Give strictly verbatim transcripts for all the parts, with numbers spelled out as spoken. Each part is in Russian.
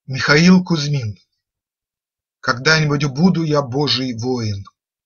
Михаил Кузьмин. Когда-нибудь буду я Божий воин.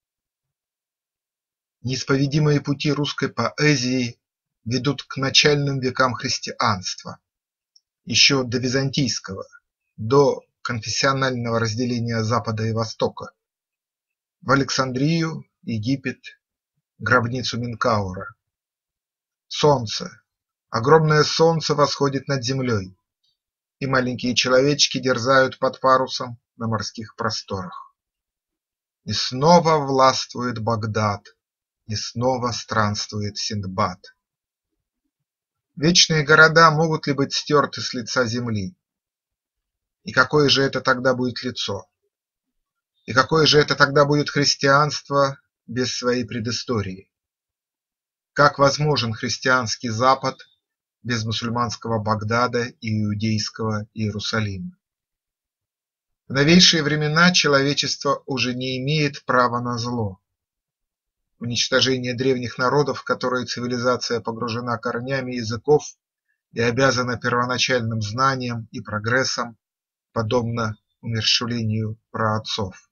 Неисповедимые пути русской поэзии ведут к начальным векам христианства, еще до византийского, до конфессионального разделения Запада и Востока, в Александрию, Египет, гробницу Менкаура. Солнце, огромное солнце восходит над землей, и маленькие человечки дерзают под парусом на морских просторах. И снова властвует Багдад, и снова странствует Синдбад. Вечные города могут ли быть стерты с лица земли? И какое же это тогда будет лицо? И какое же это тогда будет христианство без своей предыстории? Как возможен христианский Запад без мусульманского Багдада и иудейского Иерусалима? В новейшие времена человечество уже не имеет права на зло. Уничтожение древних народов, в которые цивилизация погружена корнями языков и обязана первоначальным знанием и прогрессом, подобно умерщвлению праотцов.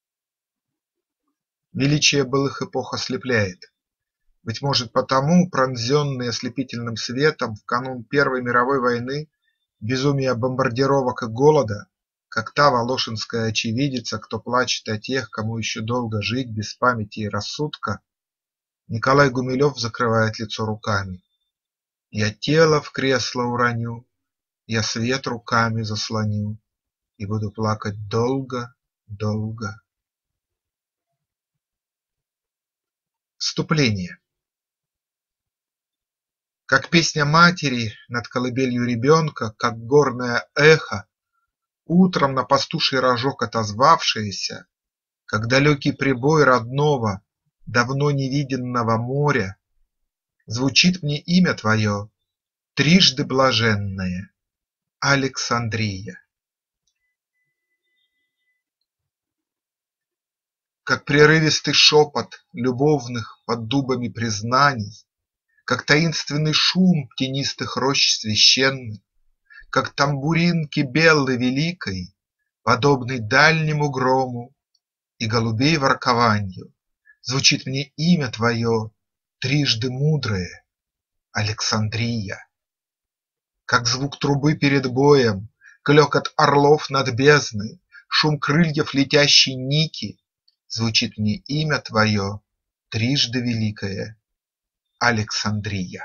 Величие былых эпох ослепляет. Быть может, потому, пронзенный ослепительным светом в канун Первой мировой войны, безумия бомбардировок и голода, как та волошинская очевидица, кто плачет о тех, кому еще долго жить без памяти и рассудка, Николай Гумилев закрывает лицо руками. Я тело в кресло уроню, я свет руками заслоню и буду плакать долго, долго. Вступление. Как песня матери над колыбелью ребенка, как горное эхо, утром на пастуший рожок отозвавшееся, как далекий прибой родного, давно невиденного моря, звучит мне имя твое, трижды блаженное, Александрия. Как прерывистый шепот любовных под дубами признаний, как таинственный шум тенистых рощ священных, как тамбурин Кибеллы великой, подобный дальнему грому и голубей воркованью, звучит мне имя твое, трижды мудрое, Александрия. Как звук трубы перед боем, клёкот орлов над бездной, шум крыльев летящей ники, звучит мне имя твое, трижды великое, Александрия.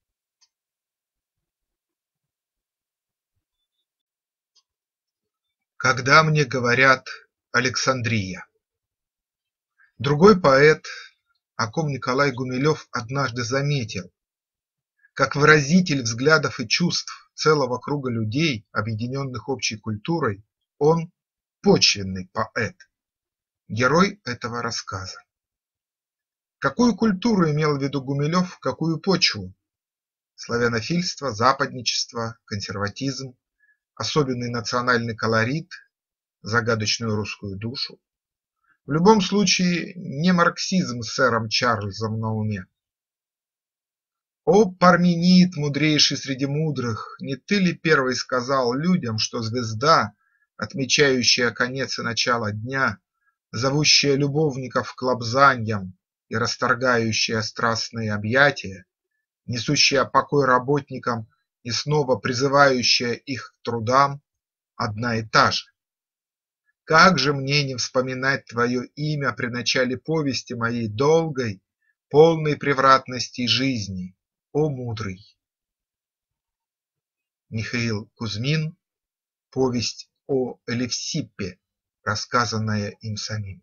Когда мне говорят Александрия. Другой поэт, о ком Николай Гумилев однажды заметил: как выразитель взглядов и чувств целого круга людей, объединенных общей культурой, он почвенный поэт, герой этого рассказа. Какую культуру имел в виду Гумилев, какую почву? Славянофильство, западничество, консерватизм, особенный национальный колорит, загадочную русскую душу. В любом случае, не марксизм с сэром Чарльзом на уме. О, Парменид, мудрейший среди мудрых, не ты ли первый сказал людям, что звезда, отмечающая конец и начало дня, зовущая любовников к лобзаньям и расторгающая страстные объятия, несущая покой работникам и снова призывающая их к трудам, одна и та же? Как же мне не вспоминать твое имя при начале повести моей долгой, полной превратностей жизни, о мудрый! Михаил Кузьмин. Повесть о Элевсиппе, рассказанная им самим.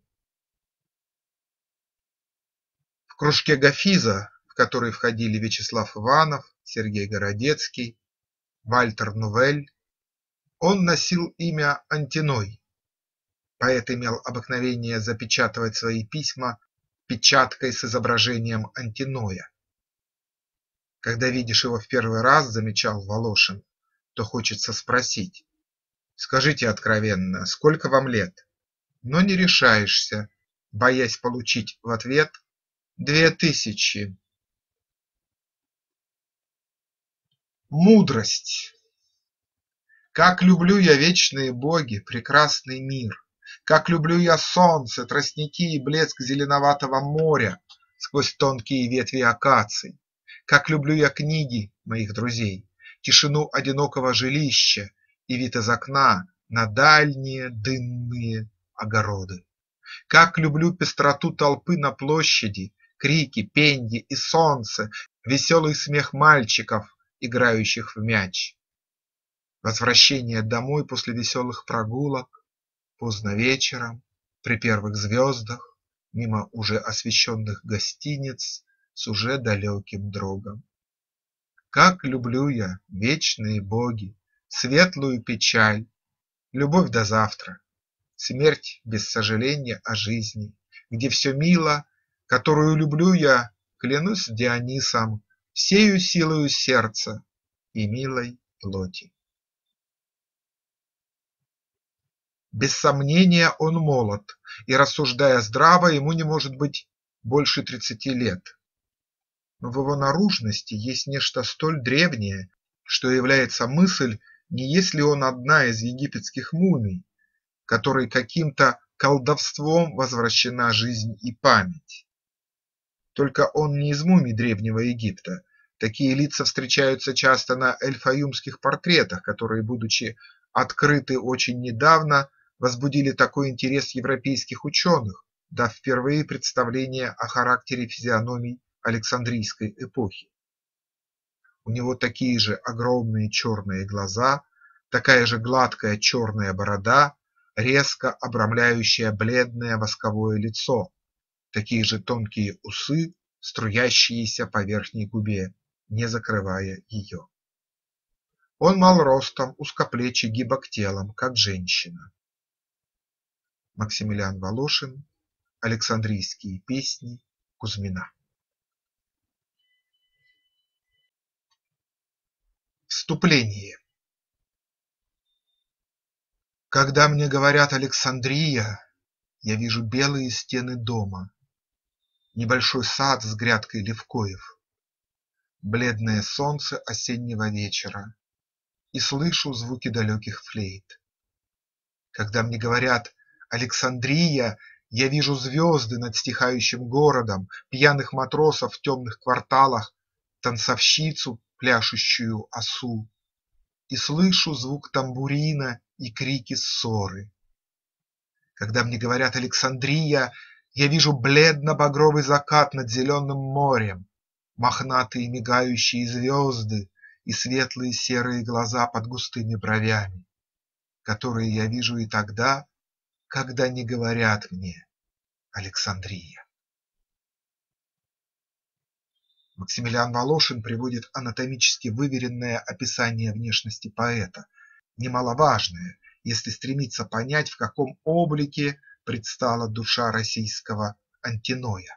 В кружке Гафиза, в который входили Вячеслав Иванов, Сергей Городецкий, Вальтер Нувель, он носил имя Антиной. Поэт имел обыкновение запечатывать свои письма печаткой с изображением Антиноя. Когда видишь его в первый раз, замечал Волошин, то хочется спросить: скажите откровенно, сколько вам лет? Но не решаешься, боясь получить в ответ две тысячи. Мудрость. Как люблю я вечные боги, прекрасный мир! Как люблю я солнце, тростники и блеск зеленоватого моря сквозь тонкие ветви акаций! Как люблю я книги моих друзей, тишину одинокого жилища и вид из окна на дальние дымные огороды! Как люблю пестроту толпы на площади, крики, пенье и солнце, веселый смех мальчиков, играющих в мяч! Возвращение домой после веселых прогулок, поздно вечером, при первых звездах, мимо уже освещенных гостиниц с уже далеким другом. Как люблю я вечные боги, светлую печаль, любовь до завтра, смерть без сожаления о жизни, где все мило, которую люблю я, клянусь Дионисом, всею силою сердца и милой плоти. Без сомнения он молод, и, рассуждая здраво, ему не может быть больше тридцати лет. Но в его наружности есть нечто столь древнее, что является мысль, не есть ли он одна из египетских мумий, которой каким-то колдовством возвращена жизнь и память. Только он не из мумий древнего Египта. Такие лица встречаются часто на эль-Фаюмских портретах, которые, будучи открыты очень недавно, возбудили такой интерес европейских ученых, дав впервые представление о характере физиономий Александрийской эпохи. У него такие же огромные черные глаза, такая же гладкая черная борода, резко обрамляющая бледное восковое лицо, такие же тонкие усы, струящиеся по верхней губе, не закрывая ее. Он мал ростом, узкоплечий, гибок телом, как женщина. Максимилиан Волошин. Александрийские песни Кузьмина. Вступление. Когда мне говорят Александрия, я вижу белые стены дома, небольшой сад с грядкой левкоев, бледное солнце осеннего вечера и слышу звуки далеких флейт. Когда мне говорят Александрия, я вижу звезды над стихающим городом, пьяных матросов в темных кварталах, танцовщицу, пляшущую осу, и слышу звук тамбурина и крики ссоры. Когда мне говорят Александрия, я вижу бледно-багровый закат над зеленым морем, мохнатые мигающие звезды и светлые серые глаза под густыми бровями, которые я вижу и тогда, когда не говорят мне Александрия. Максимилиан Волошин приводит анатомически выверенное описание внешности поэта, немаловажное, если стремиться понять, в каком облике предстала душа российского Антиноя.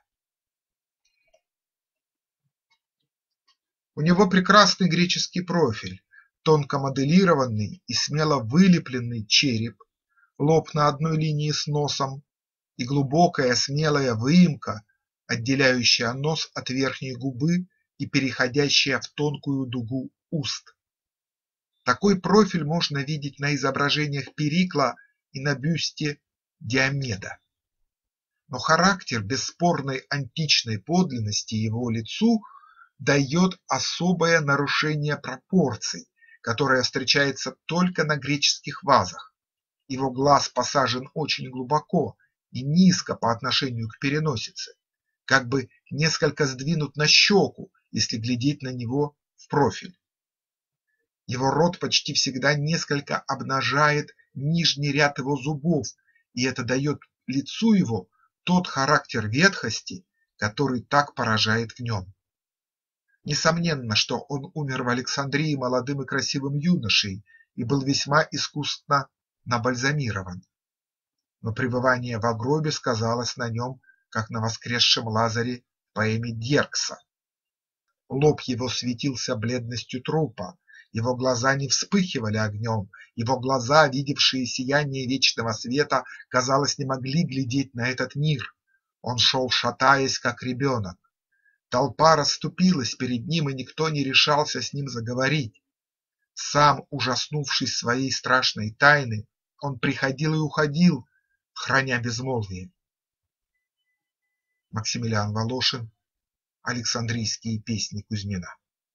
У него прекрасный греческий профиль, тонко моделированный и смело вылепленный череп, лоб на одной линии с носом и глубокая смелая выемка, отделяющая нос от верхней губы и переходящая в тонкую дугу уст. Такой профиль можно видеть на изображениях Перикла и на бюсте Диомеда. Но характер бесспорной античной подлинности его лицу дает особое нарушение пропорций, которое встречается только на греческих вазах. Его глаз посажен очень глубоко и низко по отношению к переносице, как бы несколько сдвинут на щеку, если глядеть на него в профиль. Его рот почти всегда несколько обнажает нижний ряд его зубов, и это дает лицу его тот характер ветхости, который так поражает в нем. Несомненно, что он умер в Александрии молодым и красивым юношей и был весьма искусно набальзамирован. Но пребывание в гробе сказалось на нем, как на воскресшем Лазаре в поэме Дьеркса. Лоб его светился бледностью трупа, его глаза не вспыхивали огнем, его глаза, видевшие сияние вечного света, казалось, не могли глядеть на этот мир. Он шел, шатаясь, как ребенок. Толпа расступилась перед ним, и никто не решался с ним заговорить. Сам, ужаснувшись своей страшной тайны, он приходил и уходил, храня безмолвие. Максимилиан Волошин. Александрийские песни Кузьмина.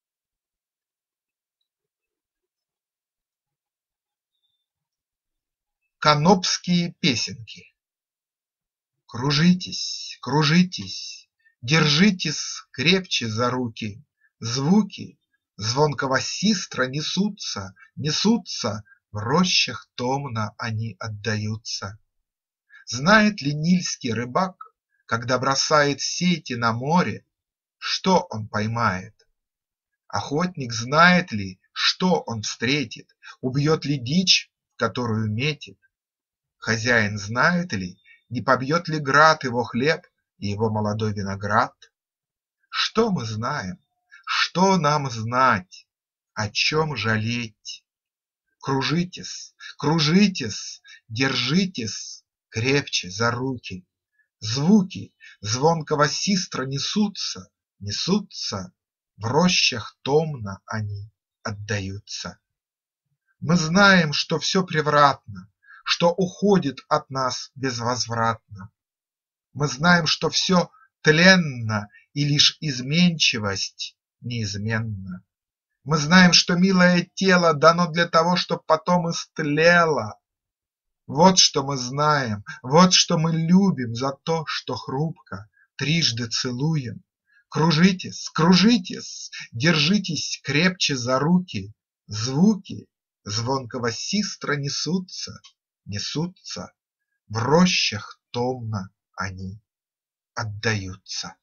Канопские песенки. Кружитесь, кружитесь, держитесь крепче за руки, звуки звонкого систра несутся, несутся, в рощах томно они отдаются. Знает ли нильский рыбак, когда бросает сети на море, что он поймает? Охотник знает ли, что он встретит, убьет ли дичь, которую метит? Хозяин знает ли, не побьет ли град его хлеб и его молодой виноград? Что мы знаем? Что нам знать? О чем жалеть? Кружитесь, кружитесь, держитесь крепче за руки. Звуки звонкого систра несутся, несутся, в рощах томно они отдаются. Мы знаем, что все превратно, что уходит от нас безвозвратно. Мы знаем, что все тленно, и лишь изменчивость неизменна. Мы знаем, что милое тело дано для того, чтоб потом истлело. Вот что мы знаем, вот что мы любим за то, что хрупко трижды целуем. Кружитесь, кружитесь, держитесь крепче за руки, звуки звонкого систра несутся, несутся, в рощах томно они отдаются.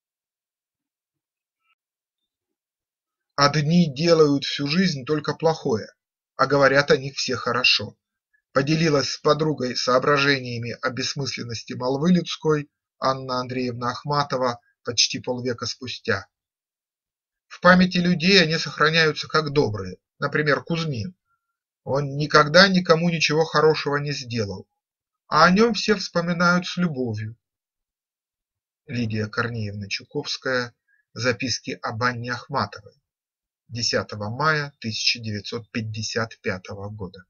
Одни делают всю жизнь только плохое, а говорят о них все хорошо. Поделилась с подругой соображениями о бессмысленности молвы людской Анна Андреевна Ахматова почти полвека спустя. В памяти людей они сохраняются как добрые, например, Кузьмин. Он никогда никому ничего хорошего не сделал, а о нем все вспоминают с любовью. Лидия Корнеевна Чуковская. Записки об Анне Ахматовой. десятого мая тысяча девятьсот пятьдесят пятого года.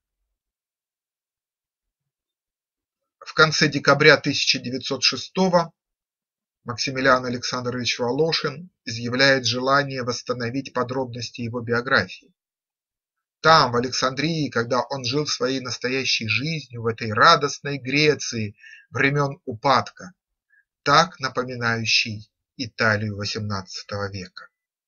В конце декабря тысяча девятьсот шестого Максимилиан Александрович Волошин изъявляет желание восстановить подробности его биографии. Там, в Александрии, когда он жил своей настоящей жизнью, в этой радостной Греции времен упадка, так напоминающей Италию восемнадцатого века.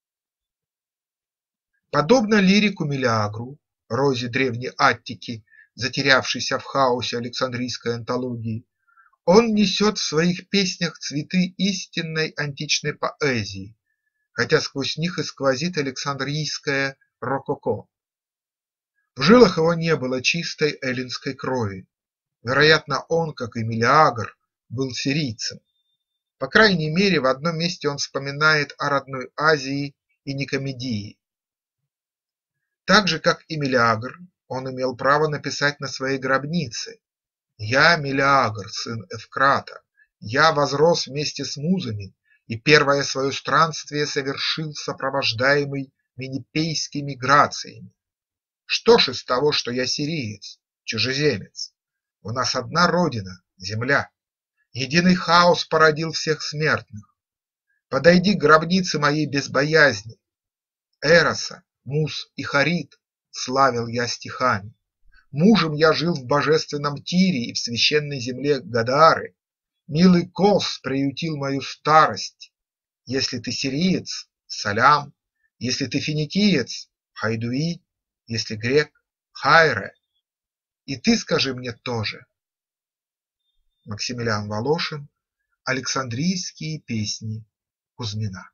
Подобно лирику Мелиагру, розе древней Аттики, затерявшейся в хаосе Александрийской антологии, он несет в своих песнях цветы истинной античной поэзии, хотя сквозь них и сквозит александрийское рококо. В жилах его не было чистой эллинской крови. Вероятно, он, как и Мелиагр, был сирийцем. По крайней мере, в одном месте он вспоминает о родной Азии и Никомедии. Так же, как и Мелиагр, он имел право написать на своей гробнице: «Я Мелиагр, сын Эвкрата, я возрос вместе с музами и первое свое странствие совершил сопровождаемый менипейскими грациями. Что ж из того, что я сириец, чужеземец? У нас одна родина – земля. Единый хаос породил всех смертных. Подойди к гробнице моей без боязни. Эроса, Мус и Харит славил я стихами. Мужем я жил в божественном Тире и в священной земле Гадары. Милый Кос приютил мою старость. Если ты сириец – салям, если ты финикиец – хайдуи, если грек – хайре. И ты скажи мне тоже». Максимилиан Волошин. Александрийские песни Кузьмина.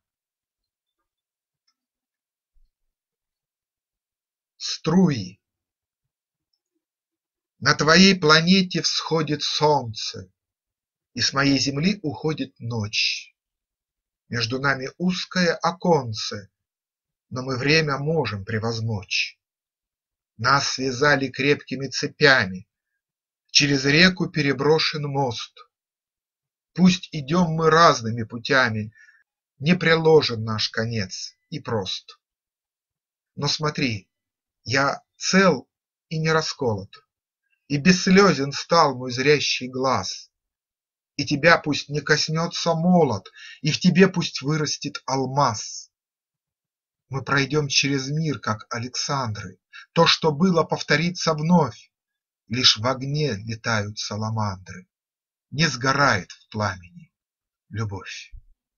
Струи. На твоей планете всходит солнце, и с моей земли уходит ночь. Между нами узкое оконце, но мы время можем превозмочь. Нас связали крепкими цепями, через реку переброшен мост. Пусть идем мы разными путями, не приложен наш конец и прост. Но смотри, Я цел и не расколот, и бесслезен стал мой зрящий глаз, и тебя пусть не коснется молот, и в тебе пусть вырастет алмаз. Мы пройдем через мир, как Александры, то, что было, повторится вновь, лишь в огне летают саламандры, не сгорает в пламени любовь.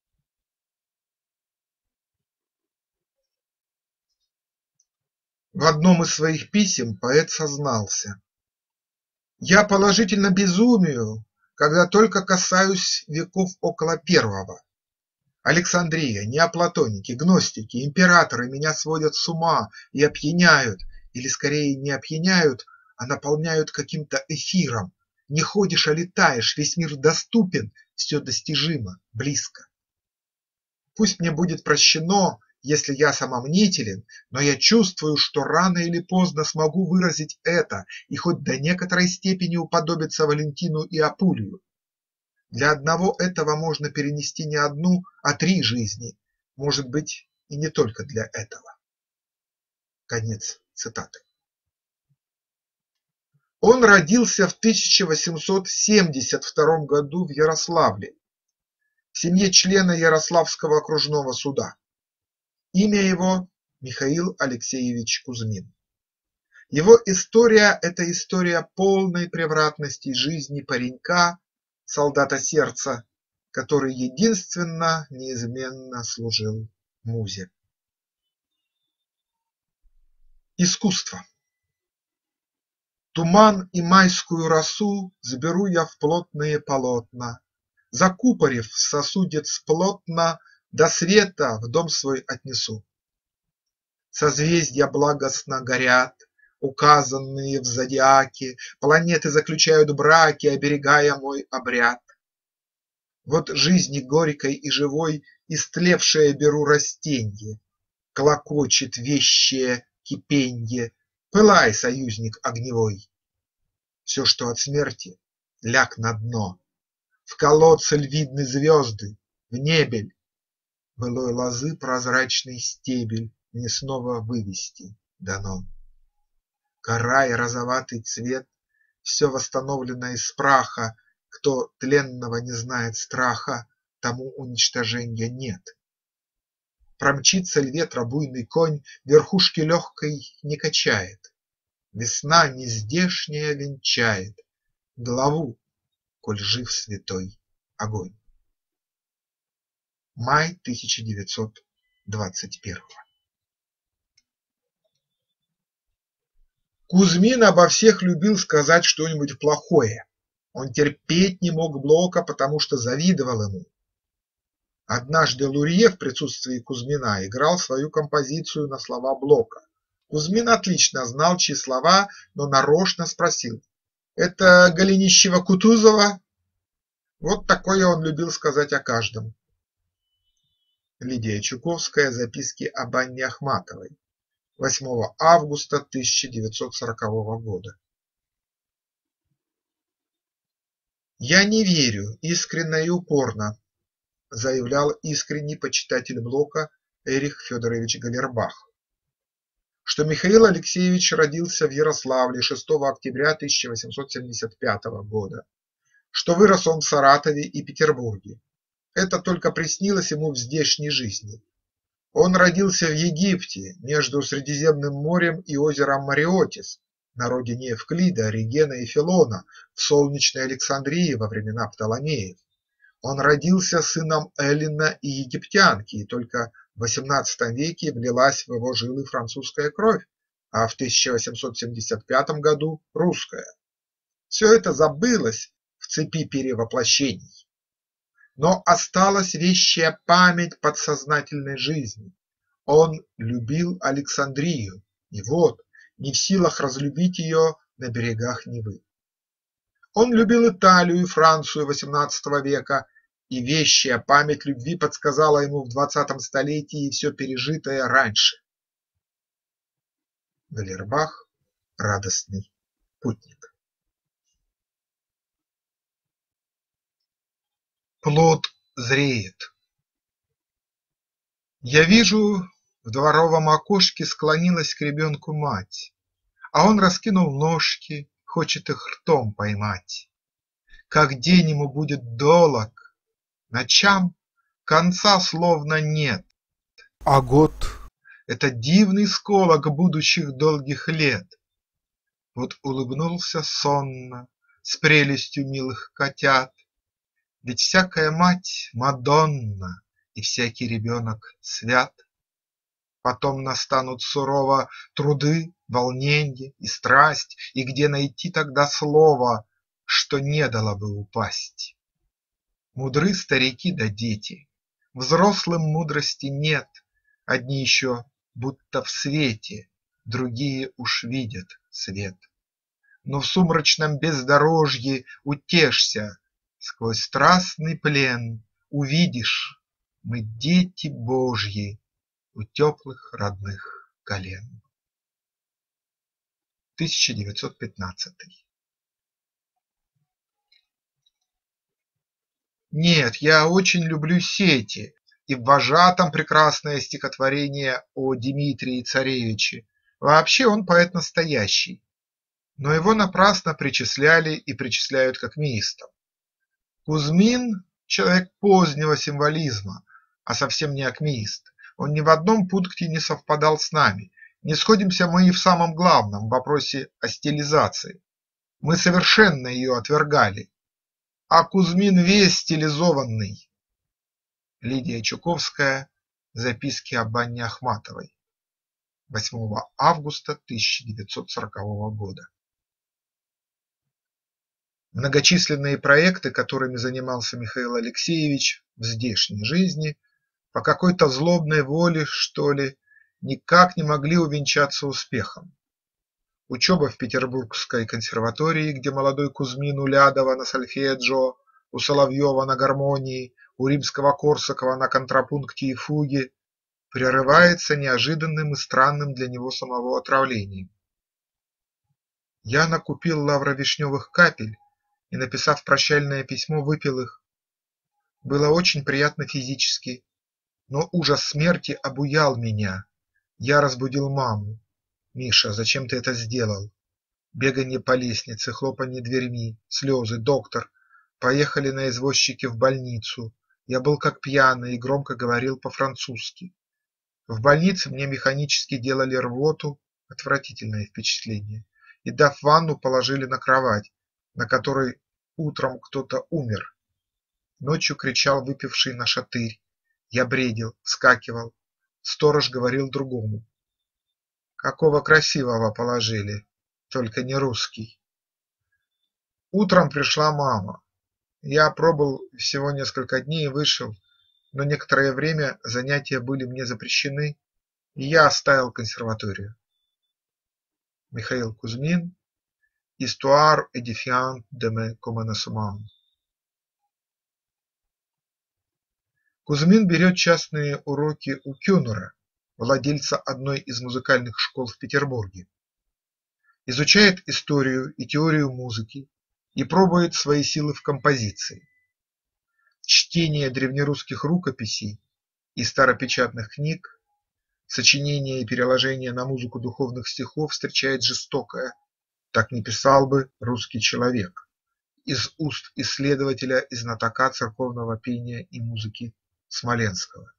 В одном из своих писем поэт сознался: «Я положительно безумию, когда только касаюсь веков около первого. Александрия, неоплатоники, гностики, императоры меня сводят с ума и опьяняют, или скорее не опьяняют, а наполняют каким-то эфиром. Не ходишь, а летаешь, весь мир доступен, все достижимо, близко. Пусть мне будет прощено, если я самомнителен, но я чувствую, что рано или поздно смогу выразить это и хоть до некоторой степени уподобиться Валентину и Апулию. Для одного этого можно перенести не одну, а три жизни, может быть, и не только для этого». Конец цитаты. Он родился в тысяча восемьсот семьдесят втором году в Ярославле, в семье члена Ярославского окружного суда. Имя его – Михаил Алексеевич Кузьмин. Его история – это история полной превратности жизни паренька, солдата сердца, который единственно неизменно служил музе. Искусство. Туман и майскую росу заберу я в плотные полотна, закупорив в сосудец плотно, до света в дом свой отнесу. Созвездья благостно горят, указанные в зодиаке, планеты заключают браки, оберегая мой обряд. Вот жизни горькой и живой истлевшее беру растенье, клокочет вещее кипенье, пылай, союзник огневой. Все, что от смерти, ляг на дно, в колодце ль видны звезды, в небель, былой лозы прозрачный стебель мне снова вывести дано. Кора и розоватый цвет, все восстановлено из праха, кто тленного не знает страха, тому уничтоженья нет. Промчится ль ветра буйный конь, верхушки легкой не качает, весна нездешняя венчает главу, коль жив святой огонь. Май тысяча девятьсот двадцать первого. Кузьмин обо всех любил сказать что-нибудь плохое. Он терпеть не мог Блока, потому что завидовал ему. Однажды Лурье в присутствии Кузьмина играл свою композицию на слова Блока. Кузьмин отлично знал, чьи слова, но нарочно спросил: «Это Голенищева-Кутузова?» Вот такое он любил сказать о каждом. Лидия Чуковская. Записки об Анне Ахматовой. восьмого августа тысяча девятьсот сорокового года. «Я не верю искренно и упорно», – заявлял искренний почитатель Блока Эрих Федорович Галербах, что Михаил Алексеевич родился в Ярославле шестого октября тысяча восемьсот семьдесят пятого года, что вырос он в Саратове и Петербурге. Это только приснилось ему в здешней жизни. Он родился в Египте, между Средиземным морем и озером Мариотис, на родине Евклида, Оригена и Филона, в солнечной Александрии во времена Птоломеев. Он родился сыном эллина и египтянки, и только в восемнадцатом веке влилась в его жилы французская кровь, а в тысяча восемьсот семьдесят пятом году – русская. Все это забылось в цепи перевоплощений. Но осталась вещая память подсознательной жизни. Он любил Александрию, и вот, не в силах разлюбить ее на берегах Невы. Он любил Италию и Францию восемнадцатого века, и вещая память любви подсказала ему в двадцатом столетии все пережитое раньше. Галербах. Радостный путник. Плод зреет. Я вижу В дворовом окошке склонилась к ребенку мать, а он раскинул ножки, хочет их ртом поймать. Как день ему будет долог, ночам конца словно нет, а год – это дивный сколок будущих долгих лет. Вот улыбнулся сонно, с прелестью милых котят, ведь всякая мать – Мадонна, и всякий ребенок свят. Потом настанут сурово труды, волненье и страсть, и где найти тогда слово, что не дало бы упасть? Мудры старики да дети, взрослым мудрости нет, одни еще будто в свете, другие уж видят свет. Но в сумрачном бездорожье утешься, сквозь страстный плен увидишь, мы дети Божьи у теплых родных колен. тысяча девятьсот пятнадцатый. Нет, я очень люблю Сети, и в «Вожатом» прекрасное стихотворение о Дмитрии царевиче. Вообще он поэт настоящий, но его напрасно причисляли и причисляют к акмеистам. Кузьмин – человек позднего символизма, а совсем не акмеист. Он ни в одном пункте не совпадал с нами. Не сходимся мы и в самом главном – в вопросе о стилизации. Мы совершенно ее отвергали, а Кузьмин весь стилизованный. Лидия Чуковская. Записки об Анне Ахматовой. восьмого августа тысяча девятьсот сорокового года. Многочисленные проекты, которыми занимался Михаил Алексеевич в здешней жизни, по какой-то злобной воле, что ли, никак не могли увенчаться успехом. Учеба в Петербургской консерватории, где молодой Кузьмин у Лядова на сольфеджио, у Соловьева на гармонии, у Римского-Корсакова на контрапункте и фуге, прерывается неожиданным и странным для него самого отравлением. Я накупил лавровишневых капель и, написав прощальное письмо, выпил их. Было очень приятно физически, но ужас смерти обуял меня. Я разбудил маму. «Миша, зачем ты это сделал?» Беганье по лестнице, хлопанье дверьми, слезы, доктор. Поехали на извозчике в больницу. Я был как пьяный и громко говорил по-французски. В больнице мне механически делали рвоту, отвратительное впечатление, и, дав ванну, положили на кровать, на которой утром кто-то умер. Ночью кричал выпивший нашатырь. Я бредил, вскакивал. Сторож говорил другому: «Какого красивого положили, только не русский». Утром пришла мама. Я пробыл всего несколько дней и вышел, но некоторое время занятия были мне запрещены, и я оставил консерваторию. Михаил Кузьмин. Histoire édifiante de mes commencements. Кузьмин берет частные уроки у Кюнера, владельца одной из музыкальных школ в Петербурге, изучает историю и теорию музыки и пробует свои силы в композиции. Чтение древнерусских рукописей и старопечатных книг, сочинение и переложение на музыку духовных стихов встречает жестокое, так не писал бы русский человек, из уст исследователя и знатока церковного пения и музыки Смоленского.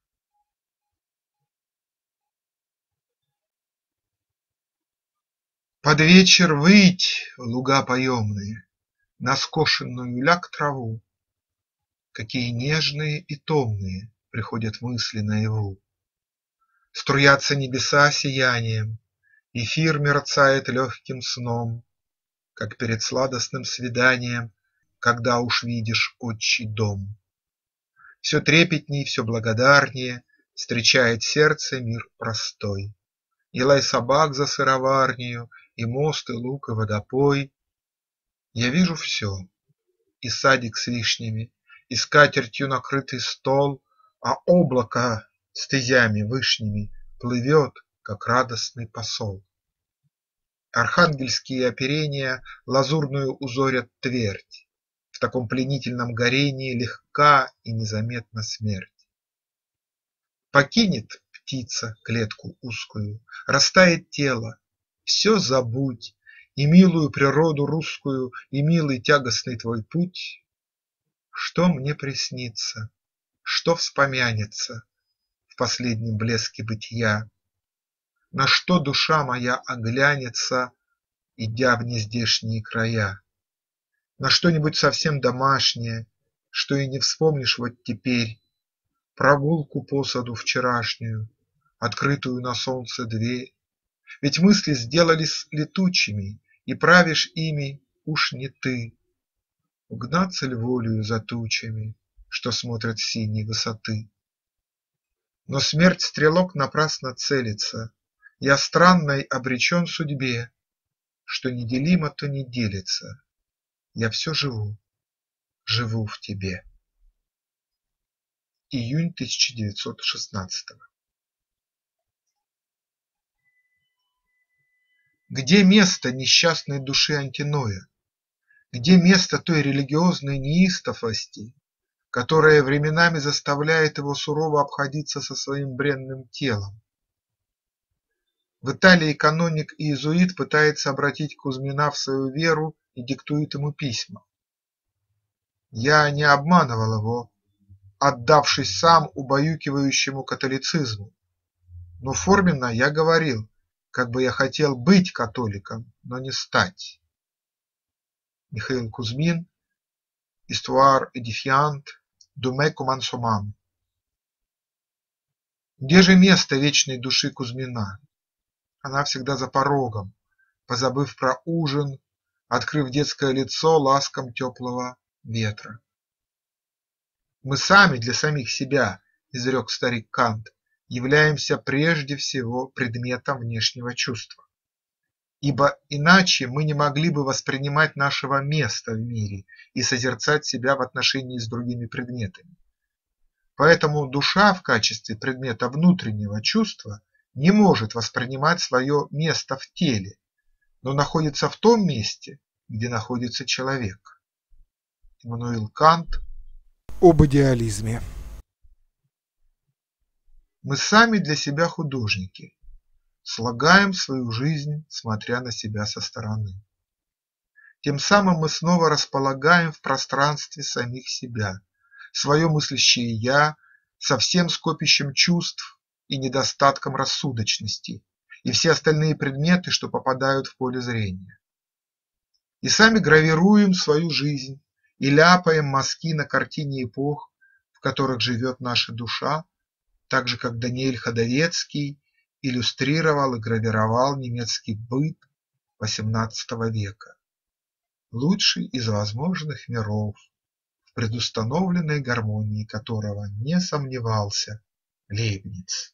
Под вечер выть, луга поемные, на скошенную ляг траву. Какие нежные и томные приходят мысли наяву. Струятся небеса сиянием, эфир мерцает легким сном, как перед сладостным свиданием, когда уж видишь отчий дом. Все трепетней, все благодарнее встречает сердце мир простой. И лай собак за сыроварнею, и мост, и луг, и водопой. Я вижу все: и садик с вишнями, и скатертью накрытый стол, а облако стезями вышними плывет, как радостный посол. Архангельские оперения лазурную узорят твердь, в таком пленительном горении легка и незаметна смерть. Покинет птица клетку узкую, растает тело, все забудь, и милую природу русскую, и милый тягостный твой путь. Что мне приснится, что вспомянется в последнем блеске бытия, на что душа моя оглянется, идя в нездешние края, на что-нибудь совсем домашнее, что и не вспомнишь вот теперь, прогулку по саду вчерашнюю, открытую на солнце дверь. Ведь мысли сделались летучими, и правишь ими уж не ты. Угнаться ль волею за тучами, что смотрят с синей высоты? Но смерть стрелок напрасно целится, я странной обречен судьбе, что неделимо, то не делится, я все живу, живу в тебе. Июнь тысяча девятьсот шестнадцатого. Где место несчастной души Антиноя? Где место той религиозной неистовости, которая временами заставляет его сурово обходиться со своим бренным телом? В Италии каноник и иезуит пытается обратить Кузьмина в свою веру и диктует ему письма. Я не обманывал его, отдавшись сам убаюкивающему католицизму, но форменно я говорил, как бы я хотел быть католиком, но не стать. Михаил Кузьмин, Histoire édifiante de mes commencements. Где же место вечной души Кузьмина? Она всегда за порогом, позабыв про ужин, открыв детское лицо ласкам теплого ветра. Мы сами для самих себя, изрек старик Кант, являемся прежде всего предметом внешнего чувства, ибо иначе мы не могли бы воспринимать нашего места в мире и созерцать себя в отношении с другими предметами. Поэтому душа в качестве предмета внутреннего чувства не может воспринимать свое место в теле, но находится в том месте, где находится человек. Иммануил Кант. Об идеализме. Мы сами для себя художники, слагаем свою жизнь, смотря на себя со стороны. Тем самым мы снова располагаем в пространстве самих себя, свое мыслящее «я» со всем скопищем чувств и недостатком рассудочности, и все остальные предметы, что попадают в поле зрения. И сами гравируем свою жизнь и ляпаем мазки на картине эпох, в которых живет наша душа, так же как Даниэль Ходовецкий иллюстрировал и гравировал немецкий быт восемнадцатого века, лучший из возможных миров, в предустановленной гармонии которого не сомневался Лейбниц.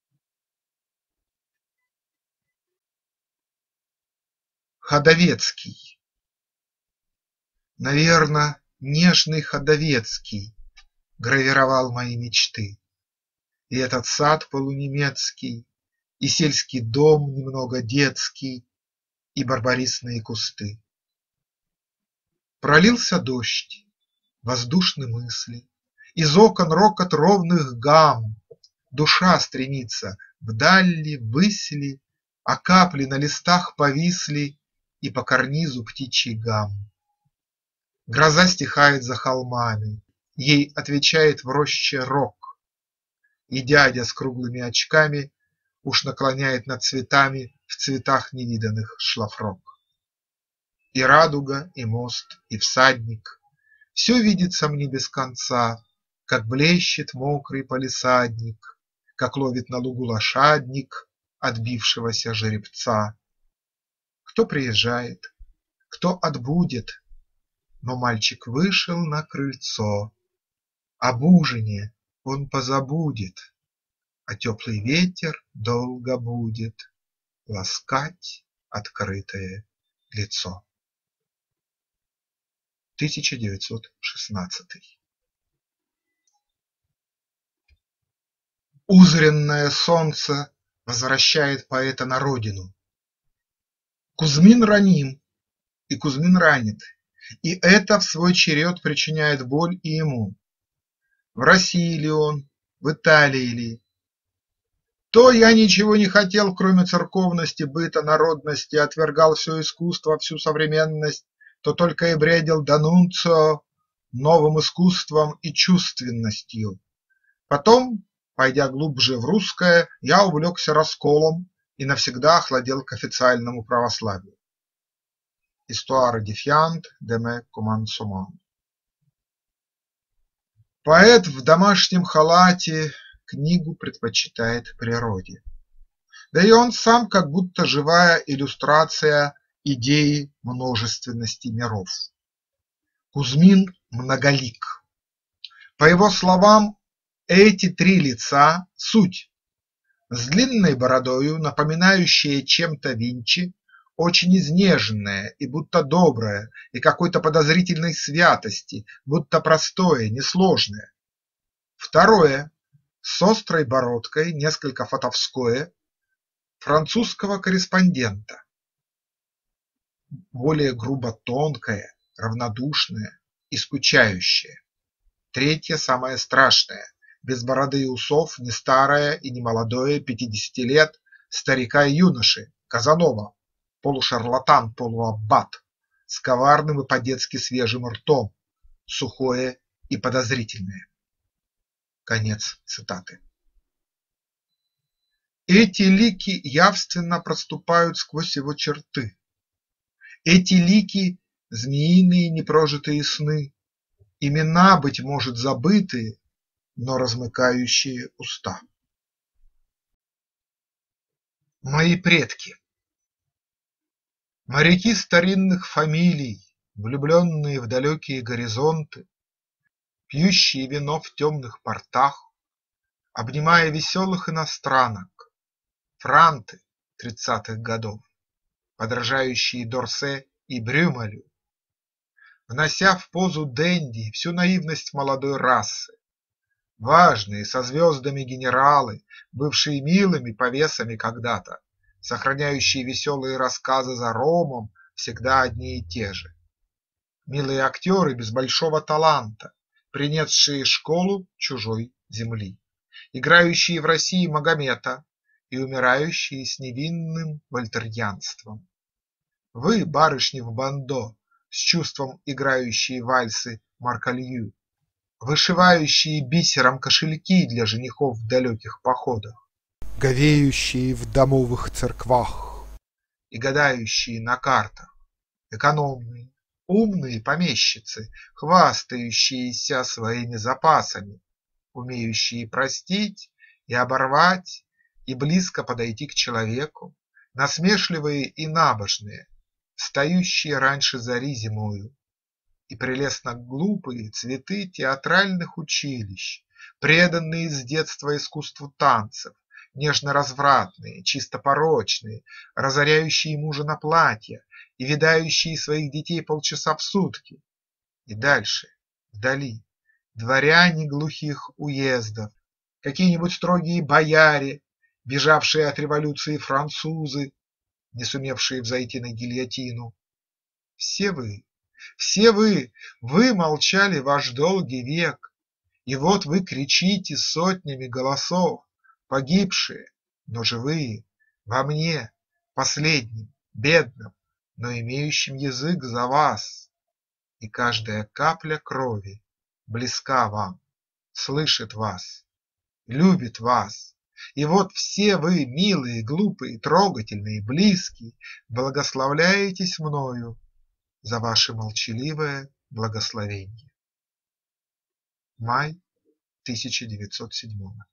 Ходовецкий. Наверно, нежный Ходовецкий гравировал мои мечты, и этот сад полунемецкий, и сельский дом немного детский, и барбарисные кусты. Пролился дождь, воздушны мысли, из окон рокот ровных гамм, душа стремится вдаль, ввысь ли, а капли на листах повисли, и по карнизу птичий гам. Гроза стихает за холмами, ей отвечает в роще рок, и дядя с круглыми очками уж наклоняет над цветами в цветах невиданных шлафрок. И радуга, и мост, и всадник – все видится мне без конца, как блещет мокрый палисадник, как ловит на лугу лошадник отбившегося жеребца. Кто приезжает, кто отбудет, но мальчик вышел на крыльцо, об ужине он позабудет, а теплый ветер долго будет ласкать открытое лицо. тысяча девятьсот шестнадцатый. Узренное солнце возвращает поэта на родину. Кузьмин раним, и Кузьмин ранит, и это в свой черед причиняет боль и ему. В России ли он, в Италии ли? То я ничего не хотел, кроме церковности, быта, народности, отвергал все искусство, всю современность, то только и бредил Данунцио новым искусством и чувственностью. Потом, пойдя глубже в русское, я увлекся расколом и навсегда охладел к официальному православию. Histoire défiante de mes commencements. Поэт в домашнем халате книгу предпочитает природе. Да и он сам как будто живая иллюстрация идеи множественности миров. Кузьмин многолик. По его словам, эти три лица – суть. С длинной бородою, напоминающая чем-то Винчи, очень изнеженное и будто доброе, и какой-то подозрительной святости, будто простое, несложное. Второе – с острой бородкой, несколько фатовское, французского корреспондента. Более грубо тонкое, равнодушное и скучающее. Третье, самое страшное, без бороды и усов, не старое и не молодое, пятидесяти лет, старика и юноши, Казанова, полушарлатан, полуаббат, с коварным и по-детски свежим ртом, сухое и подозрительное. Конец цитаты. Эти лики явственно проступают сквозь его черты. Эти лики – змеиные непрожитые сны, имена, быть может, забытые, но размыкающие уста. Мои предки. Моряки старинных фамилий, влюбленные в далекие горизонты, пьющие вино в темных портах, обнимая веселых иностранок, франты тридцатых годов, подражающие Дорсе и Брюмелю, внося в позу денди всю наивность молодой расы, важные со звездами генералы, бывшие милыми повесами когда-то, сохраняющие веселые рассказы за ромом, всегда одни и те же. Милые актеры без большого таланта, принесшие школу чужой земли, играющие в России Магомета и умирающие с невинным вольтерьянством. Вы, барышни в бандо, с чувством играющие вальсы Маркалью, вышивающие бисером кошельки для женихов в далеких походах, говеющие в домовых церквах и гадающие на картах, экономные, умные помещицы, хвастающиеся своими запасами, умеющие простить и оборвать и близко подойти к человеку, насмешливые и набожные, встающие раньше зари зимою, и прелестно глупые цветы театральных училищ, преданные с детства искусству танцев, нежно-развратные, чисто порочные, разоряющие мужа на платья и видающие своих детей полчаса в сутки. И дальше, вдали, дворяне глухих уездов, какие-нибудь строгие бояре, бежавшие от революции французы, не сумевшие взойти на гильотину. Все вы, все вы, вы молчали ваш долгий век, и вот вы кричите сотнями голосов, погибшие, но живые, во мне, последнем, бедном, но имеющем язык за вас, и каждая капля крови близка вам, слышит вас, любит вас. И вот все вы, милые, глупые, трогательные, близкие, благословляетесь мною за ваше молчаливое благословение. Май тысяча девятьсот седьмого.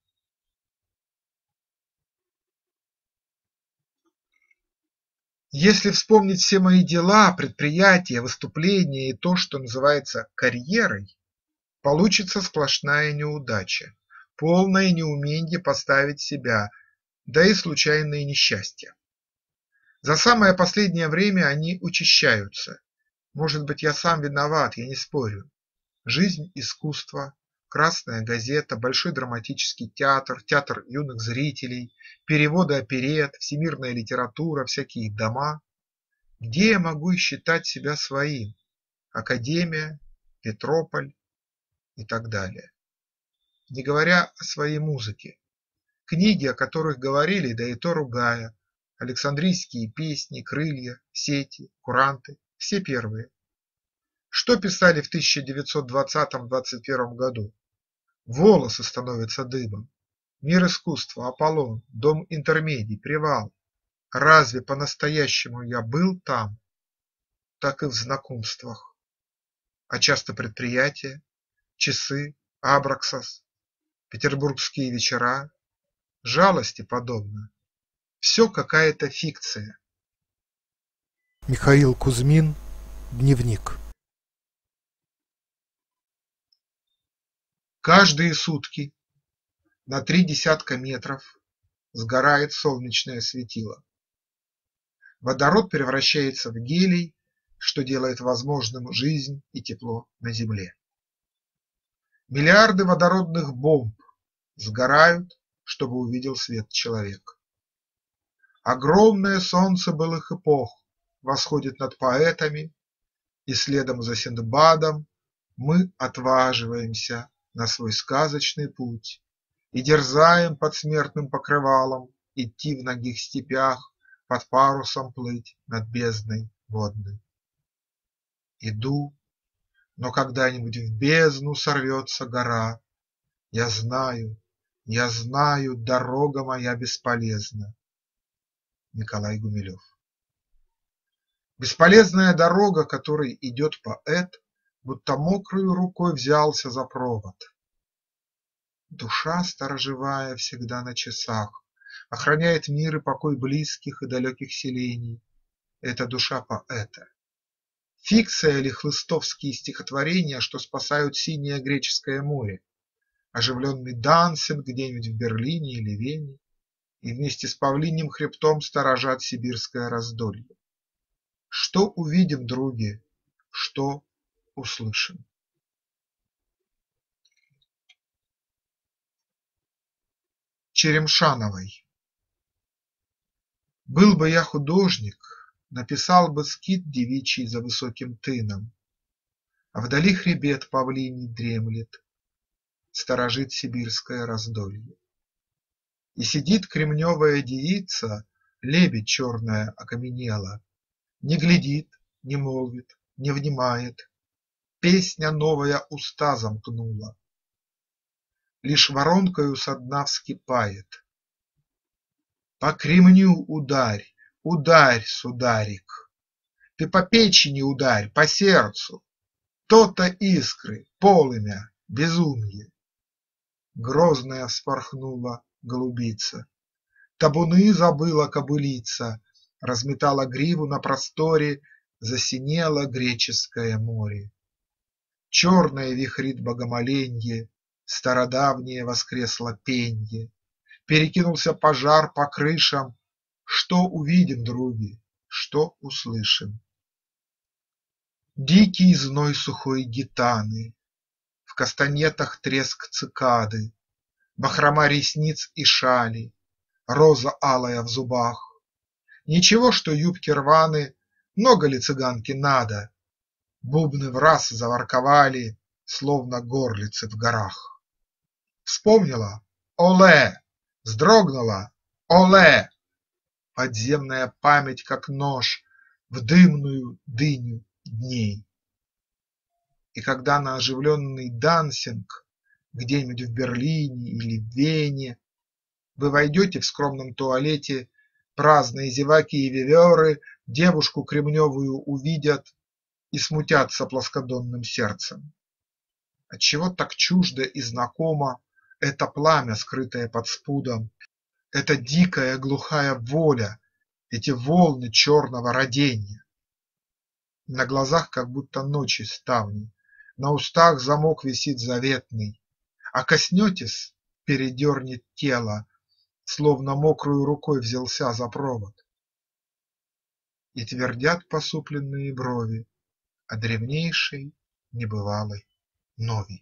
Если вспомнить все мои дела, предприятия, выступления и то, что называется карьерой, получится сплошная неудача, полное неумение поставить себя, да и случайные несчастья. За самое последнее время они учащаются. Может быть, я сам виноват, я не спорю. Жизнь, искусство, Красная газета, Большой драматический театр, театр юных зрителей, переводы оперет, всемирная литература, всякие дома. Где я могу считать себя своим? Академия, Петрополь и так далее. Не говоря о своей музыке, Книги, о которых говорили, да и то ругая, Александрийские песни, крылья, сети, куранты – все первые. Что писали в тысяча девятьсот двадцатом — двадцать первом году? Волосы становятся дыбом. Мир искусства, Аполлон, дом интермедий, привал. Разве по-настоящему я был там? Так и в знакомствах. А часто предприятия, часы, Абраксас, петербургские вечера, жалости подобно. Все какая-то фикция. Михаил Кузьмин. Дневник. Каждые сутки на три десятка метров сгорает солнечное светило. Водород превращается в гелий, что делает возможным жизнь и тепло на Земле. Миллиарды водородных бомб сгорают, чтобы увидел свет человек. Огромное солнце былых эпох восходит над поэтами, и следом за Синдбадом мы отваживаемся на свой сказочный путь и дерзаем под смертным покрывалом идти в нагих степях, под парусом плыть над бездной водной. Иду, но когда-нибудь в бездну сорвется гора. Я знаю, я знаю, дорога моя бесполезна. Николай Гумилев. Бесполезная дорога, которой идет поэт, будто мокрою рукой взялся за провод. Душа сторожевая всегда на часах, охраняет мир и покой близких и далеких селений. Это душа поэта. Фикция ли хлыстовские стихотворения, что спасают синее греческое море, оживленный дансинг где-нибудь в Берлине или Вене, и вместе с павлиньим хребтом сторожат сибирское раздолье. Что увидим, други, что услышим? Черемшановой. Был бы я художник, написал бы скит девичий за высоким тыном, а вдали хребет павлиний дремлет, сторожит сибирское раздолье. И сидит кремневая девица, лебедь черная окаменела, не глядит, не молвит, не внимает, песня новая уста замкнула. Лишь воронкою со дна вскипает. По кремню ударь, ударь, сударик, ты по печени ударь, по сердцу, то-то искры, полымя, безумье. Грозная вспорхнула голубица, табуны забыла кобылица, разметала гриву на просторе, засинело греческое море. Черное вихрит богомоленье, стародавнее воскресло пенье, перекинулся пожар по крышам. Что увидим, други, что услышим? Дикий зной сухой гитаны, в кастанетах треск цикады, бахрома ресниц и шали, роза алая в зубах. Ничего, что юбки рваны, много ли цыганке надо? Бубны враз заворковали, словно горлицы в горах. Вспомнила – оле! Вздрогнула – оле! Подземная память, как нож, в дымную дыню дней. И когда на оживленный дансинг где-нибудь в Берлине или в Вене вы войдете в скромном туалете, праздные зеваки и виверы девушку кремневую увидят и смутятся плоскодонным сердцем. Отчего так чуждо и знакомо это пламя, скрытое под спудом, эта дикая глухая воля, эти волны черного роденья? На глазах как будто ночи ставни, на устах замок висит заветный, а коснетесь – передернет тело, словно мокрою рукой взялся за провод. И твердят посупленные брови о древнейшей небывалой нови.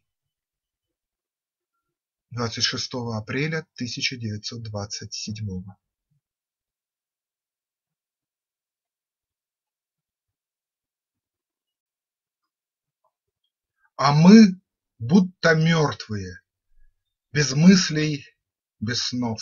двадцать шестого апреля тысяча девятьсот двадцать седьмого. А мы будто мертвые, без мыслей, без снов.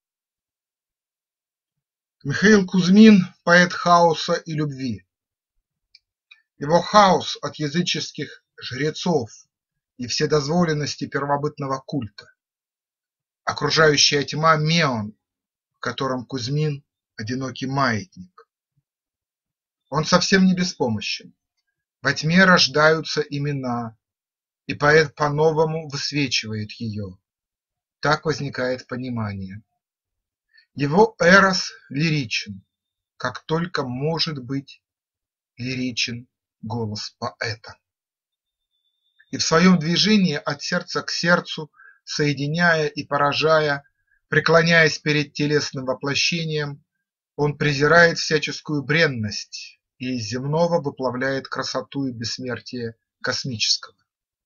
Михаил Кузьмин – поэт хаоса и любви. Его хаос от языческих жрецов и вседозволенности первобытного культа, окружающая тьма – меон, в котором Кузьмин – одинокий маятник. Он совсем не беспомощен. Во тьме рождаются имена, и поэт по-новому высвечивает ее. Так возникает понимание. Его эрос лиричен, как только может быть лиричен голос поэта. И в своем движении от сердца к сердцу, соединяя и поражая, преклоняясь перед телесным воплощением, он презирает всяческую бренность и из земного выплавляет красоту и бессмертие космического.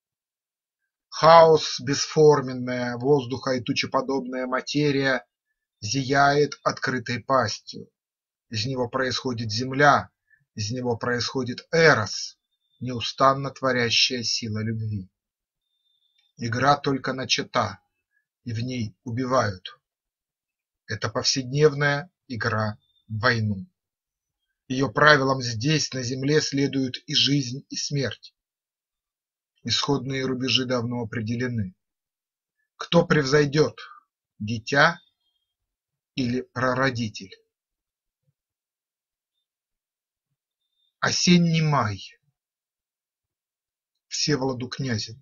Хаос, бесформенная, воздуха и тучеподобная материя зияет открытой пастью. Из него происходит земля, из него происходит эрос, неустанно творящая сила любви. Игра только начата, и в ней убивают. Это повседневная игра в войну. Ее правилам здесь, на земле, следуют и жизнь, и смерть. Исходные рубежи давно определены. Кто превзойдет – дитя или прародитель? Осенний май. Всеволоду Князеву.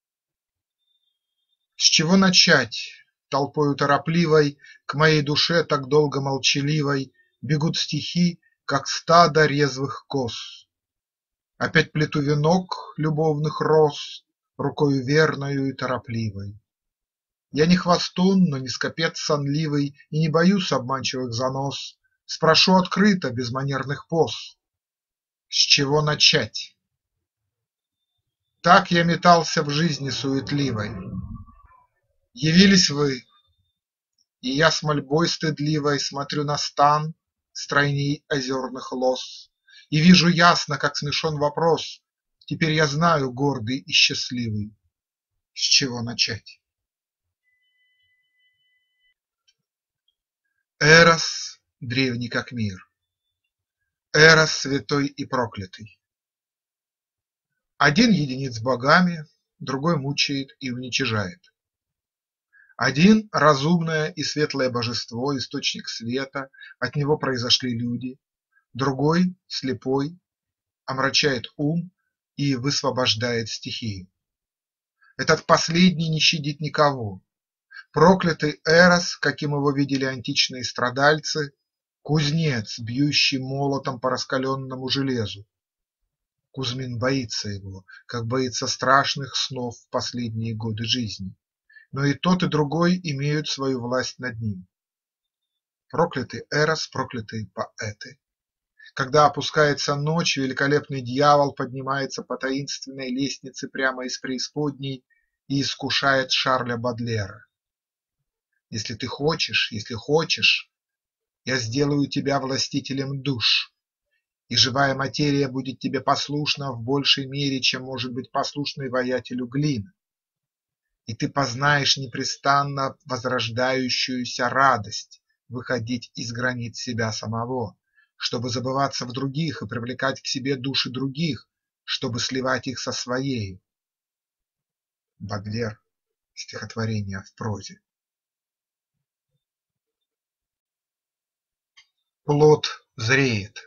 С чего начать? Толпою торопливой к моей душе, так долго молчаливой, бегут стихи, как стадо резвых коз. Опять плету венок любовных роз рукою верною и торопливой. Я не хвастун, но не скопец сонливый и не боюсь обманчивых занос. Спрошу открыто, без манерных поз. С чего начать? Так я метался в жизни суетливой. Явились вы, и я с мольбой стыдливой смотрю на стан стройней озерных лоз и вижу ясно, как смешон вопрос. Теперь я знаю, гордый и счастливый, с чего начать. Эрос древний как мир, Эрос святой и проклятый. Один единит с богами, другой мучает и уничижает. Один – разумное и светлое божество, источник света, от него произошли люди, другой – слепой, омрачает ум и высвобождает стихию. Этот последний не щадит никого. Проклятый Эрос, каким его видели античные страдальцы, кузнец, бьющий молотом по раскаленному железу. Кузьмин боится его, как боится страшных снов в последние годы жизни. Но и тот, и другой имеют свою власть над ним. Проклятый Эрос, проклятые поэты. Когда опускается ночь, великолепный дьявол поднимается по таинственной лестнице прямо из преисподней и искушает Шарля Бодлера. Если ты хочешь, если хочешь, я сделаю тебя властителем душ, и живая материя будет тебе послушна в большей мере, чем может быть послушной воятелю глина. И ты познаешь непрестанно возрождающуюся радость выходить из границ себя самого, чтобы забываться в других и привлекать к себе души других, чтобы сливать их со своею. Бодлер. Стихотворение в прозе. Плод зреет.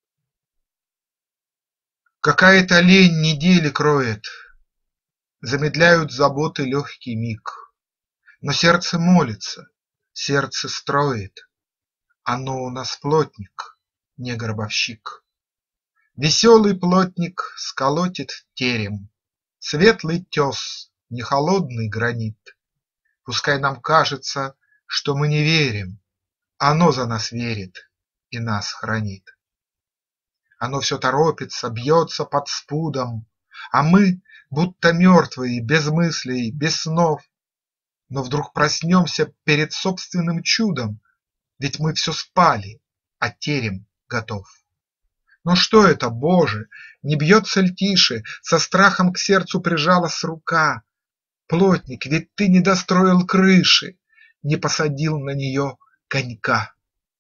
Какая-то лень недели кроет, замедляют заботы легкий миг. Но сердце молится, сердце строит, оно у нас плотник, не гробовщик. Веселый плотник сколотит терем, светлый тес, не холодный гранит. Пускай нам кажется, что мы не верим, оно за нас верит и нас хранит. Оно все торопится, бьется под спудом, а мы, будто мертвые, без мыслей, без снов, но вдруг проснемся перед собственным чудом, ведь мы все спали, а терем готов. Но что это, Боже, не бьется ль тише, со страхом к сердцу прижалась рука? Плотник, ведь ты не достроил крыши, не посадил на нее конька.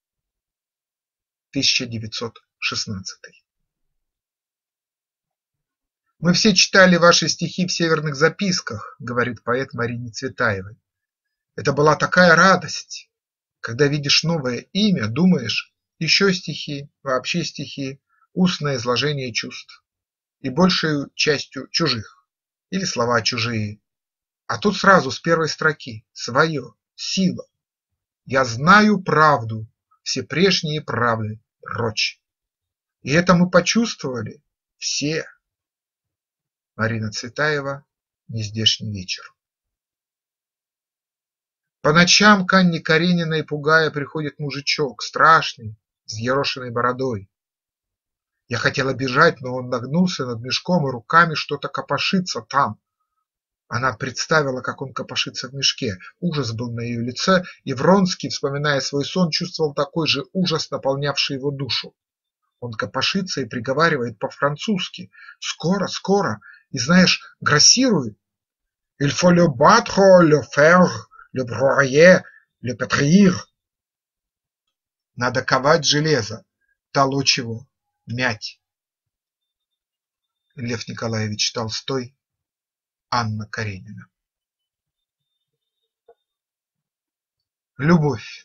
тысяча девятьсот шестнадцатый. «Мы все читали ваши стихи в северных записках», – говорит поэт Марине Цветаевой. «Это была такая радость, когда видишь новое имя, думаешь, еще стихи, вообще стихи, устное изложение чувств, и большей частью чужих, или слова чужие. А тут сразу с первой строки свое, сила. Я знаю правду, все прежние правды прочь. И это мы почувствовали все». Марина Цветаева «Нездешний вечер». По ночам к Анне Карениной, пугая, приходит мужичок, страшный, с взъерошенной бородой. Я хотела бежать, но он нагнулся над мешком и руками что-то копошится там. Она представила, как он копошится в мешке. Ужас был на ее лице, и Вронский, вспоминая свой сон, чувствовал такой же ужас, наполнявший его душу. Он копошится и приговаривает по-французски: «Скоро, скоро!» И, знаешь, грассирует: «Il faut le battre, le faire, le broyer, le pétrir». Надо ковать железо, толочь его, мять. Лев Николаевич Толстой, Анна Каренина. Любовь.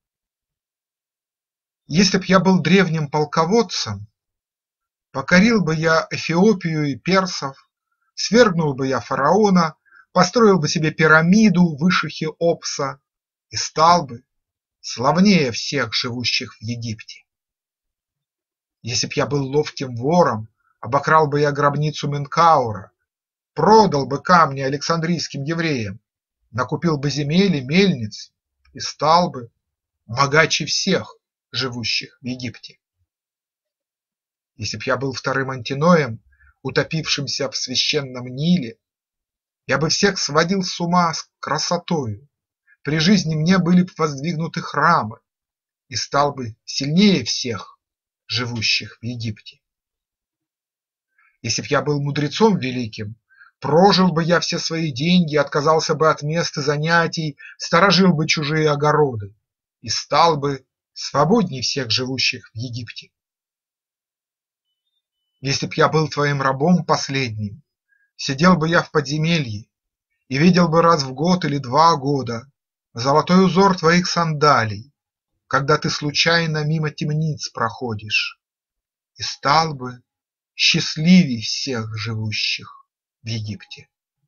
Если б я был древним полководцем, покорил бы я Эфиопию и персов, свергнул бы я фараона, построил бы себе пирамиду выше Хеопса и стал бы славнее всех живущих в Египте. Если б я был ловким вором, обокрал бы я гробницу Менкаура, продал бы камни александрийским евреям, накупил бы земель и мельниц и стал бы богаче всех живущих в Египте. Если б я был вторым Антиноем, утопившимся в священном Ниле, я бы всех сводил с ума с красотою, при жизни мне были б воздвигнуты храмы и стал бы сильнее всех живущих в Египте. Если б я был мудрецом великим, прожил бы я все свои деньги, отказался бы от мест и занятий, сторожил бы чужие огороды и стал бы свободней всех живущих в Египте. Если б я был твоим рабом последним, сидел бы я в подземелье и видел бы раз в год или два года золотой узор твоих сандалий, когда ты случайно мимо темниц проходишь, и стал бы счастливей всех живущих в Египте.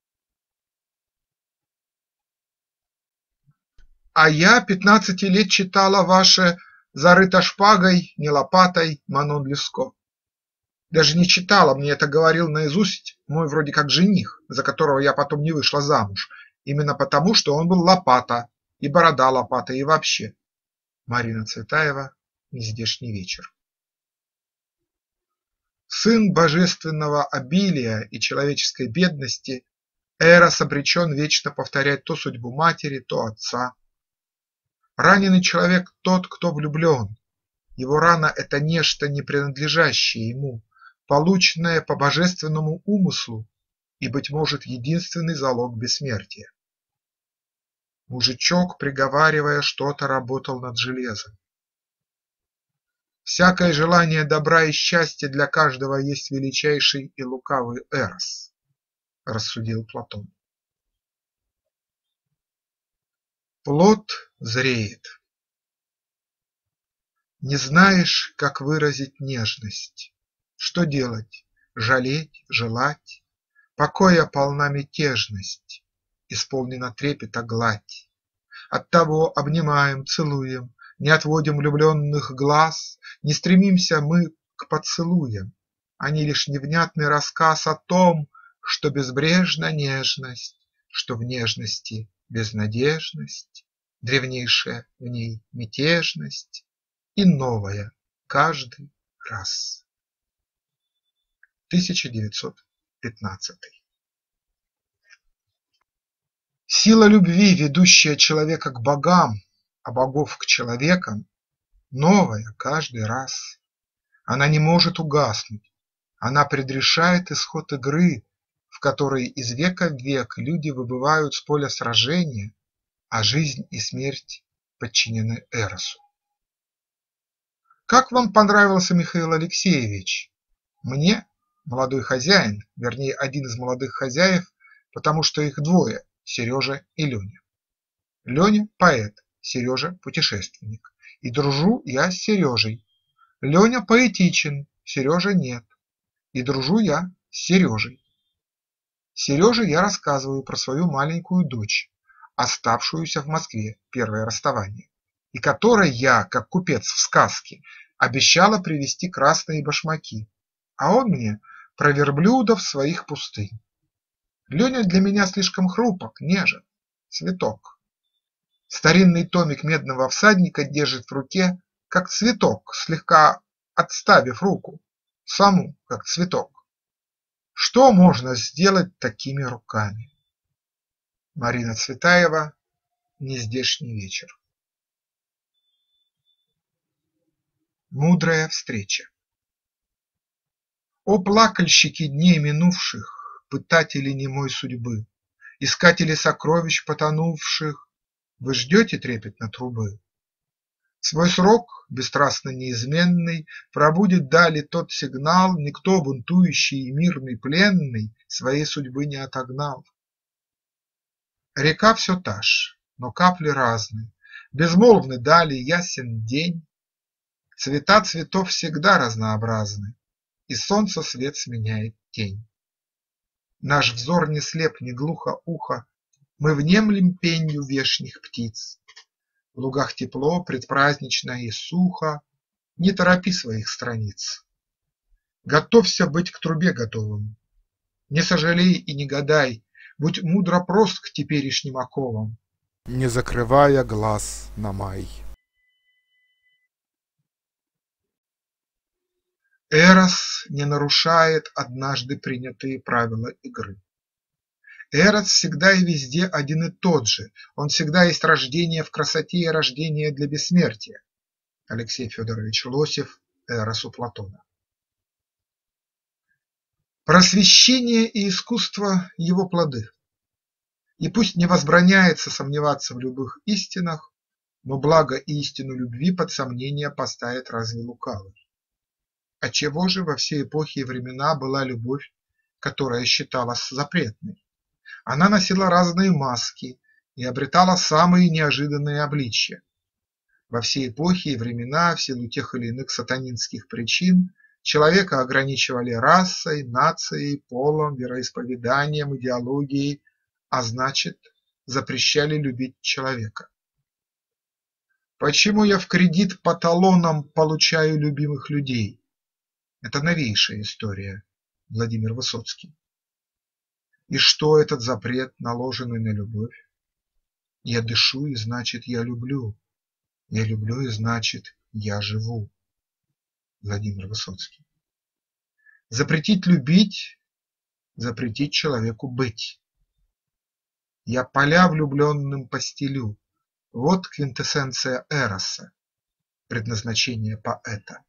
А я пятнадцати лет читала ваше «Зарыто шпагой, не лопатой» Манон Леско. Даже не читала, мне это говорил наизусть мой вроде как жених, за которого я потом не вышла замуж, именно потому, что он был лопата, и борода лопата, и вообще. Марина Цветаева «Нездешний вечер». Сын божественного обилия и человеческой бедности, Эрос обречен вечно повторять то судьбу матери, то отца. Раненый человек тот, кто влюблен. Его рана – это нечто, не принадлежащее ему, полученное по божественному умыслу и, быть может, единственный залог бессмертия. Мужичок, приговаривая что-то, работал над железом. Всякое желание добра и счастья для каждого есть величайший и лукавый Эрос, рассудил Платон. Плод зреет. Не знаешь, как выразить нежность. Что делать? Жалеть, желать? Покоя полна мятежность, исполнена трепета гладь. Оттого обнимаем, целуем, не отводим влюбленных глаз, не стремимся мы к поцелуям, они лишь невнятный рассказ о том, что безбрежна нежность, что в нежности безнадежность, древнейшая в ней мятежность и новая каждый раз. тысяча девятьсот пятнадцатый. Сила любви, ведущая человека к богам, а богов к человекам, новая каждый раз. Она не может угаснуть, она предрешает исход игры, в которой из века в век люди выбывают с поля сражения, а жизнь и смерть подчинены Эросу. Как вам понравился Михаил Алексеевич? Мне, молодой хозяин, вернее один из молодых хозяев, потому что их двое, Сережа и Леня. Леня – поэт, Сережа – путешественник, и дружу я с Сережей. Леня поэтичен, Сережа нет, и дружу я с Сережей. Сереже я рассказываю про свою маленькую дочь, оставшуюся в Москве, первое расставание, и которой я, как купец в сказке, обещала привезти красные башмаки, а он мне про верблюдов своих пустынь. Леня для меня слишком хрупок, нежен, цветок. Старинный томик Медного всадника держит в руке, как цветок, слегка отставив руку, саму, как цветок. Что можно сделать такими руками? Марина Цветаева. Нездешний вечер. Мудрая встреча. О плакальщики дней минувших, пытатели немой судьбы, искатели сокровищ потонувших, вы ждете трепетно трубы. Свой срок, бесстрастно неизменный, пробудет дали тот сигнал, никто бунтующий и мирный пленный своей судьбы не отогнал. Река все та ж, но капли разны, безмолвны дали ясен день, цвета цветов всегда разнообразны, и солнце свет сменяет тень. Наш взор не слеп, не глухо ухо, мы внемлем пенью вешних птиц. В лугах тепло, предпразднично и сухо, не торопи своих страниц. Готовься быть к трубе готовым, не сожалей и не гадай, будь мудро прост к теперешним оковам, не закрывая глаз на май. Эрос не нарушает однажды принятые правила игры. Эрос всегда и везде один и тот же, он всегда есть рождение в красоте и рождение для бессмертия. Алексей Федорович Лосев, Эрос у Платона. Просвещение и искусство – его плоды. И пусть не возбраняется сомневаться в любых истинах, но благо и истину любви под сомнение поставит разве лукавый. Отчего же во все эпохи и времена была любовь, которая считалась запретной? Она носила разные маски и обретала самые неожиданные обличья. Во все эпохи и времена, в силу тех или иных сатанинских причин, человека ограничивали расой, нацией, полом, вероисповеданием, идеологией, а значит, запрещали любить человека. Почему я в кредит по талонам получаю любимых людей? Это новейшая история. Владимир Высоцкий. И что этот запрет, наложенный на любовь? Я дышу, и значит, я люблю. Я люблю, и значит, я живу. Владимир Высоцкий. Запретить любить, запретить человеку быть. Я поля влюбленным постелю. Вот квинтэссенция Эроса, предназначение поэта.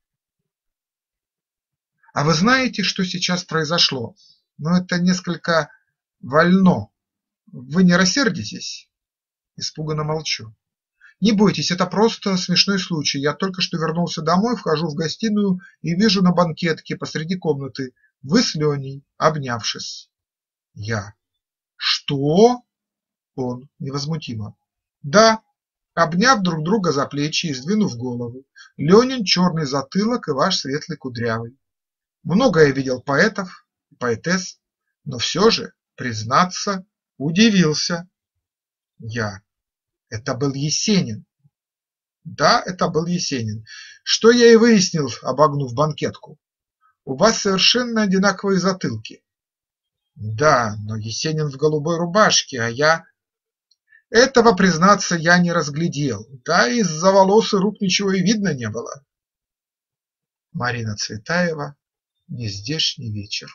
А вы знаете, что сейчас произошло? Но это несколько вольно. Вы не рассердитесь? Испуганно молчу. Не бойтесь, это просто смешной случай. Я только что вернулся домой, вхожу в гостиную и вижу на банкетке посреди комнаты вы с Леней, обнявшись. Я. Что? Он невозмутимо. Да, обняв друг друга за плечи и сдвинув головы. Ленин черный затылок и ваш светлый кудрявый. Много я видел поэтов и поэтесс, но все же, признаться, удивился. Я. Это был Есенин. Да, это был Есенин. Что я и выяснил, обогнув банкетку. У вас совершенно одинаковые затылки. Да, но Есенин в голубой рубашке, а я… Этого, признаться, я не разглядел, да из-за волос и рук ничего и видно не было. Марина Цветаева. Нездешний вечер.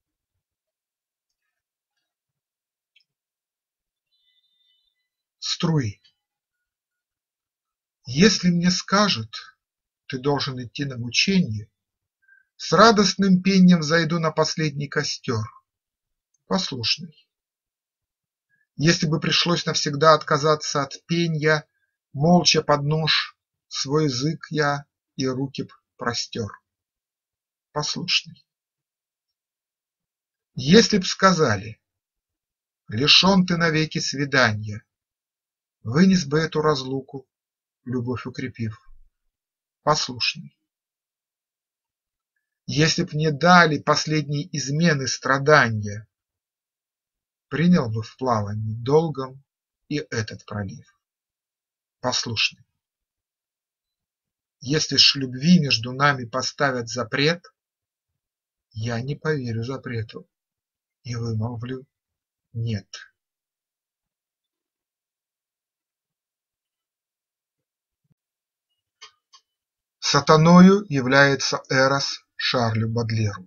Струи. Если мне скажут, ты должен идти на мучение, с радостным пением зайду на последний костер, послушный. Если бы пришлось навсегда отказаться от пенья, молча под нож свой язык я и руки б простер. Послушный. Если б сказали: лишен ты навеки свиданья, вынес бы эту разлуку, любовь укрепив. Послушный. Если б мне дали последней измены страданья, принял бы в плавании долгом и этот пролив. Послушный. Если ж любви между нами поставят запрет, я не поверю запрету и вымолвлю нет. Сатаною является Эрос Шарлю Бодлеру.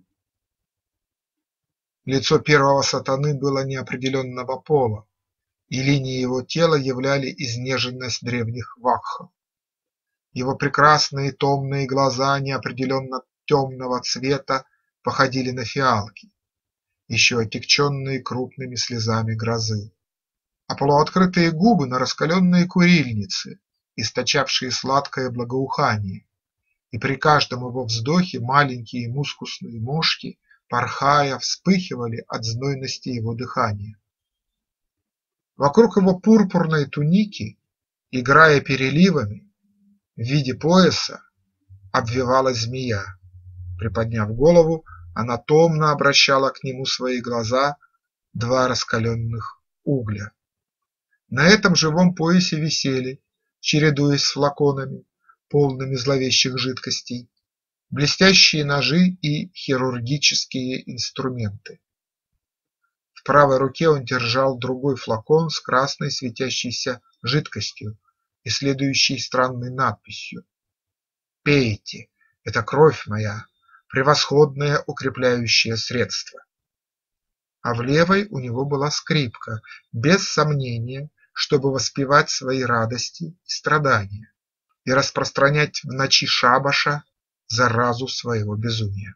Лицо первого сатаны было неопределенного пола, и линии его тела являли изнеженность древних вакхов. Его прекрасные томные глаза неопределенно темного цвета походили на фиалки, еще отягченные крупными слезами грозы, а полуоткрытые губы на раскаленные курильницы, источавшие сладкое благоухание, и при каждом его вздохе маленькие мускусные мошки, порхая, вспыхивали от знойности его дыхания. Вокруг его пурпурной туники, играя переливами, в виде пояса обвивалась змея. Приподняв голову, она томно обращала к нему свои глаза, два раскаленных угля. На этом живом поясе висели, чередуясь с флаконами, полными зловещих жидкостей, блестящие ножи и хирургические инструменты. В правой руке он держал другой флакон с красной светящейся жидкостью и следующей странной надписью: «Пейте, это кровь моя, превосходное укрепляющее средство». А в левой у него была скрипка, без сомнения, чтобы воспевать свои радости и страдания и распространять в ночи шабаша заразу своего безумия.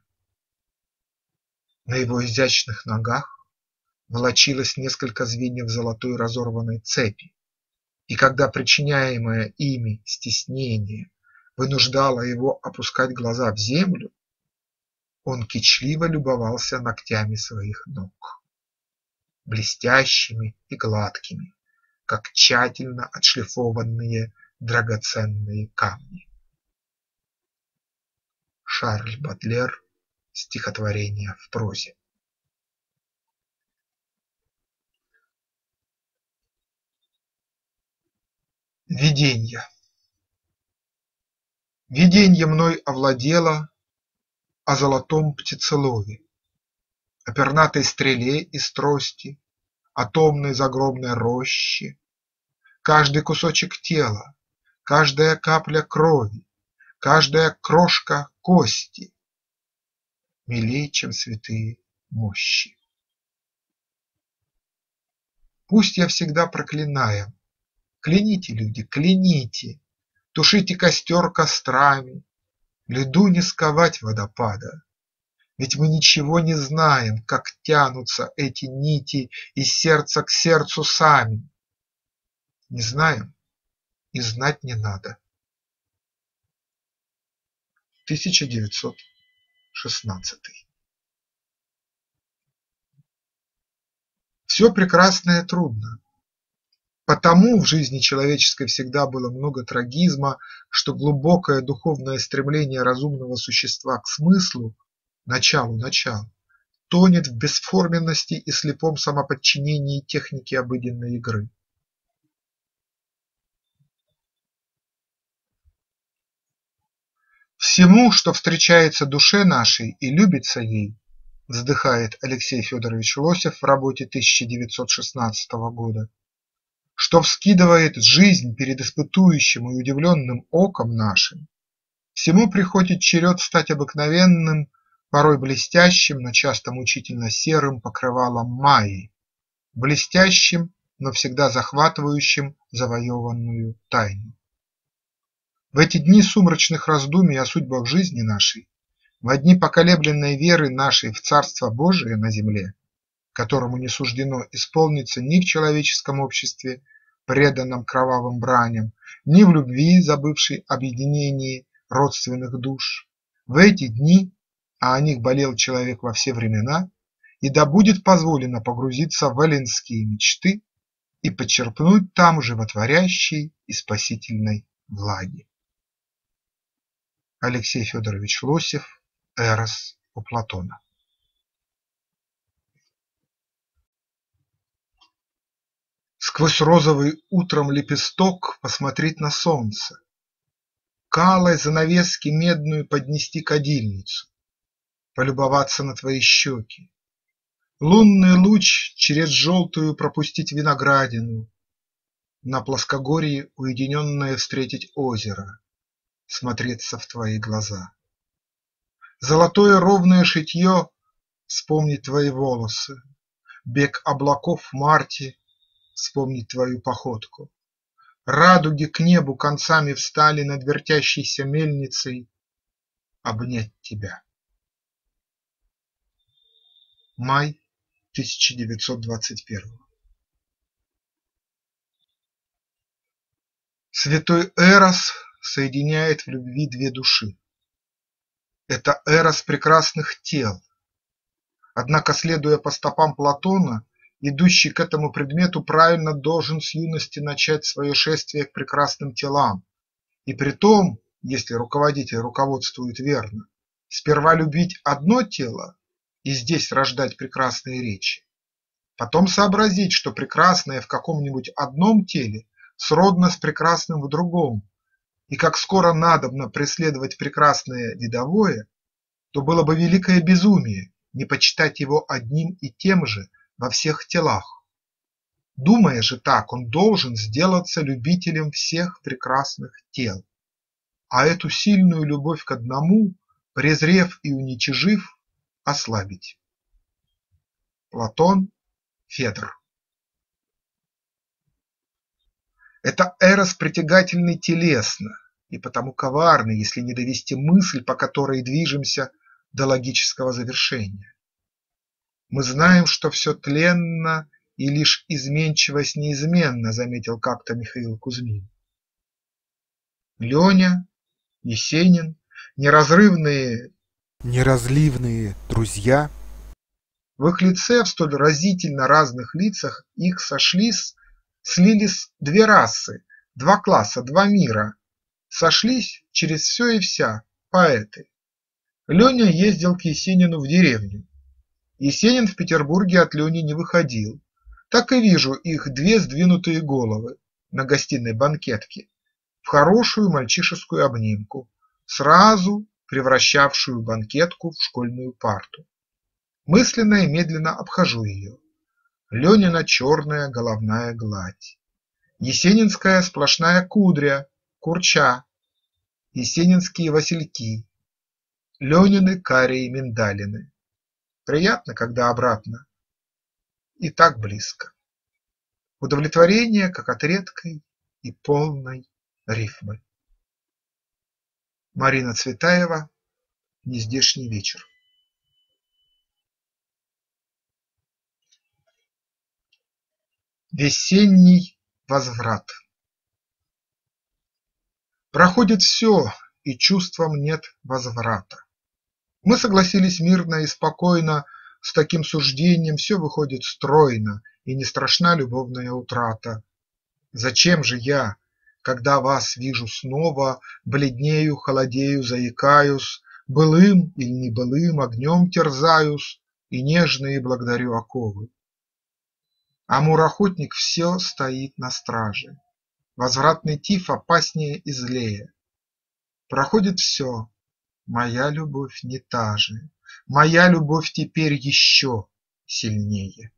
На его изящных ногах волочилось несколько звеньев золотой разорванной цепи, и когда причиняемое ими стеснение вынуждало его опускать глаза в землю, он кичливо любовался ногтями своих ног, блестящими и гладкими, как тщательно отшлифованные драгоценные камни. Шарль Бодлер. Стихотворение в прозе. Виденье. Виденье мной овладело о золотом птицелове, о пернатой стреле из трости, о томной загробной роще. Каждый кусочек тела, каждая капля крови, каждая крошка кости милей, чем святые мощи. Пусть я всегда проклинаю, кляните, люди, кляните, тушите костер кострами, льду не сковать водопада, ведь мы ничего не знаем, как тянутся эти нити из сердца к сердцу сами. Не знаем и знать не надо. тысяча девятьсот шестнадцатый. Все прекрасное трудно. Потому в жизни человеческой всегда было много трагизма, что глубокое духовное стремление разумного существа к смыслу, началу начал, тонет в бесформенности и слепом самоподчинении техники обыденной игры. Всему, что встречается душе нашей и любится ей, вздыхает Алексей Федорович Лосев в работе тысяча девятьсот шестнадцатого года, что вскидывает жизнь перед испытующим и удивленным оком нашим, всему приходит черед стать обыкновенным, порой блестящим, но часто мучительно серым покрывалом Майи, блестящим, но всегда захватывающим завоеванную тайну. В эти дни сумрачных раздумий о судьбах жизни нашей, в дни поколебленной веры нашей в Царство Божие на земле, которому не суждено исполниться ни в человеческом обществе, преданном кровавым браням, ни в любви, забывшей об единении родственных душ. В эти дни, а о них болел человек во все времена, и да будет позволено погрузиться в эллинские мечты и почерпнуть там животворящей и спасительной влаги. Алексей Федорович Лосев, Эрос у Платона. Сквозь розовый утром лепесток посмотреть на солнце, к алой занавеске медную поднести кадильницу, полюбоваться на твои щеки, лунный луч через желтую пропустить виноградину, на плоскогорье уединенное встретить озеро, смотреться в твои глаза. Золотое ровное шитье вспомнить твои волосы, бег облаков в марте вспомнить твою походку. Радуги к небу концами встали над вертящейся мельницей, обнять тебя. Май тысяча девятьсот двадцать первого. Святой Эрос соединяет в любви две души. Это Эрос прекрасных тел. Однако, следуя по стопам Платона, идущий к этому предмету правильно должен с юности начать свое шествие к прекрасным телам, и притом, если руководитель руководствует верно, сперва любить одно тело и здесь рождать прекрасные речи, потом сообразить, что прекрасное в каком-нибудь одном теле сродно с прекрасным в другом, и как скоро надобно преследовать прекрасное видовое, то было бы великое безумие не почитать его одним и тем же во всех телах. Думая же так, он должен сделаться любителем всех прекрасных тел, а эту сильную любовь к одному, презрев и уничижив, ослабить. Платон, Федор. Это Эрос притягательный телесно и потому коварный, если не довести мысль, по которой движемся, до логического завершения. Мы знаем, что все тленно и лишь изменчивость неизменна, заметил как-то Михаил Кузьмин. Леня, Есенин, неразрывные, Неразливные друзья, в их лице, в столь разительно разных лицах, их сошлись, слились две расы, два класса, два мира, сошлись через все и вся поэты. Леня ездил к Есенину в деревню. Есенин в Петербурге от Лени не выходил. Так и вижу их две сдвинутые головы на гостиной банкетке в хорошую мальчишескую обнимку, сразу превращавшую банкетку в школьную парту. Мысленно и медленно обхожу ее. Ленина черная головная гладь, есенинская сплошная кудря, курча, есенинские васильки, Ленины карие миндалины. Приятно, когда обратно, и так близко. Удовлетворение, как от редкой и полной рифмы. Марина Цветаева. Нездешний вечер. Весенний возврат. Проходит все, и чувствам нет возврата. Мы согласились мирно и спокойно с таким суждением, все выходит стройно, и не страшна любовная утрата. Зачем же я, когда вас вижу снова, бледнею, холодею, заикаюсь, былым или небылым огнем терзаюсь и нежные благодарю оковы? Амур-охотник все стоит на страже, возвратный тиф опаснее и злее. Проходит все, моя любовь не та же, моя любовь теперь еще сильнее.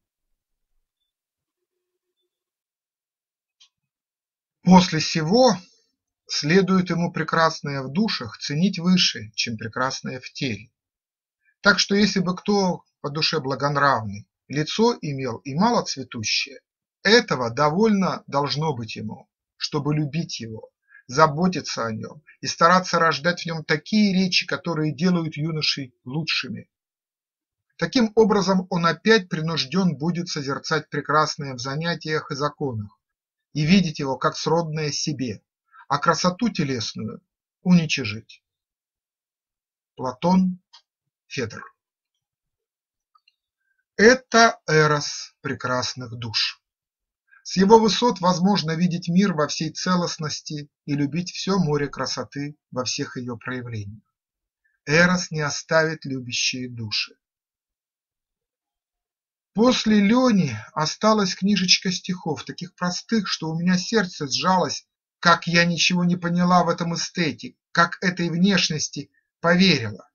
После сего следует ему прекрасное в душах ценить выше, чем прекрасное в теле. Так что если бы кто по душе благонравный лицо имел и мало цветущее, этого довольно должно быть ему, чтобы любить его, заботиться о нем и стараться рождать в нем такие речи, которые делают юношей лучшими. Таким образом он опять принужден будет созерцать прекрасное в занятиях и законах и видеть его как сродное себе, а красоту телесную уничижить. Платон, Федор. Это Эрос прекрасных душ. С его высот возможно видеть мир во всей целостности и любить все море красоты во всех ее проявлениях. Эрос не оставит любящие души. После Лени осталась книжечка стихов, таких простых, что у меня сердце сжалось, как я ничего не поняла в этом эстете, как этой внешности поверила.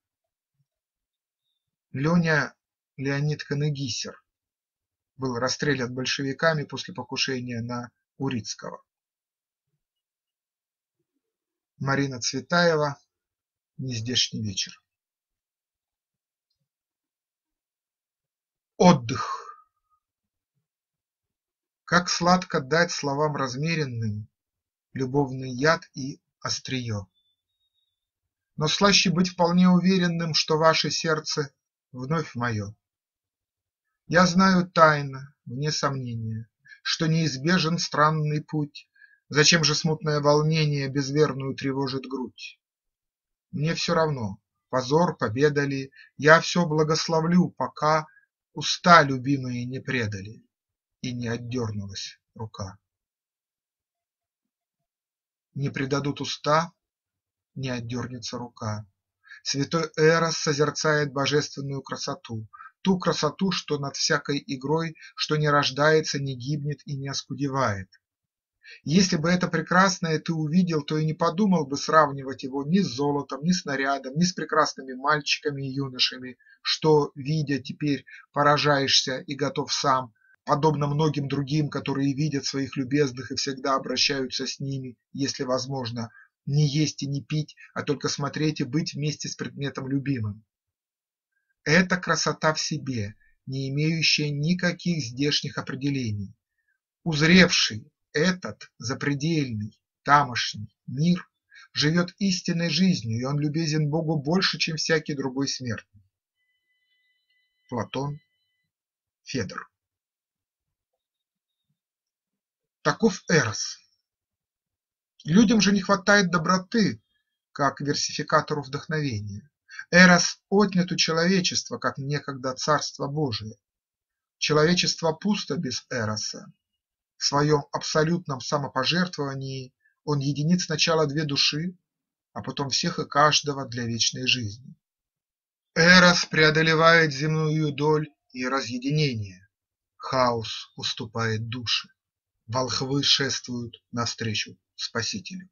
Леня Леонид Канегисер был расстрелян большевиками после покушения на Урицкого. Марина Цветаева. Нездешний вечер. Отдых. Как сладко дать словам размеренным любовный яд и острие. Но слаще быть вполне уверенным, что ваше сердце вновь мое. Я знаю тайно, вне сомнения, что неизбежен странный путь, зачем же смутное волнение безверную тревожит грудь. Мне все равно, позор, победа ли, я все благословлю, пока уста любимые не предали и не отдернулась рука. Не предадут уста, не отдернется рука. Святой Эрос созерцает божественную красоту, ту красоту, что над всякой игрой, что не рождается, не гибнет и не оскудевает. Если бы это прекрасное ты увидел, то и не подумал бы сравнивать его ни с золотом, ни с нарядом, ни с прекрасными мальчиками и юношами, что, видя теперь, поражаешься и готов сам, подобно многим другим, которые видят своих любезных и всегда обращаются с ними, если возможно, не есть и не пить, а только смотреть и быть вместе с предметом любимым. Это красота в себе, не имеющая никаких здешних определений. Узревший этот запредельный, тамошний мир живет истинной жизнью, и он любезен Богу больше, чем всякий другой смертный. Платон, Федор. Таков Эрос. Людям же не хватает доброты, как версификатору вдохновения. Эрос отнят у человечества, как некогда Царство Божие. Человечество пусто без Эроса. В своем абсолютном самопожертвовании он единит сначала две души, а потом всех и каждого для вечной жизни. Эрос преодолевает земную доль и разъединение, хаос уступает души, волхвы шествуют навстречу Спасителю.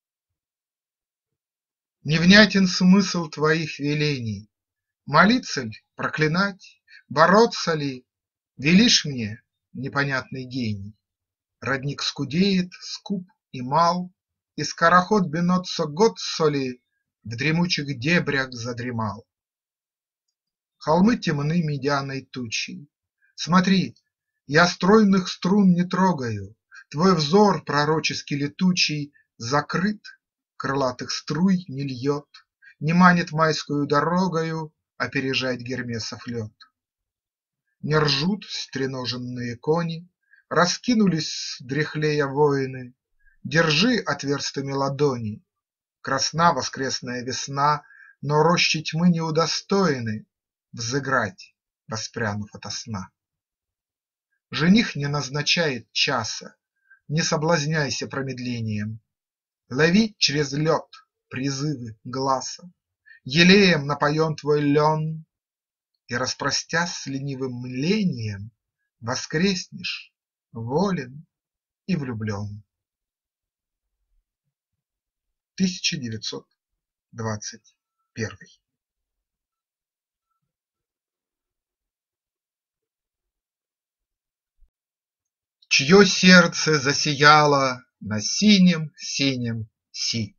Невнятен смысл твоих велений, молиться ли, проклинать, бороться ли, велишь мне, непонятный гений. Родник скудеет, скуп и мал, и скороход Беноццо Гоццоли в дремучих дебрях задремал. Холмы темны медяной тучей. Смотри, я стройных струн не трогаю, твой взор пророчески летучий закрыт, крылатых струй не льет, не манит майскую дорогою опережать Гермесов лед. Не ржут стреноженные кони, раскинулись дряхлея воины. Держи отверстыми ладони, красна воскресная весна, но рощи тьмы не удостоены взыграть, воспрянув ото сна. Жених не назначает часа, не соблазняйся промедлением, лови чрез лед призывы гласа, елеем напоен твой лен, и, распростясь с ленивым млением, воскреснешь волен и влюблен. тысяча девятьсот двадцать первый. Чье сердце засияло на синем-синем си.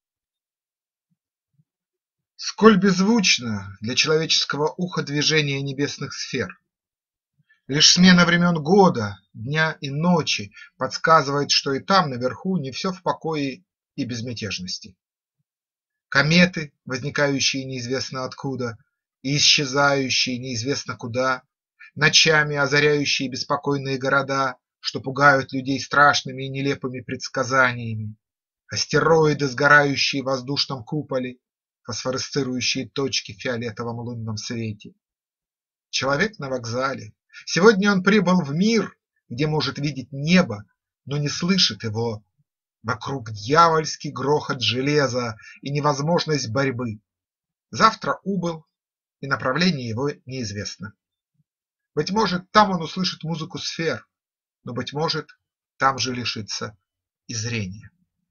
Сколь беззвучно для человеческого уха движение небесных сфер! Лишь смена времен года, дня и ночи подсказывает, что и там наверху не все в покое и безмятежности. Кометы, возникающие неизвестно откуда, и исчезающие неизвестно куда, ночами озаряющие беспокойные города, что пугают людей страшными и нелепыми предсказаниями, астероиды, сгорающие в воздушном куполе, фосфоресцирующие точки в фиолетовом лунном свете. Человек на вокзале. Сегодня он прибыл в мир, где может видеть небо, но не слышит его. Вокруг дьявольский грохот железа и невозможность борьбы. Завтра убыл, и направление его неизвестно. Быть может, там он услышит музыку сфер, но, быть может, там же лишится и зрения.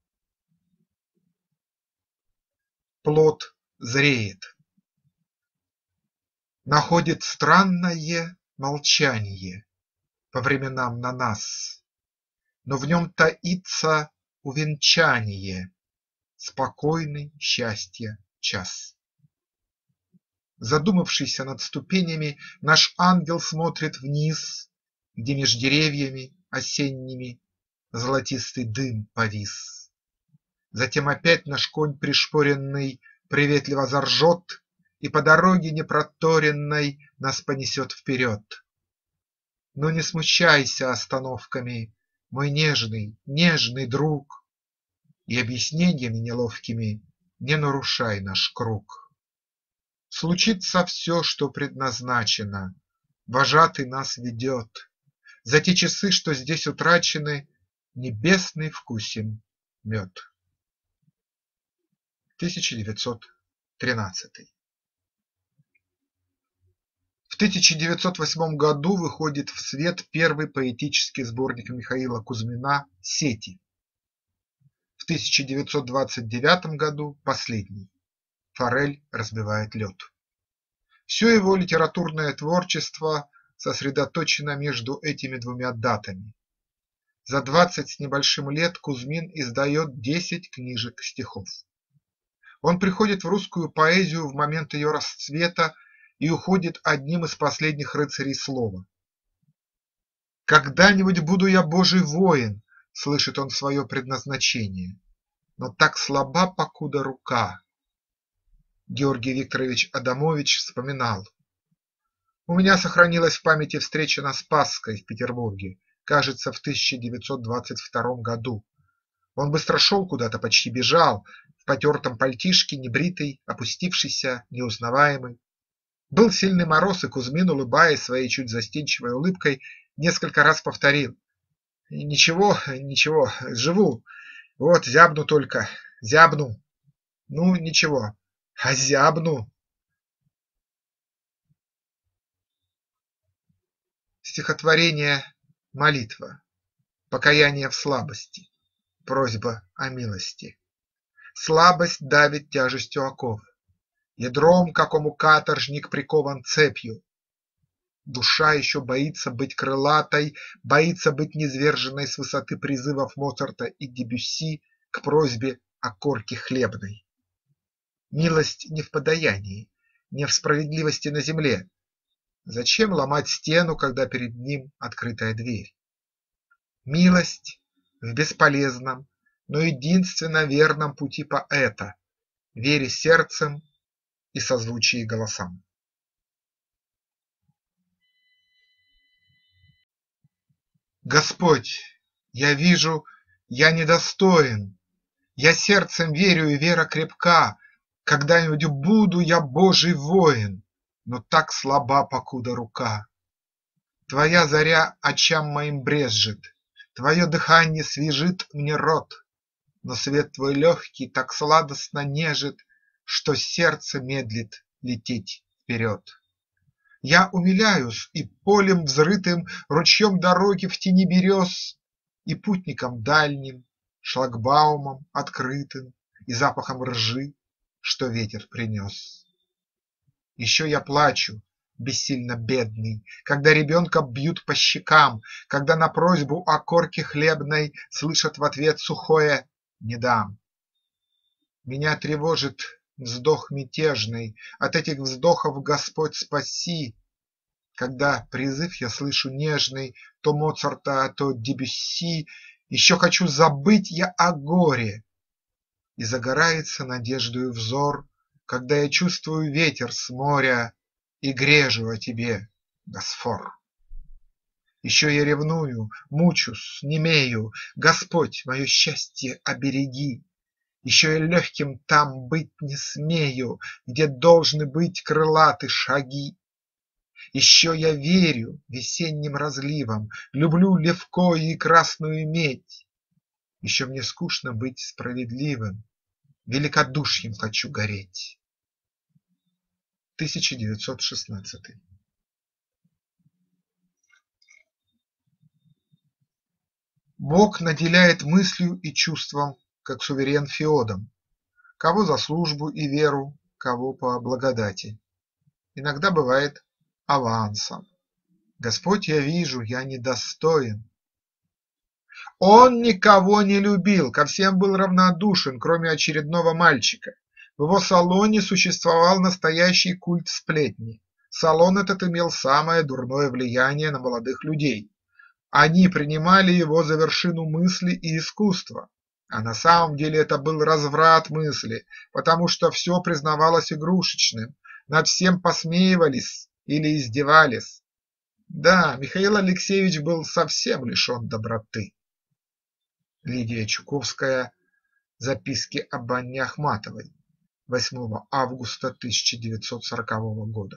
Плод зреет. Находит странное молчание по временам на нас, но в нем таится увенчание, спокойный счастья час. Задумавшийся над ступенями, наш ангел смотрит вниз, где меж деревьями осенними золотистый дым повис. Затем опять наш конь пришпоренный приветливо заржет и по дороге непроторенной нас понесет вперед. Но не смущайся остановками, мой нежный, нежный друг, и объяснениями неловкими не нарушай наш круг. Случится все, что предназначено, вожатый нас ведет, за те часы, что здесь утрачены, небесный вкусим мед. тысяча девятьсот тринадцатый. В тысяча девятьсот восьмом году выходит в свет первый поэтический сборник Михаила Кузьмина «Сети». В тысяча девятьсот двадцать девятом году последний «Форель разбивает лед». Все его литературное творчество сосредоточено между этими двумя датами. За двадцать с небольшим лет Кузьмин издает десять книжек стихов. Он приходит в русскую поэзию в момент ее расцвета и уходит одним из последних рыцарей слова. «Когда-нибудь буду я Божий воин», – слышит он свое предназначение, но так слаба, покуда рука. Георгий Викторович Адамович вспоминал: «У меня сохранилась в памяти встреча на Спасской в Петербурге, кажется, в тысяча девятьсот двадцать втором году. Он быстро шел куда-то, почти бежал, в потертом пальтишке, небритый, опустившийся, неузнаваемый. Был сильный мороз, и Кузьмин, улыбаясь своей чуть застенчивой улыбкой, несколько раз повторил: «Ничего, ничего, живу, вот зябну только, зябну, ну ничего, а зябну». Стихотворение «Молитва», покаяние в слабости, просьба о милости. Слабость давит тяжестью оков, ядром, какому каторжник прикован цепью. Душа еще боится быть крылатой, боится быть низверженной с высоты призывов Моцарта и Дебюсси к просьбе о корке хлебной. Милость не в подаянии, не в справедливости на земле. Зачем ломать стену, когда перед ним открытая дверь? Милость в бесполезном, но единственно верном пути поэта, вере сердцем и созвучии голосам. Господь, я вижу, я недостоин, я сердцем верю, и вера крепка, когда-нибудь буду я Божий воин, но так слаба, покуда рука. Твоя заря очам моим брезжит, твое дыхание свежит мне рот, но свет твой легкий так сладостно нежит, что сердце медлит лететь вперед. Я умиляюсь и полем взрытым, ручьем дороги в тени берез, и путником дальним, шлагбаумом открытым, и запахом ржи, что ветер принес. Еще я плачу, бессильно бедный, когда ребенка бьют по щекам, когда на просьбу о корке хлебной слышат в ответ сухое «не дам». Меня тревожит вздох мятежный, от этих вздохов Господь спаси. Когда призыв я слышу нежный, то Моцарта, то Дебюсси, еще хочу забыть я о горе. И загорается надеждою взор, когда я чувствую ветер с моря, и грежу о тебе, Босфор. Еще я ревную, мучусь, немею, Господь, мое счастье обереги. Еще я легким там быть не смею, Где должны быть крылаты шаги. Еще я верю весенним разливам, Люблю левкое и красную медь. Еще мне скучно быть справедливым, Великодушием хочу гореть. тысяча девятьсот шестнадцатый. Бог наделяет мыслью и чувством, как суверен феодом, кого за службу и веру, кого по благодати. Иногда бывает авансом. Господь, я вижу, я недостоин. Он никого не любил, ко всем был равнодушен, кроме очередного мальчика. В его салоне существовал настоящий культ сплетни. Салон этот имел самое дурное влияние на молодых людей. Они принимали его за вершину мысли и искусства, а на самом деле это был разврат мысли, потому что все признавалось игрушечным, над всем посмеивались или издевались. Да, Михаил Алексеевич был совсем лишен доброты. Лидия Чуковская. Записки об Анне Ахматовой. восьмого августа тысяча девятьсот сорокового года.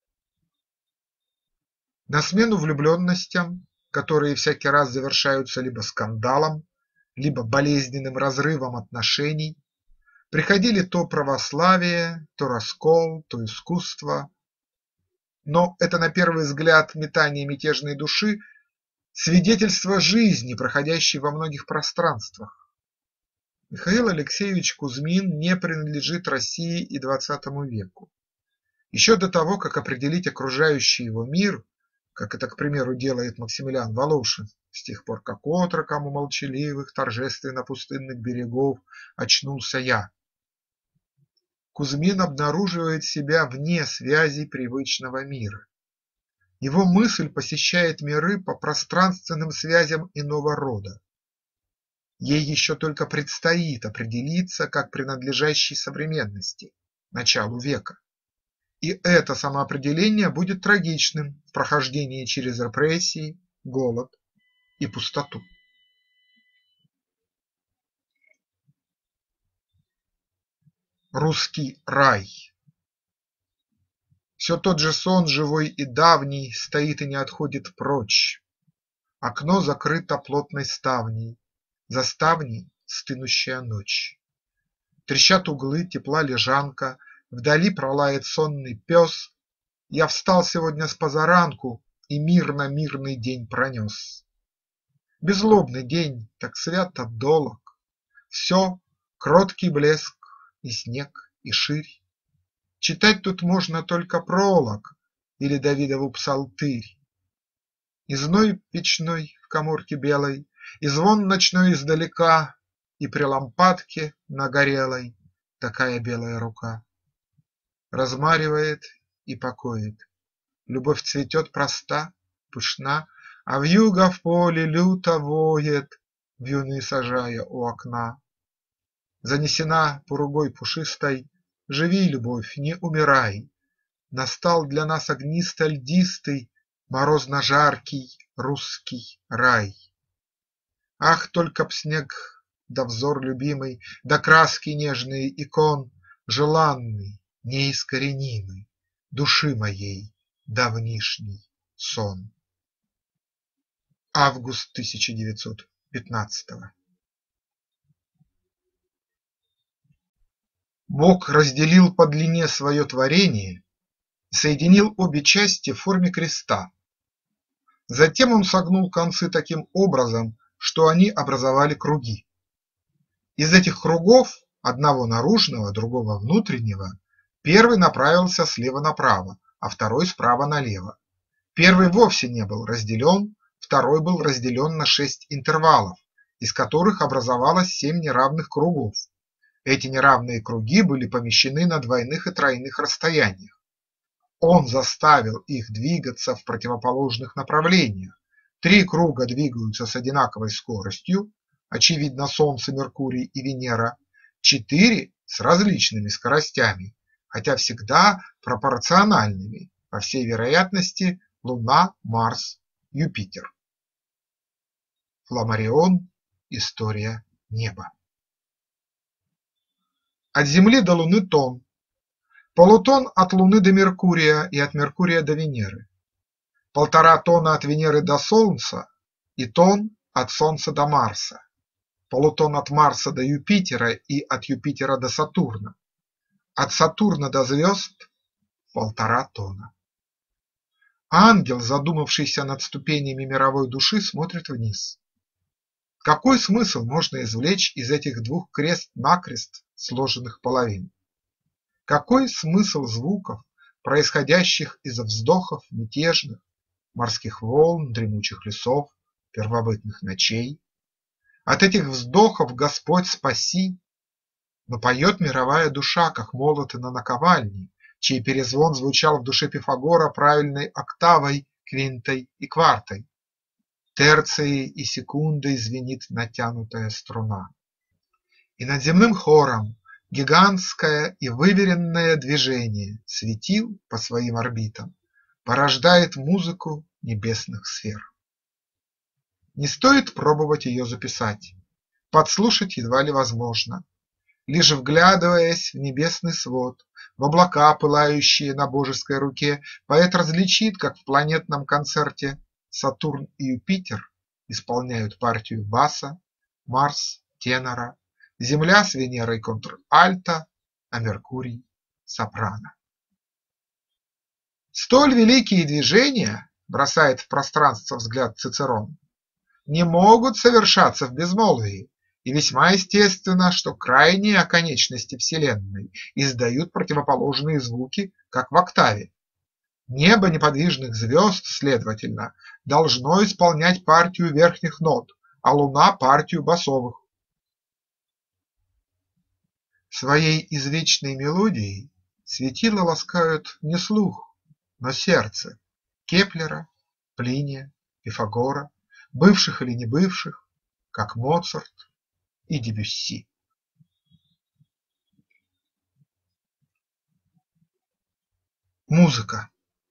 На смену влюбленностям, которые всякий раз завершаются либо скандалом, либо болезненным разрывом отношений, приходили то православие, то раскол, то искусство. Но это, на первый взгляд, метание мятежной души – свидетельство жизни, проходящей во многих пространствах. Михаил Алексеевич Кузьмин не принадлежит России и двадцатому веку. Еще до того, как определить окружающий его мир, как это, к примеру, делает Максимилиан Волошин, с тех пор, как отроком у молчаливых торжественно-пустынных берегов очнулся я, Кузьмин обнаруживает себя вне связей привычного мира. Его мысль посещает миры по пространственным связям иного рода. Ей еще только предстоит определиться как принадлежащей современности, началу века. И это самоопределение будет трагичным в прохождении через репрессии, голод и пустоту. Русский рай. Все тот же сон живой и давний стоит и не отходит прочь. Окно закрыто плотной ставней, за ставней стынущая ночь. Трещат углы, тепла лежанка, вдали пролает сонный пес. Я встал сегодня с позаранку и мирно-мирный день пронес. Беззлобный день, так свято долог, все кроткий блеск и снег и ширь. Читать тут можно только пролог или Давидову псалтырь. И зной печной в каморке белой, и звон ночной издалека, и при лампадке нагорелой такая белая рука. Размаривает и покоит, любовь цветет проста, пышна, а вьюга в поле люто воет, вьюны сажая у окна. Занесена пуругой пушистой, живи, любовь, не умирай, настал для нас огнисто-льдистый, морозно-жаркий русский рай. Ах, только б снег, да взор любимый, да краски нежные икон, желанный, неискоренимый, души моей давнишний сон. Август тысяча девятьсот пятнадцатого. Бог разделил по длине свое творение и соединил обе части в форме креста. Затем он согнул концы таким образом, что они образовали круги. Из этих кругов, одного наружного, другого внутреннего, первый направился слева направо, а второй справа налево. Первый вовсе не был разделен, второй был разделен на шесть интервалов, из которых образовалось семь неравных кругов. Эти неравные круги были помещены на двойных и тройных расстояниях. Он заставил их двигаться в противоположных направлениях. Три круга двигаются с одинаковой скоростью, очевидно, Солнце, Меркурий и Венера, четыре с различными скоростями, хотя всегда пропорциональными, по всей вероятности, Луна, Марс, Юпитер. Фламарион. История неба. От Земли до Луны тонн, полутон от Луны до Меркурия и от Меркурия до Венеры, полтора тонна от Венеры до Солнца и тонн от Солнца до Марса, полутон от Марса до Юпитера и от Юпитера до Сатурна, от Сатурна до звезд полтора тонна. Ангел, задумавшийся над ступенями мировой души, смотрит вниз. Какой смысл можно извлечь из этих двух крест-накрест сложенных половин? Какой смысл звуков, происходящих из вздохов мятежных, морских волн, дремучих лесов, первобытных ночей? От этих вздохов Господь спаси, но поет мировая душа, как молоты на наковальне, чей перезвон звучал в душе Пифагора правильной октавой, квинтой и квартой. Терцией и секундой звенит натянутая струна. И над земным хором гигантское и выверенное движение светил по своим орбитам порождает музыку небесных сфер. Не стоит пробовать ее записать, подслушать едва ли возможно. Лишь вглядываясь в небесный свод, в облака, пылающие на божеской руке, поэт различит, как в планетном концерте Сатурн и Юпитер исполняют партию баса, Марс – тенора, Земля с Венерой контральто, а Меркурий – сопрано. Столь великие движения, бросает в пространство взгляд Цицерон, не могут совершаться в безмолвии, и весьма естественно, что крайние оконечности Вселенной издают противоположные звуки, как в октаве. Небо неподвижных звезд, следовательно, должно исполнять партию верхних нот, а Луна – партию басовых. Своей извечной мелодией светила ласкают не слух, но сердце Кеплера, Плиния, Пифагора, бывших или не бывших, как Моцарт и Дебюсси. Музыка.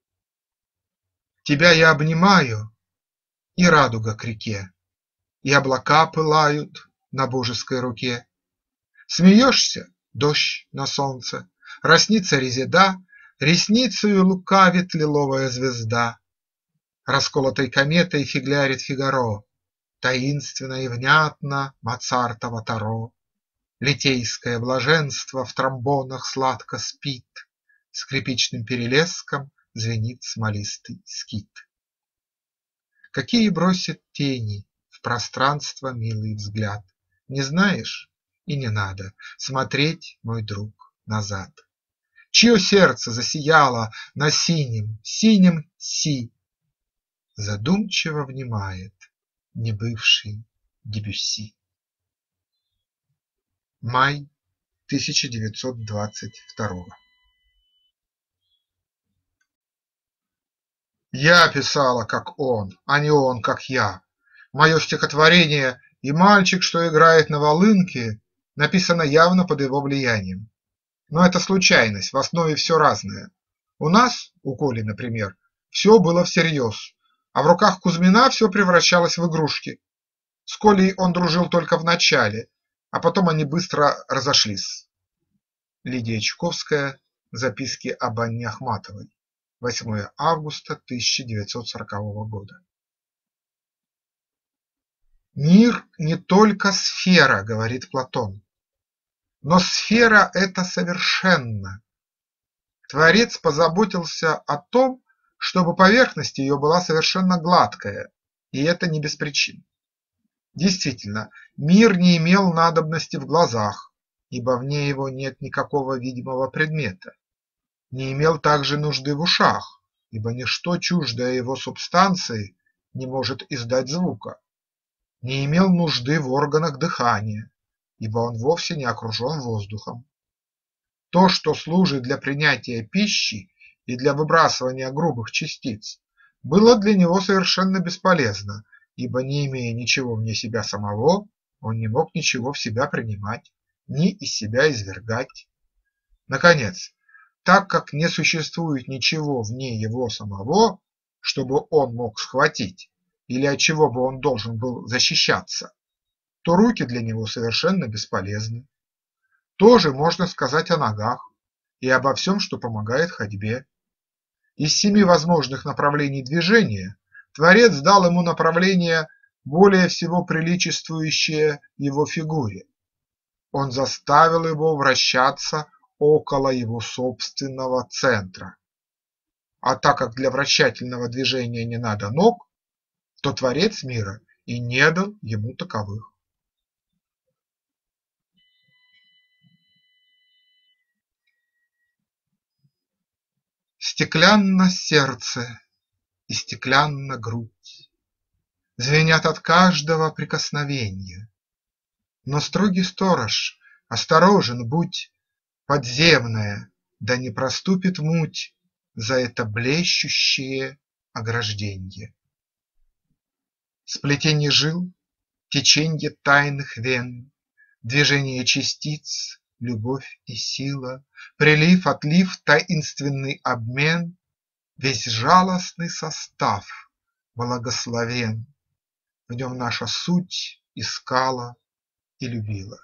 Тебя я обнимаю, и радуга к реке, и облака пылают на божеской руке. Смеешься – дождь на солнце, роснится резеда, ресницею лукавит лиловая звезда. Расколотой кометой фиглярит Фигаро, таинственно и внятно Моцартово Таро. Литейское блаженство в тромбонах сладко спит, скрипичным перелеском звенит смолистый скит. Какие бросит тени в пространство милый взгляд, не знаешь и не надо смотреть, мой друг, назад. Чье сердце засияло на синем, синем си, задумчиво внимает небывший Дебюсси. Май тысяча девятьсот двадцать второго. Я писала, как он, а не он, как я. Мое стихотворение «И мальчик, что играет на волынке» написано явно под его влиянием. Но это случайность, в основе все разное. У нас, у Коли, например, все было всерьез, а в руках Кузьмина все превращалось в игрушки. С Колей он дружил только в начале, а потом они быстро разошлись. Лидия Чуковская. Записки об Анне Ахматовой. восьмое августа тысяча девятьсот сорокового года. Мир не только сфера, говорит Платон, но сфера эта совершенна. Творец позаботился о том, чтобы поверхность ее была совершенно гладкая, и это не без причин. Действительно, мир не имел надобности в глазах, ибо вне его нет никакого видимого предмета. Не имел также нужды в ушах, ибо ничто чуждое его субстанции не может издать звука. Не имел нужды в органах дыхания, ибо он вовсе не окружен воздухом. То, что служит для принятия пищи и для выбрасывания грубых частиц, было для него совершенно бесполезно, ибо, не имея ничего вне себя самого, он не мог ничего в себя принимать, ни из себя извергать. Наконец, так как не существует ничего вне его самого, чтобы он мог схватить, или от чего бы он должен был защищаться, то руки для него совершенно бесполезны. То же можно сказать о ногах и обо всем, что помогает ходьбе. Из семи возможных направлений движения Творец дал ему направление, более всего приличествующее его фигуре. Он заставил его вращаться около его собственного центра. А так как для вращательного движения не надо ног, то Творец мира и не дал ему таковых. Стеклянно сердце и стеклянна грудь, звенят от каждого прикосновения. Но строгий сторож, осторожен будь, подземная, да не проступит муть за это блещущее огражденье. Сплетение жил, теченье тайных вен, движение частиц, любовь и сила, прилив, отлив, таинственный обмен, весь жалостный состав благословен, в нем наша суть искала и любила.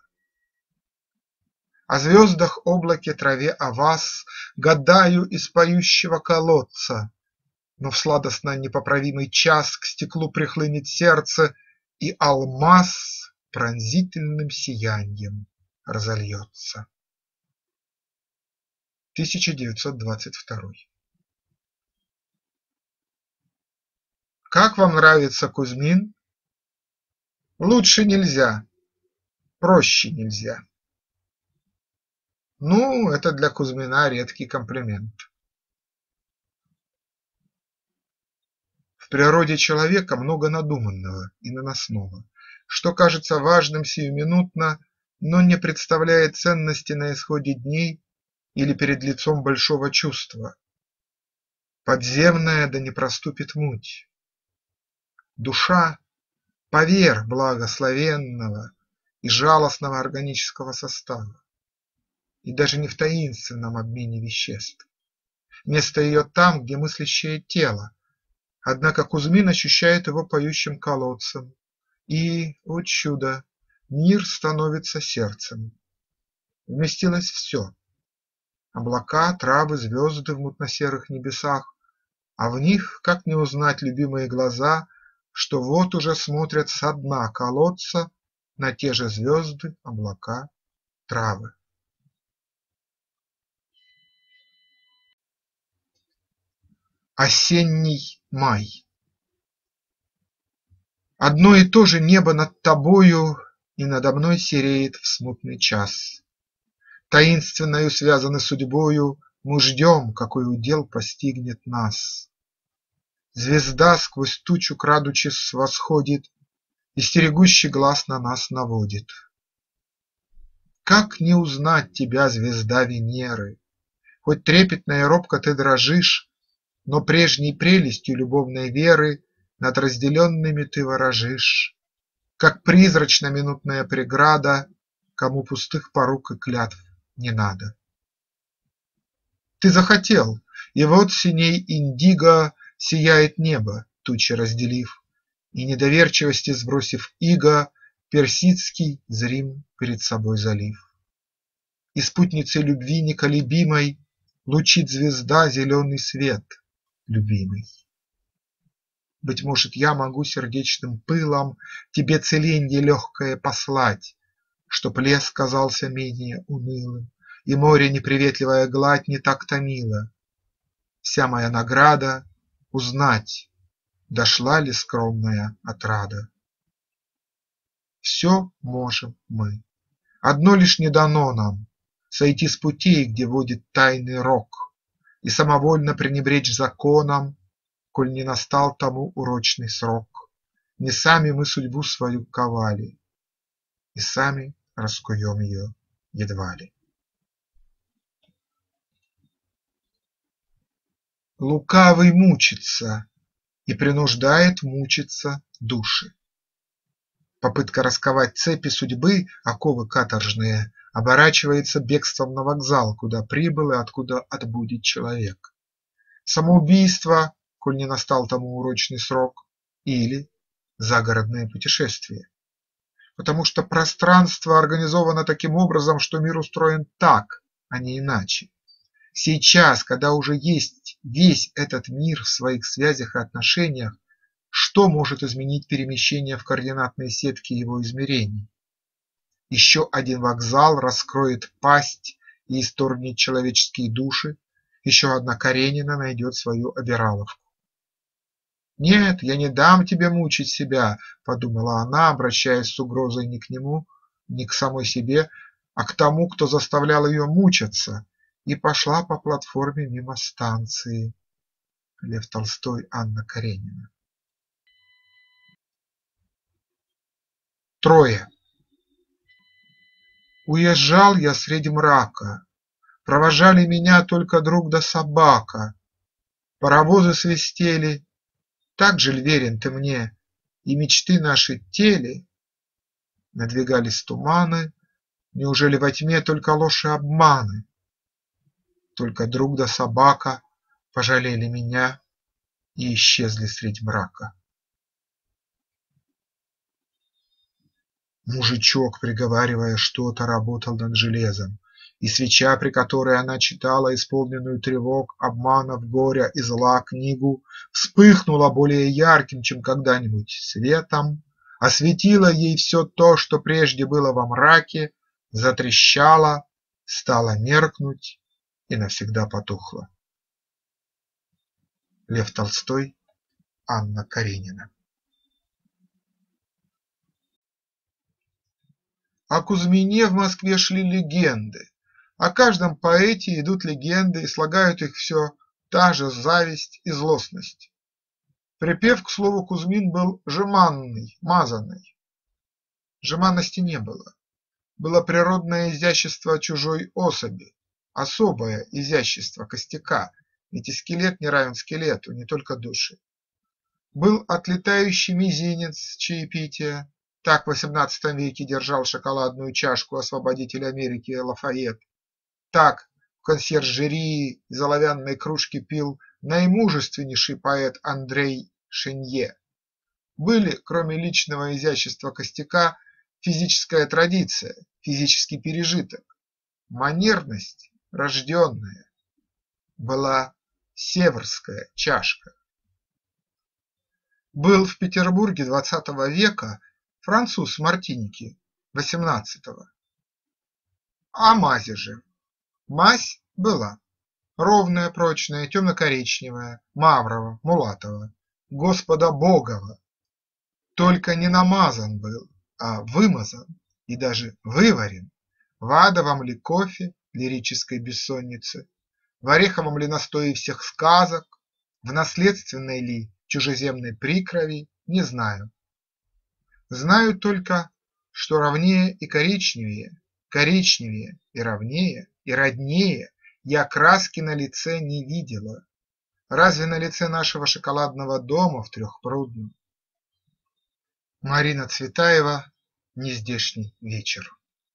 О звездах, облаке, траве, о вас гадаю из поющего колодца, но в сладостно непоправимый час к стеклу прихлынет сердце, и алмаз пронзительным сияньем разольется. тысяча девятьсот двадцать второй. Как вам нравится Кузьмин? Лучше нельзя, проще нельзя. Ну, это для Кузьмина редкий комплимент. В природе человека много надуманного и наносного, что кажется важным сиюминутно, но не представляет ценности на исходе дней или перед лицом большого чувства. Подземная да не проступит муть. Душа – поверх благословенного и жалостного органического состава, и даже не в таинственном обмене веществ. Место ее там, где мыслящее тело, однако Кузьмин ощущает его поющим колодцем, и, о чудо, мир становится сердцем. Вместилось все – облака, травы, звезды в мутно-серых небесах, а в них, как не узнать любимые глаза, что вот уже смотрят со дна колодца на те же звезды, облака, травы. Осенний май. Одно и то же небо над тобою и надо мной сереет в смутный час. Таинственною связаны судьбою, мы ждем, какой удел постигнет нас. Звезда сквозь тучу крадучись восходит и стерегущий глаз на нас наводит. Как не узнать тебя, звезда Венеры? Хоть трепетно и робко ты дрожишь, но прежней прелестью любовной веры над разделенными ты ворожишь, как призрачна минутная преграда, кому пустых порук и клятв не надо. Ты захотел, и вот синей индиго сияет небо, тучи разделив, и недоверчивости сбросив иго, персидский зрим перед собой залив. И спутницей любви неколебимой лучит звезда зеленый свет, любимый. Быть может, я могу сердечным пылом тебе целенье легкое послать, чтоб лес казался менее унылым, и море неприветливая гладь не так томила. Вся моя награда — узнать, дошла ли скромная отрада. Все можем мы, одно лишь не дано нам — сойти с путей, где водит тайный рок, и самовольно пренебречь законом, коль не настал тому урочный срок. Не сами мы судьбу свою ковали, и сами раскуем ее едва ли. Лукавый мучится и принуждает мучиться души. Попытка расковать цепи судьбы, оковы каторжные, оборачивается бегством на вокзал, куда прибыл и откуда отбудет человек. Самоубийство, коль не настал тому урочный срок, или загородное путешествие. Потому что пространство организовано таким образом, что мир устроен так, а не иначе. Сейчас, когда уже есть весь этот мир в своих связях и отношениях, что может изменить перемещение в координатной сетке его измерений? Еще один вокзал раскроет пасть и исторгнет человеческие души, еще одна Каренина найдет свою обираловку. «Нет, я не дам тебе мучить себя», – подумала она, обращаясь с угрозой не к нему, не к самой себе, а к тому, кто заставлял ее мучаться, и пошла по платформе мимо станции. Лев Толстой, Анна Каренина. Трое. Уезжал я среди мрака, провожали меня только друг да собака, паровозы свистели, так же ль верен ты мне, и мечты наши тели? Надвигались туманы, неужели во тьме только ложь и обманы? Только друг да собака пожалели меня и исчезли средь мрака. Мужичок, приговаривая что-то, работал над железом, и свеча, при которой она читала исполненную тревог, обманов, горя и зла книгу, вспыхнула более ярким, чем когда-нибудь, светом, осветила ей все то, что прежде было во мраке, затрещала, стала меркнуть и навсегда потухла. Лев Толстой, Анна Каренина. О Кузьмине в Москве шли легенды, о каждом поэте идут легенды и слагают их все та же зависть и злостность. Припев, к слову, Кузьмин был жеманный, мазанный. Жеманности не было. Было природное изящество чужой особи, особое изящество костяка, ведь и скелет не равен скелету, не только души. Был отлетающий мизинец чаепития. Так в восемнадцатом веке держал шоколадную чашку освободитель Америки Лафайет. Так в консьержерии из оловянной кружки пил наимужественнейший поэт Андрей Шенье. Были, кроме личного изящества костяка, физическая традиция, физический пережиток, манерность рожденная. Была северская чашка. Был в Петербурге двадцатого века француз Мартиники восемнадцатого. О мази же. Мазь была ровная, прочная, темно-коричневая, маврова, мулатова, Господа Богова. Только не намазан был, а вымазан и даже выварен в адовом ли кофе лирической бессонницы, в ореховом ли настое всех сказок, в наследственной ли чужеземной прикрови, не знаю. Знаю только, что ровнее и коричневее, коричневее и ровнее и роднее я краски на лице не видела. Разве на лице нашего шоколадного дома в Трехпрудном? Марина Цветаева. Нездешний вечер.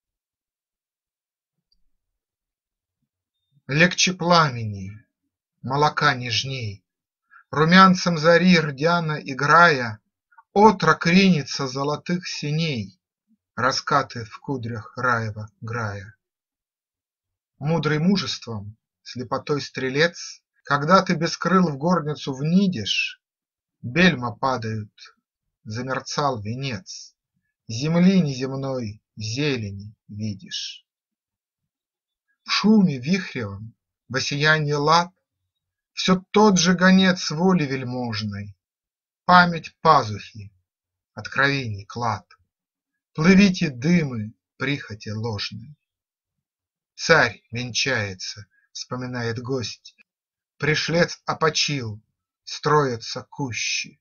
Легче пламени, молока нежней, румянцем зари рдяно играя, отрок ринется золотых синей, раскаты в кудрях Раева Грая. Мудрый мужеством, слепотой стрелец, когда ты без крыл в горницу внидешь, бельма падают, замерцал венец, земли неземной зелени видишь. В шуме вихревом, в осияньи лап все тот же гонец воли вельможной, память пазухи, откровений клад. Плывите дымы прихоти ложной. Царь венчается, вспоминает гость, пришлец опочил, строятся кущи.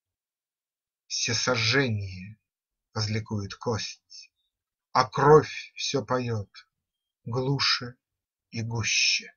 Всесожжение, возликует кость, а кровь все поет глуше и гуще.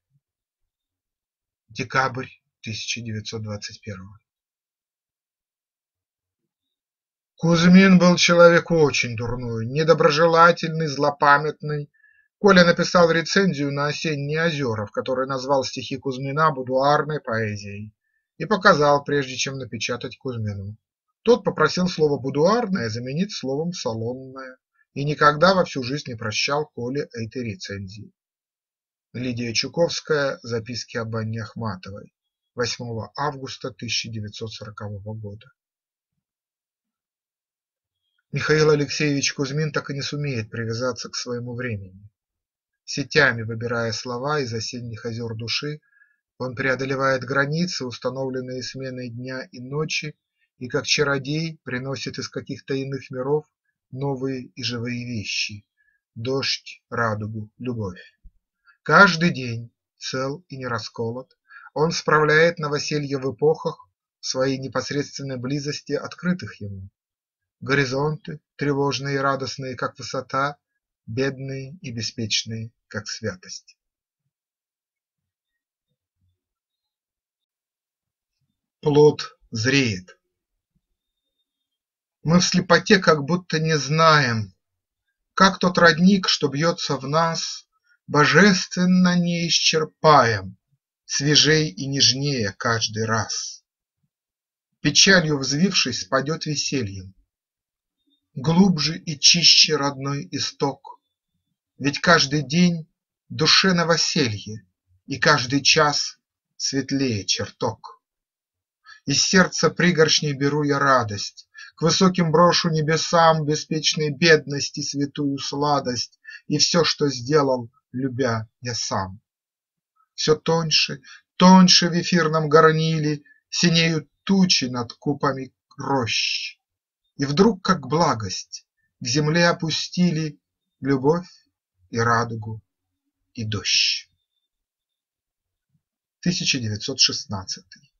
Декабрь тысяча девятьсот двадцать первого. Кузьмин был человек очень дурной, недоброжелательный, злопамятный. Коля написал рецензию на «Осенние озера», в которой назвал стихи Кузьмина будуарной поэзией, и показал, прежде чем напечатать Кузьмину. Тот попросил слово «будуарное» заменить словом «салонное» и никогда во всю жизнь не прощал Коле этой рецензии. Лидия Чуковская. Записки об Анне Ахматовой. восьмого августа тысяча девятьсот сорокового года. Михаил Алексеевич Кузьмин так и не сумеет привязаться к своему времени. Сетями выбирая слова из «Осенних озер души», он преодолевает границы, установленные сменой дня и ночи, и как чародей приносит из каких-то иных миров новые и живые вещи – дождь, радугу, любовь. Каждый день, цел и не расколот, он справляет новоселье в эпохах своей непосредственной близости, открытых ему. Горизонты, тревожные и радостные, как высота, бедные и беспечные, как святость. Плод зреет. Мы в слепоте как будто не знаем, как тот родник, что бьется в нас, божественно неисчерпаем, свежей и нежнее каждый раз. Печалью взвившись, спадет весельем. Глубже и чище родной исток, ведь каждый день душе новоселье, и каждый час светлее чертог. Из сердца пригоршней беру я радость, к высоким брошу небесам беспечной бедности святую сладость и все, что сделал, любя я сам. Все тоньше, тоньше в эфирном горниле синеют тучи над купами рощ. И вдруг, как благость, к земле опустили любовь и радугу и дождь. тысяча девятьсот шестнадцатый.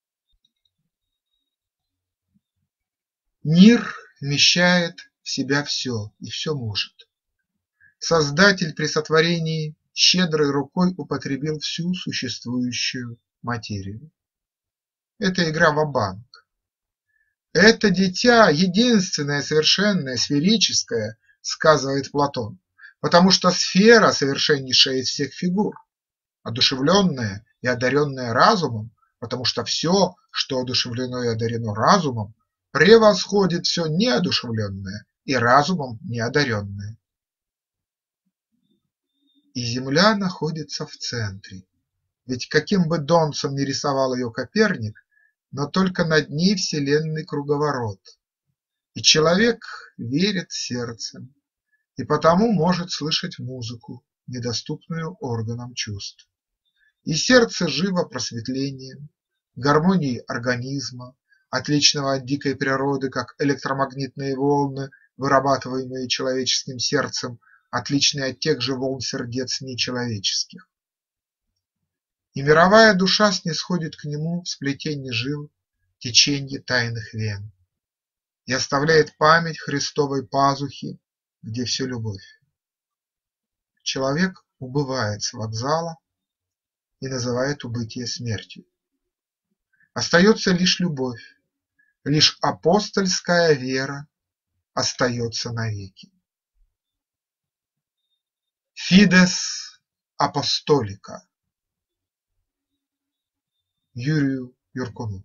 Мир вмещает в себя все и все может. Создатель при сотворении щедрой рукой употребил всю существующую материю. Это игра ва-банк. Это дитя единственное, совершенное, сферическое, сказывает Платон, потому что сфера совершеннейшая из всех фигур, одушевленная и одаренная разумом, потому что все, что одушевлено и одарено разумом, превосходит все неодушевленное и разумом неодаренное. И Земля находится в центре, ведь каким бы донцем ни рисовал ее Коперник, но только над ней вселенный круговорот, и человек верит сердцем, и потому может слышать музыку, недоступную органам чувств. И сердце живо просветлением, гармонией организма, отличного от дикой природы, как электромагнитные волны, вырабатываемые человеческим сердцем, отличные от тех же волн сердец нечеловеческих. И мировая душа снисходит к нему в сплетении жил, теченье тайных вен, и оставляет память Христовой пазухи, где все любовь. Человек убывает с вокзала и называет убытие смертью. Остается лишь любовь, лишь апостольская вера остается навеки. Фидес апостолика. Юрию Юркуну.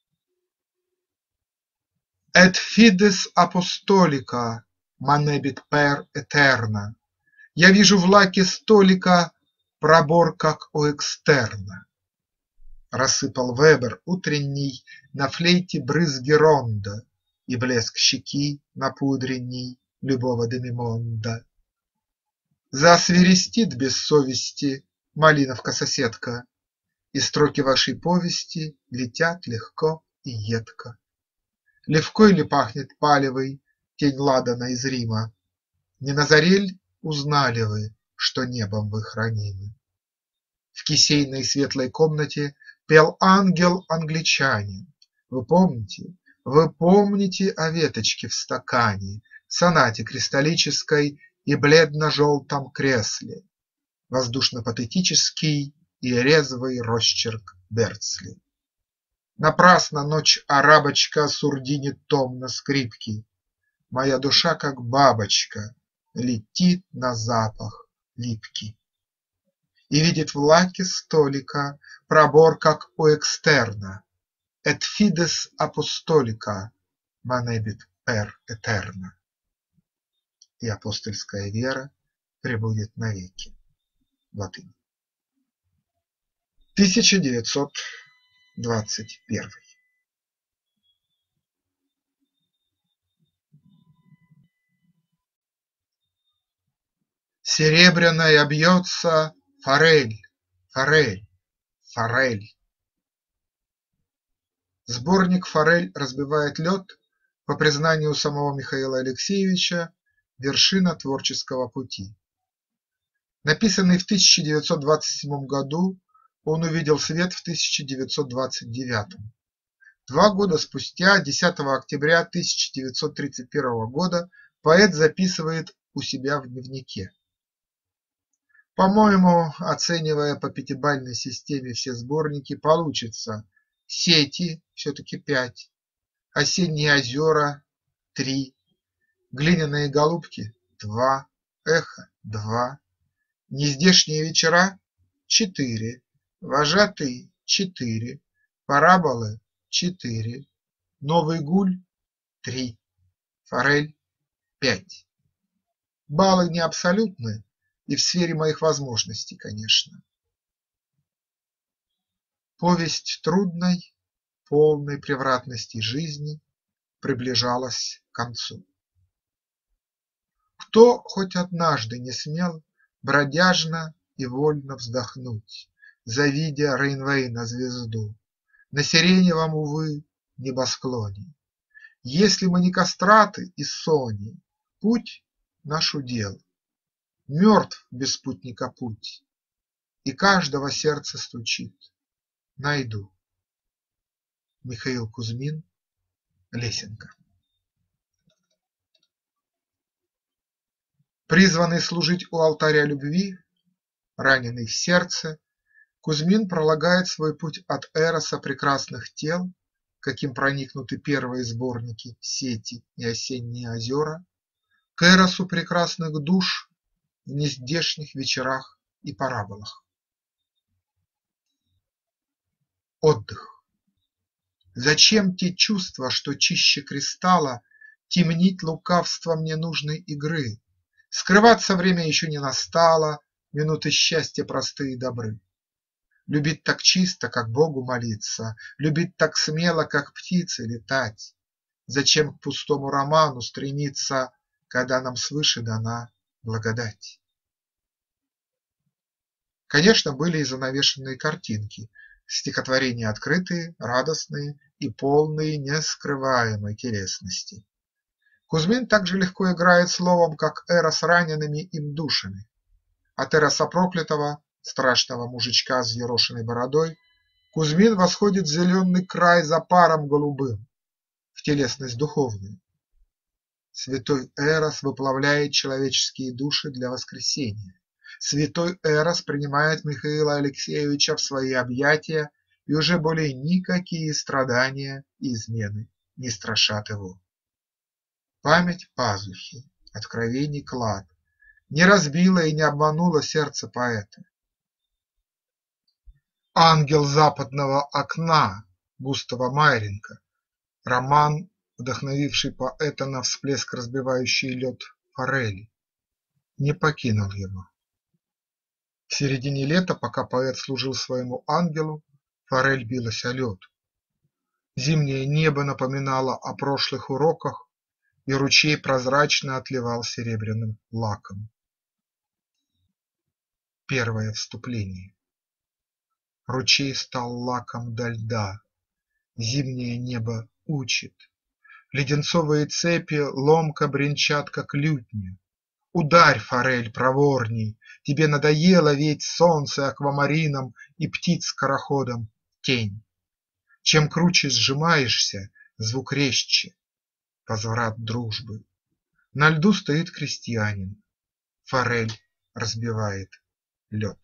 Et fides apostolica manebit per eterna. Я вижу в лаке столика пробор, как у экстерна. Рассыпал Вебер утренний на флейте брызги ронда и блеск щеки напудренней любого Демимонда. Засвирестит без совести малиновка-соседка, и строки вашей повести летят легко и едко. Левкой ли пахнет палевой тень ладана из Рима? Не Назарель узнали вы, что небом вы хранимы? В кисейной светлой комнате пел ангел-англичанин. Вы помните, вы помните о веточке в стакане, сонате кристаллической и бледно-желтом кресле, воздушно-патетический и резвый росчерк Берцли. Напрасно ночь арабочка сурдинит томно скрипки, Моя душа, как бабочка, летит на запах липкий и видит в лаке столика пробор, как у экстерна. Et fides apostolica manebit per eterna. И апостольская вера пребудет навеки. Латынь. тысяча девятьсот двадцать первый. Серебряная бьется форель, форель, форель. Сборник «Форель разбивает лед», по признанию самого Михаила Алексеевича, вершина творческого пути. Написанный в тысяча девятьсот двадцать седьмом году, он увидел свет в тысяча девятьсот двадцать девятом. Два года спустя, десятого октября тысяча девятьсот тридцать первого года, поэт записывает у себя в дневнике: «По-моему, оценивая по пятибалльной системе все сборники, получится: Сети все-таки пять, Осенние озера три, Глиняные голубки два, Эхо два, Нездешние вечера четыре, Вожатый четыре, Параболы четыре, Новый гуль три, Форель пять. Баллы не абсолютны и в сфере моих возможностей, конечно». Повесть трудной, полной превратностей жизни приближалась к концу. Кто хоть однажды не смел бродяжно и вольно вздохнуть, завидя Рейнвейна звезду на сиреневом, увы, небосклоне? Если мы не Кастраты и Сони, путь наш удел, мертв без спутника путь, и каждого сердце стучит: найду. Михаил Кузьмин, Лесенка. Призванный служить у алтаря любви, раненый в сердце, Кузьмин пролагает свой путь от эроса прекрасных тел, каким проникнуты первые сборники «Сети» и «Осенние озера», к эросу прекрасных душ в нездешних вечерах и параболах. Отдых. Зачем те чувства, что чище кристалла, темнить лукавством ненужной игры? Скрываться время еще не настало, минуты счастья простые и добры. Любить так чисто, как Богу молиться, любить так смело, как птицы летать. Зачем к пустому роману стремиться, когда нам свыше дана благодать? Конечно, были и занавешенные картинки, стихотворения открытые, радостные и полные нескрываемой телесности. Кузьмин также легко играет словом, как Эрос ранеными им душами. От Эроса проклятого, страшного мужичка с взъерошенной бородой, Кузьмин восходит в зеленый край за паром голубым, в телесность духовную. Святой Эрос выплавляет человеческие души для воскресения. Святой Эрос принимает Михаила Алексеевича в свои объятия, и уже более никакие страдания и измены не страшат его. Память пазухи, откровений клад не разбила и не обманула сердце поэта. «Ангел западного окна» Густава Майренко, роман, вдохновивший поэта на всплеск разбивающий лед форели, не покинул его. В середине лета, пока поэт служил своему ангелу, форель билась о лед. Зимнее небо напоминало о прошлых уроках, и ручей прозрачно отливал серебряным лаком. Первое вступление. Ручей стал лаком до льда, зимнее небо учит, леденцовые цепи ломко бренчат, как лютня. Ударь, форель, проворней, тебе надоело ведь солнце аквамарином и птиц скороходом тень. Чем круче сжимаешься, звук резче, возврат дружбы. На льду стоит крестьянин, форель разбивает лед.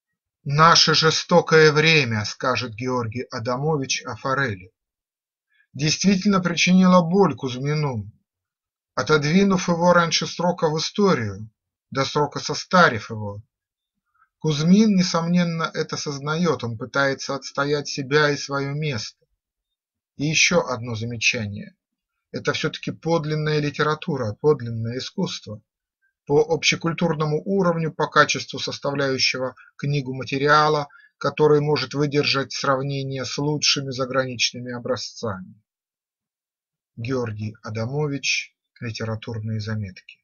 Наше жестокое время, скажет Георгий Адамович о форели. действительно причинила боль Кузьмину, отодвинув его раньше срока в историю, до срока состарив его. Кузьмин, несомненно, это сознает, он пытается отстоять себя и свое место. И еще одно замечание: это все-таки подлинная литература, подлинное искусство. По общекультурному уровню, по качеству составляющего книгу материала, который может выдержать сравнение с лучшими заграничными образцами. Георгий Адамович. Литературные заметки.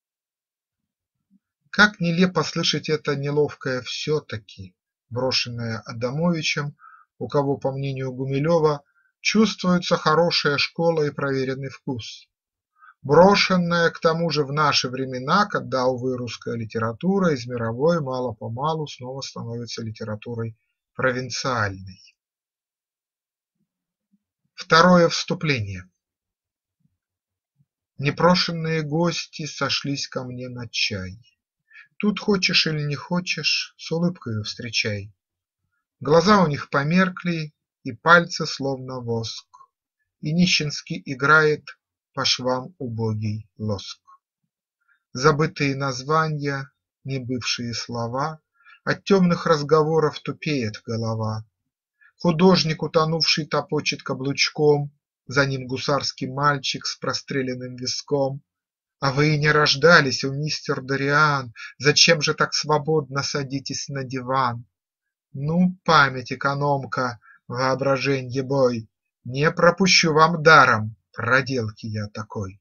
Как нелепо слышать это неловкое «все-таки», брошенное Адамовичем, у кого, по мнению Гумилева, чувствуется хорошая школа и проверенный вкус. Брошенное, к тому же, в наши времена, когда, увы, русская литература из мировой мало-помалу снова становится литературой провинциальной. Второе вступление. Непрошенные гости сошлись ко мне на чай. Тут хочешь или не хочешь, с улыбкою встречай. Глаза у них померкли, и пальцы словно воск, и нищенски играет по швам убогий лоск. Забытые названия, небывшие слова, от темных разговоров тупеет голова. Художник, утонувший, топочет каблучком, за ним гусарский мальчик с простреленным виском. А вы и не рождались, о мистер Дориан, зачем же так свободно садитесь на диван? Ну, память, экономка, воображенье бой, не пропущу вам даром, проделки я такой.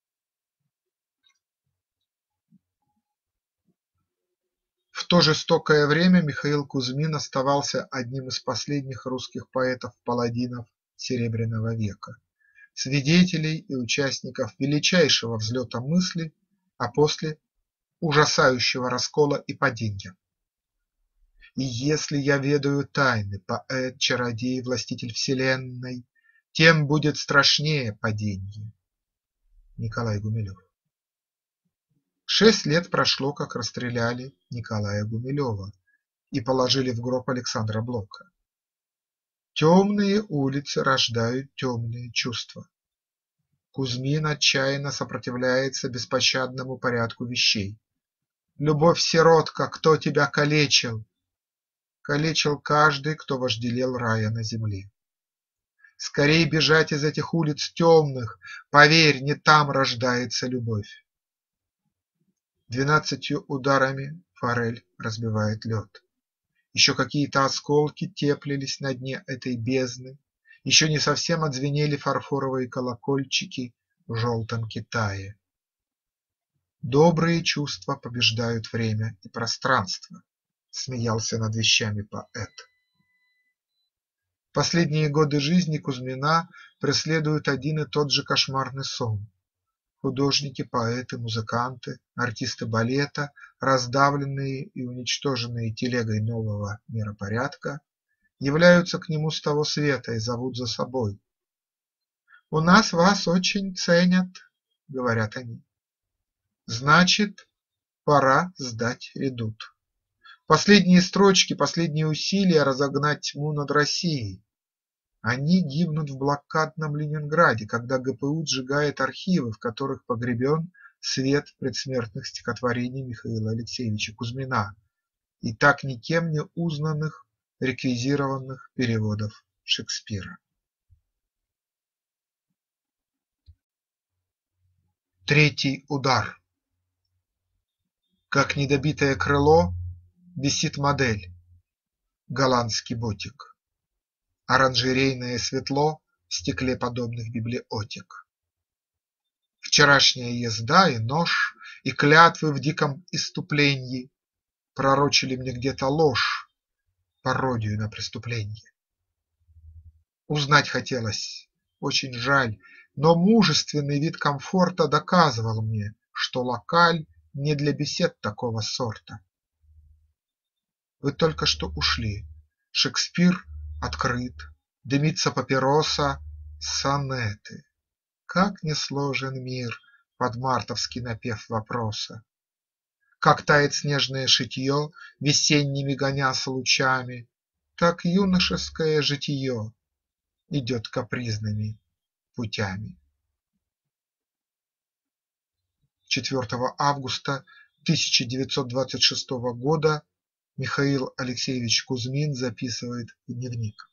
В то жестокое время Михаил Кузьмин оставался одним из последних русских поэтов-паладинов Серебряного века, свидетелей и участников величайшего взлета мысли, а после ужасающего раскола и падения. И если я ведаю тайны, поэт, чародей, властитель вселенной, тем будет страшнее паденье. Николай Гумилев. Шесть лет прошло, как расстреляли Николая Гумилева и положили в гроб Александра Блока. Темные улицы рождают темные чувства. Кузьмин отчаянно сопротивляется беспощадному порядку вещей. Любовь сиротка, кто тебя калечил? Калечил каждый, кто вожделел рая на земле. Скорей бежать из этих улиц темных, поверь, не там рождается любовь. Двенадцатью ударами форель разбивает лед. Еще какие-то осколки теплились на дне этой бездны, еще не совсем отзвенели фарфоровые колокольчики в желтом Китае. Добрые чувства побеждают время и пространство, смеялся над вещами поэт. Последние годы жизни Кузьмина преследует один и тот же кошмарный сон. Художники, поэты, музыканты, артисты балета, раздавленные и уничтоженные телегой нового миропорядка, являются к нему с того света и зовут за собой. «У нас вас очень ценят», — говорят они. Значит, пора сдать редут. Последние строчки, последние усилия разогнать тьму над Россией. Они гибнут в блокадном Ленинграде, когда ГПУ сжигает архивы, в которых погребен свет предсмертных стихотворений Михаила Алексеевича Кузьмина и так никем не узнанных реквизированных переводов Шекспира. Третий удар. Как недобитое крыло висит модель, голландский ботик. Оранжерейное светло в стекле подобных библиотек. Вчерашняя езда и нож, и клятвы в диком исступленье пророчили мне где-то ложь, пародию на преступление. Узнать хотелось, очень жаль, но мужественный вид комфорта доказывал мне, что локаль не для бесед такого сорта. Вы только что ушли, Шекспир открыт, дымится папироса, сонеты. Как не сложен мир под мартовский напев вопроса. Как тает снежное шитье, весенними гоняся лучами, так юношеское житье идет капризными путями. четвёртого августа тысяча девятьсот двадцать шестого года Михаил Алексеевич Кузьмин записывает в дневник.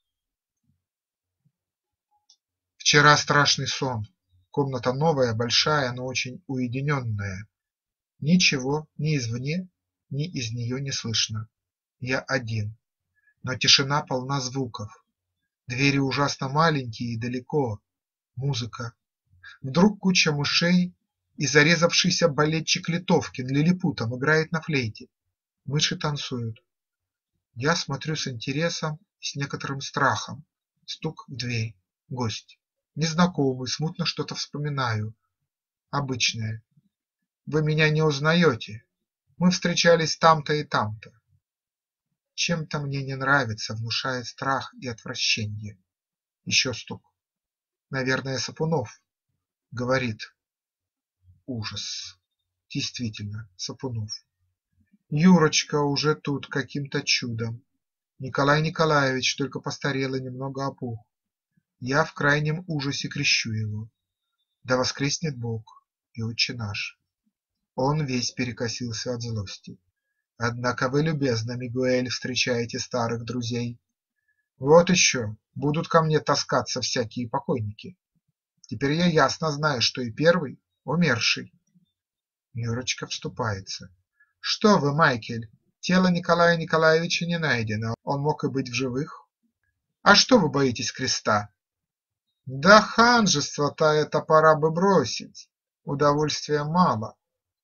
Вчера страшный сон. Комната новая, большая, но очень уединенная. Ничего ни извне, ни из нее не слышно. Я один, но тишина полна звуков. Двери ужасно маленькие и далеко. Музыка. Вдруг куча мышей и зарезавшийся балетчик Литовкин лилипутом играет на флейте. Мыши танцуют. Я смотрю с интересом и с некоторым страхом. Стук в дверь. Гость. Незнакомый, смутно что-то вспоминаю. Обычное. Вы меня не узнаете. Мы встречались там-то и там-то. Чем-то мне не нравится, внушает страх и отвращение. Еще стук. Наверное, Сапунов. Говорит. Ужас. Действительно, Сапунов. Юрочка уже тут каким-то чудом. Николай Николаевич только постарел и немного опух. Я в крайнем ужасе крещу его. Да воскреснет Бог и Отче наш. Он весь перекосился от злости. Однако вы, любезно, Мигуэль, встречаете старых друзей. Вот еще будут ко мне таскаться всякие покойники. Теперь я ясно знаю, что и первый умерший. Юрочка вступается. Что вы, Майкель, тело Николая Николаевича не найдено, он мог и быть в живых. А что вы боитесь креста? Да ханжество-то это пора бы бросить, удовольствия мало.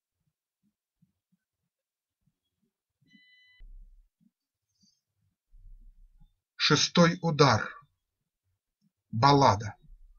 Шестой удар. Баллада.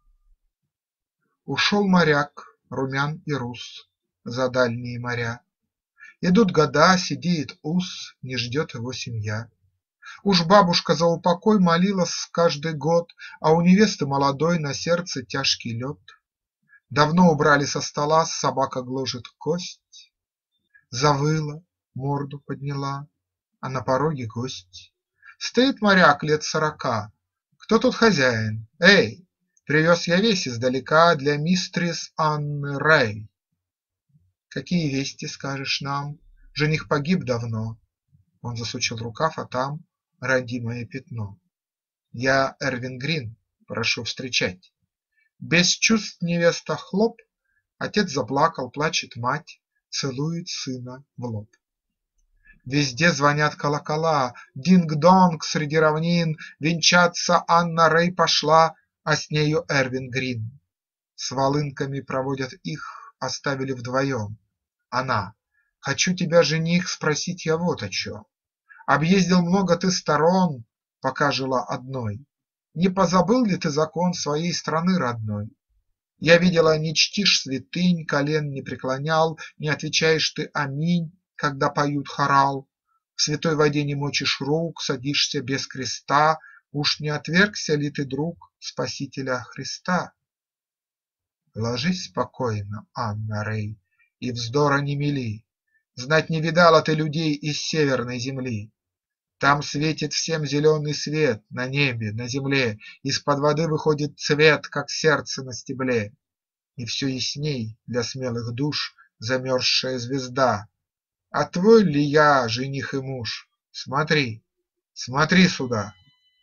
Ушел моряк, румян и рус, за дальние моря. Идут года, сидеет ус, не ждет его семья. Уж бабушка за упокой молилась каждый год, а у невесты молодой на сердце тяжкий лед. Давно убрали со стола, собака гложет кость. Завыла, морду подняла, а на пороге гость. Стоит моряк лет сорока. Кто тут хозяин? Эй, привез я весть издалека для мистрис Анны Рэй. Какие вести скажешь нам? Жених погиб давно. Он засучил рукав, а там родимое пятно. Я Эрвин Грин, прошу встречать. Без чувств невеста хлоп, отец заплакал, плачет мать, целует сына в лоб. Везде звонят колокола, динг-донг среди равнин, венчаться Анна Рэй пошла, а с нею Эрвин Грин. С волынками проводят их, оставили вдвоем. Она. Хочу тебя, жених, спросить я вот о чем. Объездил много ты сторон, пока жила одной. Не позабыл ли ты закон своей страны родной? Я видела, не чтишь святынь, колен не преклонял, не отвечаешь ты аминь, когда поют хорал. В святой воде не мочишь рук, садишься без креста. Уж не отвергся ли ты, друг, Спасителя Христа? Ложись спокойно, Анна Рэй, и вздора не мели. Знать не видала ты людей из северной земли. Там светит всем зеленый свет на небе, на земле, из-под воды выходит цвет, как сердце на стебле. И все ясней для смелых душ замерзшая звезда. А твой ли я, жених и муж? Смотри, смотри сюда.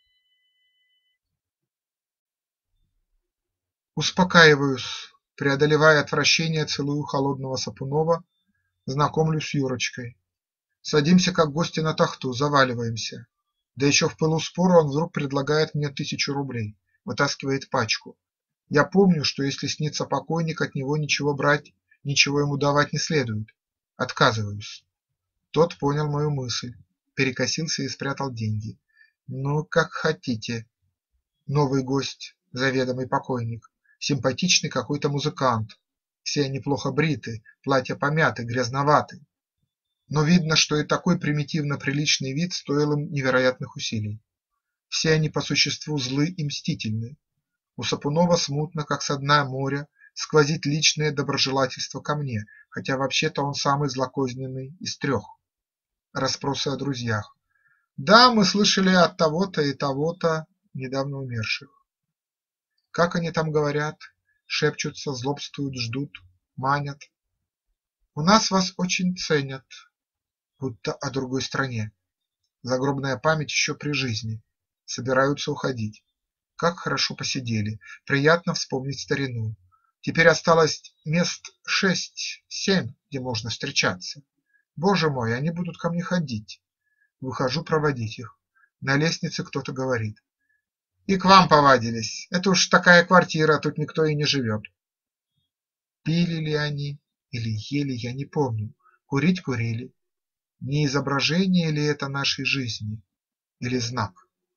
Успокаиваюсь, преодолевая отвращение, целую холодного Сапунова, знакомлюсь с Юрочкой. Садимся, как гости, на тахту, заваливаемся. Да еще в пылу спора он вдруг предлагает мне тысячу рублей, вытаскивает пачку. Я помню, что если снится покойник, от него ничего брать, ничего ему давать не следует. Отказываюсь. Тот понял мою мысль, перекосился и спрятал деньги. Ну, как хотите. Новый гость, заведомый покойник, симпатичный какой-то музыкант. Все они плохо бриты, платья помяты, грязноваты. Но видно, что и такой примитивно-приличный вид стоил им невероятных усилий. Все они по существу злы и мстительны. У Сапунова смутно, как со дна моря, сквозит личное доброжелательство ко мне, хотя вообще-то он самый злокозненный из трех. Расспросы о друзьях. Да, мы слышали от того-то и того-то недавно умерших. Как они там говорят? Шепчутся, злобствуют, ждут, манят. У нас вас очень ценят, будто о другой стране. Загробная память еще при жизни. Собираются уходить. Как хорошо посидели, приятно вспомнить старину. Теперь осталось мест шесть-семь, где можно встречаться. Боже мой, они будут ко мне ходить. Выхожу проводить их. На лестнице кто-то говорит: и к вам повадились, это уж такая квартира, тут никто и не живет. Пили ли они или ели, я не помню, курить курили. Не изображение ли это нашей жизни или знак?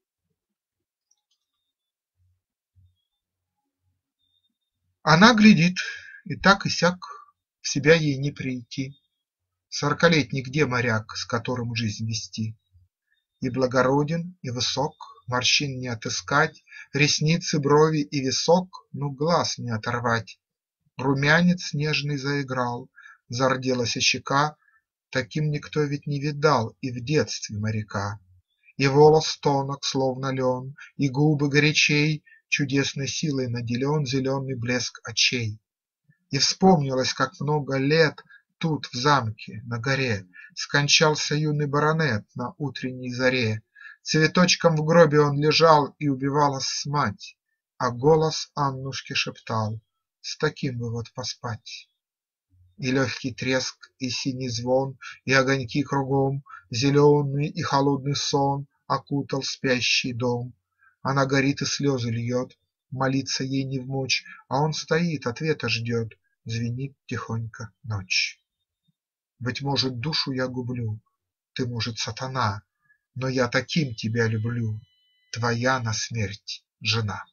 Она глядит, и так и сяк, в себя ей не прийти. Сорокалетний где моряк, с которым жизнь вести? И благороден, и высок, морщин не отыскать, ресницы, брови и висок, ну глаз не оторвать. Румянец нежный заиграл, зарделась щека, таким никто ведь не видал и в детстве моряка. И волос тонок, словно лен, и губы горячей, чудесной силой наделен зеленый блеск очей. И вспомнилось, как много лет тут, в замке, на горе, скончался юный баронет на утренней заре. Цветочком в гробе он лежал, и убивалась мать, а голос Аннушки шептал: с таким бы вот поспать. И легкий треск, и синий звон, и огоньки кругом, зеленый и холодный сон окутал спящий дом. Она горит и слезы льет, молиться ей не вмочь, а он стоит, ответа ждет, звенит тихонько ночь. Быть может, душу я гублю, ты, может, сатана, но я таким тебя люблю, твоя на смерть жена.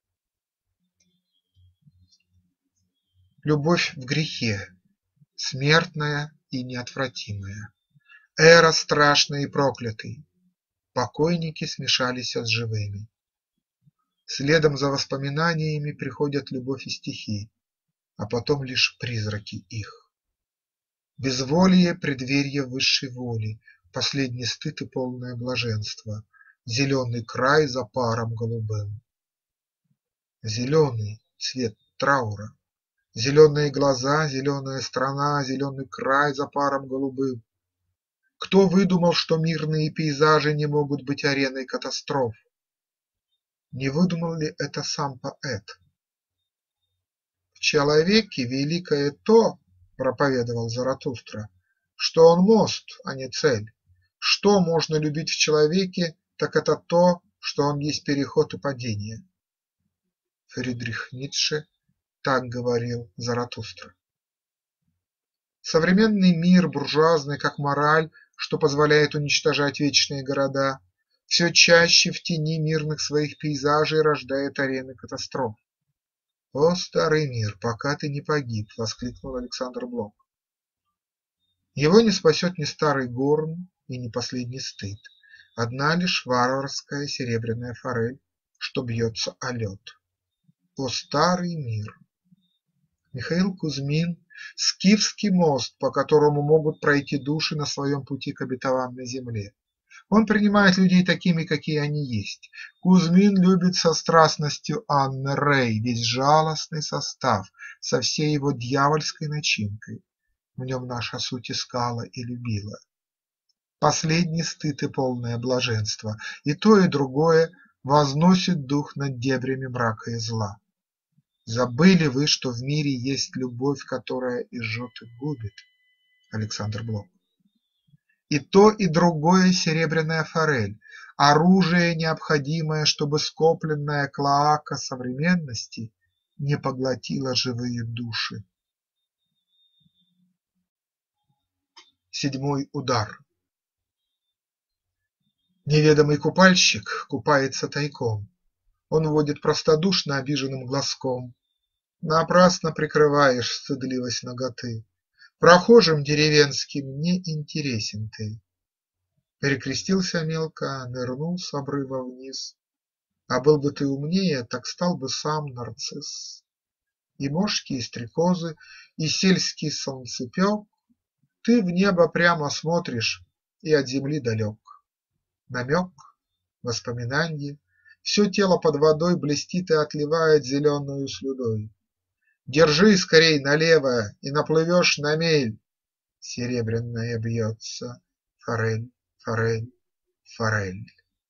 Любовь в грехе, смертная и неотвратимая, эра страшный и проклятый, покойники смешались с живыми. Следом за воспоминаниями приходят любовь и стихи, а потом лишь призраки их. Безволие, предверье высшей воли, последний стыд и полное блаженство, зеленый край за паром голубым. Зеленый цвет траура, зеленые глаза, зеленая страна, зеленый край за паром голубым. Кто выдумал, что мирные пейзажи не могут быть ареной катастроф? Не выдумал ли это сам поэт? В человеке великое то, проповедовал Заратустра, что он мост, а не цель. Что можно любить в человеке, так это то, что он есть переход и падение. Фридрих Ницше так говорил Заратустра. Современный мир, буржуазный как мораль, что позволяет уничтожать вечные города, все чаще в тени мирных своих пейзажей рождает арены катастроф. «О, старый мир, пока ты не погиб!» – воскликнул Александр Блок. Его не спасет ни старый горн и ни последний стыд, одна лишь варварская серебряная форель, что бьется о лед. О, старый мир! Михаил Кузьмин – скифский мост, по которому могут пройти души на своем пути к обетованной земле. Он принимает людей такими, какие они есть. Кузьмин любит со страстностью Анны Рей весь жалостный состав со всей его дьявольской начинкой. В нем наша суть искала и любила. Последний стыд и полное блаженство, и то, и другое возносит дух над дебрями мрака и зла. Забыли вы, что в мире есть любовь, которая и жжет, и губит? Александр Блок. И то, и другое серебряная форель, оружие необходимое, чтобы скопленная клоака современности не поглотила живые души. Седьмой удар. Неведомый купальщик купается тайком. Он водит простодушно обиженным глазком. Напрасно прикрываешь стыдливость наготы. Прохожим деревенским не интересен ты. Перекрестился мелко, нырнул с обрыва вниз. А был бы ты умнее, так стал бы сам нарцисс. И мошки, и стрекозы, и сельский солнцепек, ты в небо прямо смотришь и от земли далек. Намек, воспоминанье, Все тело под водой блестит и отливает зеленою слюдой. Держи скорей налево, и наплывешь на мель. Серебряная бьется форель, форель, форель.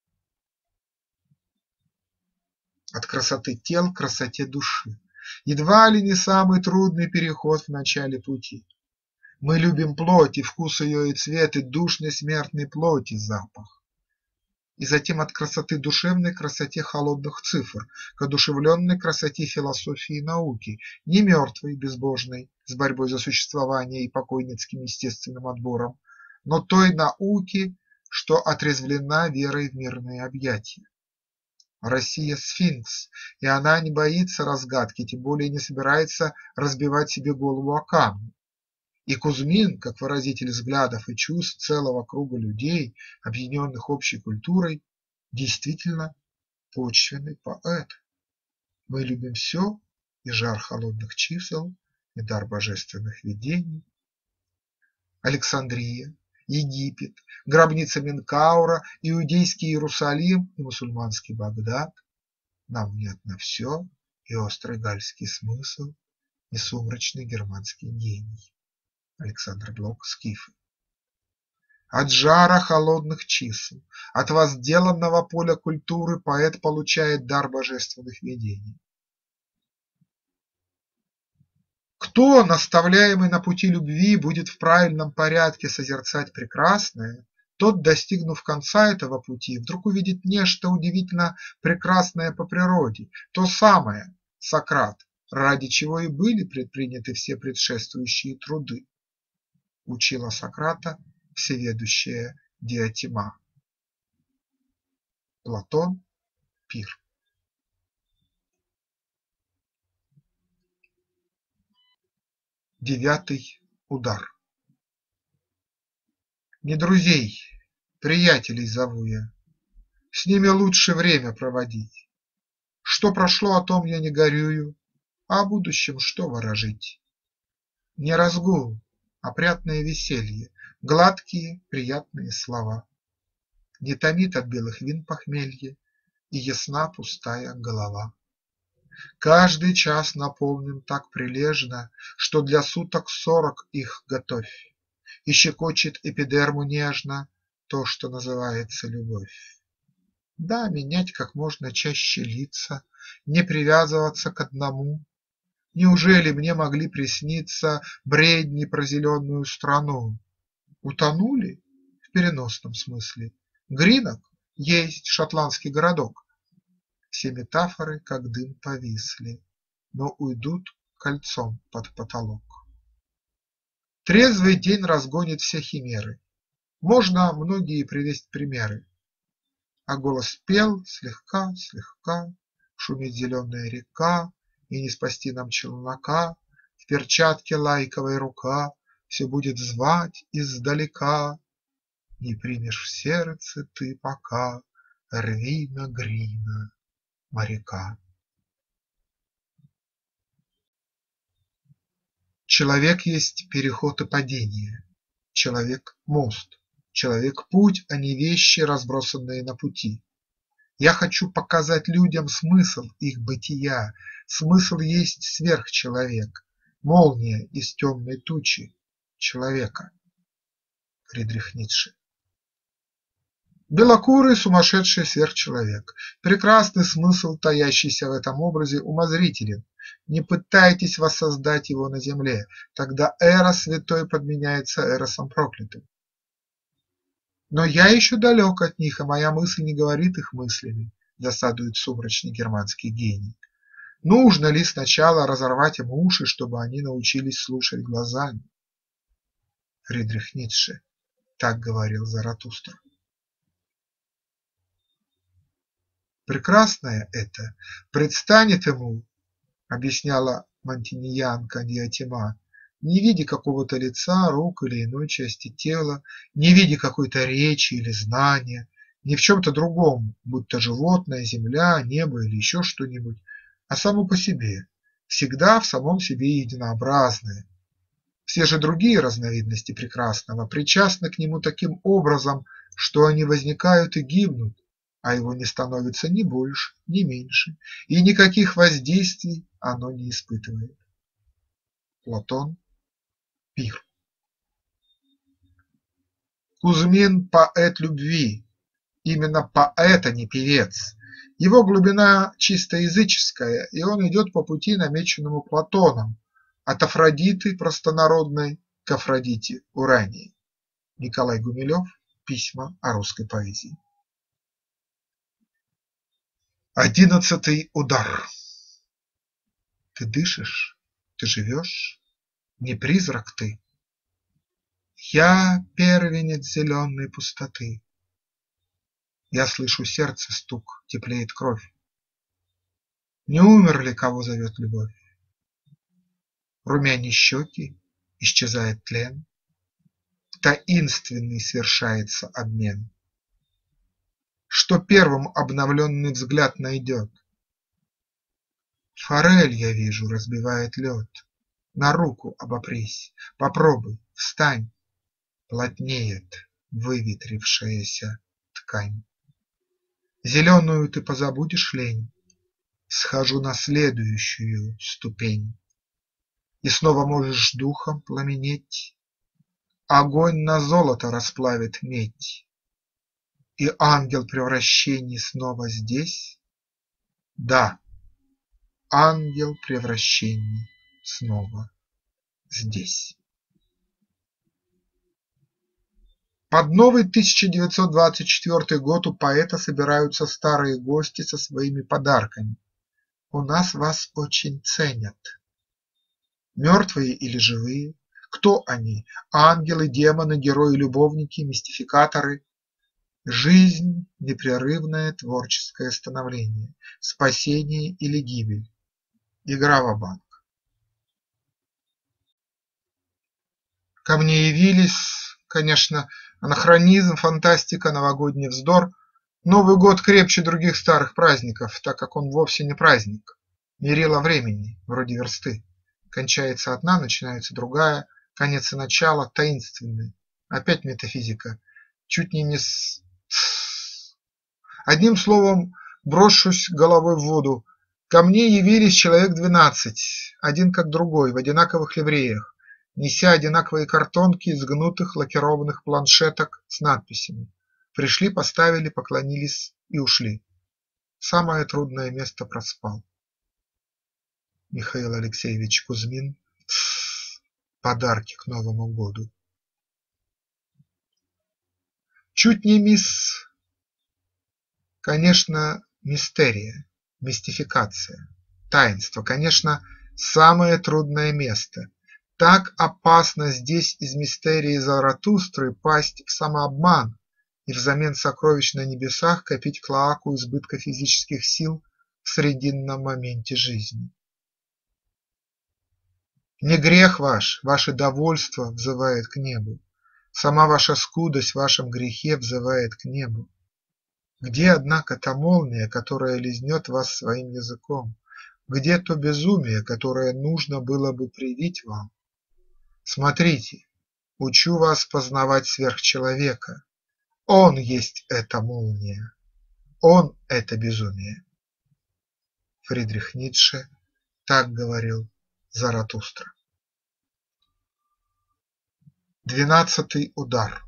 От красоты тел к красоте души едва ли не самый трудный переход в начале пути. Мы любим плоть, и вкус ее, и цвет, и душный смертной плоти запах. И затем от красоты душевной к красоте холодных цифр, к одушевленной красоте философии и науки, не мертвой, безбожной, с борьбой за существование и покойницким естественным отбором, но той науки, что отрезвлена верой в мирные объятия. Россия – сфинкс, и она не боится разгадки, тем более не собирается разбивать себе голову о камни. И Кузьмин, как выразитель взглядов и чувств целого круга людей, объединенных общей культурой, действительно почвенный поэт. Мы любим все, и жар холодных чисел, и дар божественных видений. Александрия, Египет, гробница Менкаура, иудейский Иерусалим и мусульманский Багдад. Нам внятно все, и острый гальский смысл, и сумрачный германский гений. Александр Блок, Скифы. От жара холодных чисел, от возделанного поля культуры поэт получает дар божественных видений. Кто, наставляемый на пути любви, будет в правильном порядке созерцать прекрасное, тот, достигнув конца этого пути, вдруг увидит нечто удивительно прекрасное по природе, то самое, Сократ, ради чего и были предприняты все предшествующие труды. Учила Сократа всеведущая Диотима. Платон, Пир. Девятый удар. Не друзей, приятелей зову я, с ними лучше время проводить. Что прошло, о том я не горюю, а о будущем что ворожить. Не разгул, опрятное веселье, гладкие приятные слова. Не томит от белых вин похмелье, и ясна пустая голова. Каждый час наполнен так прилежно, что для суток сорок их готовь, и щекочет эпидерму нежно то, что называется любовь. Да, менять как можно чаще лица, не привязываться к одному. Неужели мне могли присниться бредни про зеленую страну? Утонули? В переносном смысле. Гринок есть шотландский городок. Все метафоры, как дым, повисли, но уйдут кольцом под потолок. Трезвый день разгонит все химеры. Можно многие привести примеры. А голос пел слегка, слегка, шумит зеленая река, и не спасти нам челнока, в перчатке лайковой рука все будет звать издалека. Не примешь в сердце ты пока Рвина Грина, моряка. Человек есть переход и падение, человек – мост, человек – путь, а не вещи, разбросанные на пути. Я хочу показать людям смысл их бытия. Смысл есть сверхчеловек, молния из темной тучи человека. Фридрих Ницше. Белокурый сумасшедший сверхчеловек. Прекрасный смысл, таящийся в этом образе, умозрителен. Не пытайтесь воссоздать его на земле, тогда эра святой подменяется эросом проклятым. Но я еще далек от них, и моя мысль не говорит их мыслями, досадует сумрачный германский гений. Нужно ли сначала разорвать им уши, чтобы они научились слушать глазами? Фридрих Ницше. Так говорил Заратустра. Прекрасное это предстанет ему, объясняла монтиньянка Диотима, не видя какого-то лица, рук или иной части тела, не видя какой-то речи или знания, ни в чем-то другом, будь то животное, земля, небо или еще что-нибудь, а само по себе, всегда в самом себе единообразное. Все же другие разновидности прекрасного причастны к нему таким образом, что они возникают и гибнут, а его не становится ни больше, ни меньше, и никаких воздействий оно не испытывает. Платон, Пир. Кузьмин – поэт любви, именно поэт, а не певец. Его глубина чисто языческая, и он идет по пути, намеченному Платоном, от Афродиты простонародной к Афродите Урании. Николай Гумилев. Письма о русской поэзии. Одиннадцатый удар. Ты дышишь, ты живешь, не призрак ты. Я первенец зеленой пустоты. Я слышу сердце стук, теплеет кровь. Не умер ли, кого зовет любовь? Румяне щеки, исчезает тлен, таинственный свершается обмен. Что первым обновленный взгляд найдет? Форель, я вижу, разбивает лед. На руку обопрись, попробуй, встань. Плотнеет выветрившаяся ткань. Зеленую ты позабудешь лень, схожу на следующую ступень. И снова можешь духом пламенеть, огонь на золото расплавит медь. И ангел превращений снова здесь? Да, ангел превращений снова здесь. Под новый тысяча девятьсот двадцать четвёртый год у поэта собираются старые гости со своими подарками. У нас вас очень ценят. Мертвые или живые? Кто они? Ангелы, демоны, герои, любовники, мистификаторы? Жизнь – непрерывное творческое становление, спасение или гибель, игра ва-банк. Ко мне явились, конечно, анахронизм, фантастика, новогодний вздор. Новый год крепче других старых праздников, так как он вовсе не праздник. Мерило времени, вроде версты. Кончается одна, начинается другая, конец и начало таинственные. Опять метафизика. Чуть не не с... Одним словом, брошусь головой в воду. Ко мне явились человек двенадцать, один как другой, в одинаковых ливреях, неся одинаковые картонки из гнутых лакированных планшеток с надписями. Пришли, поставили, поклонились и ушли. Самое трудное место проспал. Михаил Алексеевич Кузьмин. Подарки к Новому году. Чуть не мисс... Конечно, мистерия, мистификация, таинство, конечно, самое трудное место. Так опасно здесь из мистерии Заратустры пасть в самообман и взамен сокровищ на небесах копить клоаку избытка физических сил в срединном моменте жизни. Не грех ваш, ваше довольство взывает к небу, сама ваша скудость в вашем грехе взывает к небу. Где, однако, та молния, которая лизнет вас своим языком? Где то безумие, которое нужно было бы привить вам? Смотрите, учу вас познавать сверхчеловека. Он есть эта молния, он это безумие. Фридрих Ницше. Так говорил Заратустра. Двенадцатый удар.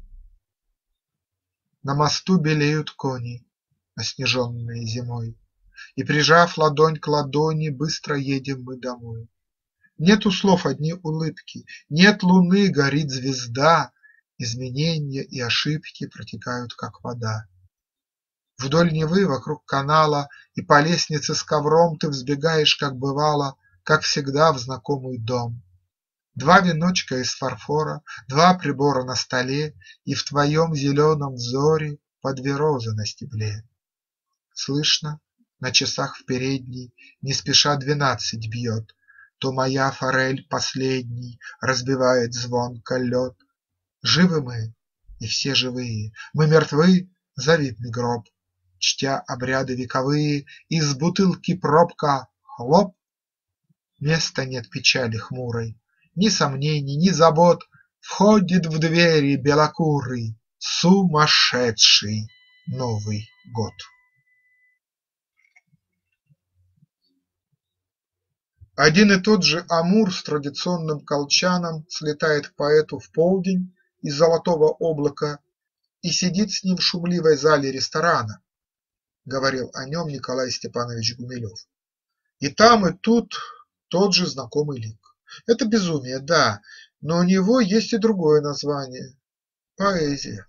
На мосту белеют кони, оснеженные зимой, и, прижав ладонь к ладони, быстро едем мы домой. Нету слов, одни улыбки, нет луны, горит звезда, изменения и ошибки протекают, как вода. Вдоль Невы, вокруг канала, и по лестнице с ковром ты взбегаешь, как бывало, как всегда, в знакомый дом. Два веночка из фарфора, два прибора на столе, и в твоем зеленом взоре по две розы на стебле. Слышно, на часах в передней не спеша двенадцать бьет, то моя форель последний разбивает звонко лед. Живы мы, и все живые, мы мертвы, завидный гроб, чтя обряды вековые, из бутылки пробка – хлоп. Места нет печали хмурой, ни сомнений, ни забот, входит в двери белокурый, сумасшедший Новый год. Один и тот же Амур с традиционным колчаном слетает к поэту в полдень из золотого облака и сидит с ним в шумливой зале ресторана, говорил о нем Николай Степанович Гумилев. И там, и тут тот же знакомый лик. Это безумие, да, но у него есть и другое название – поэзия.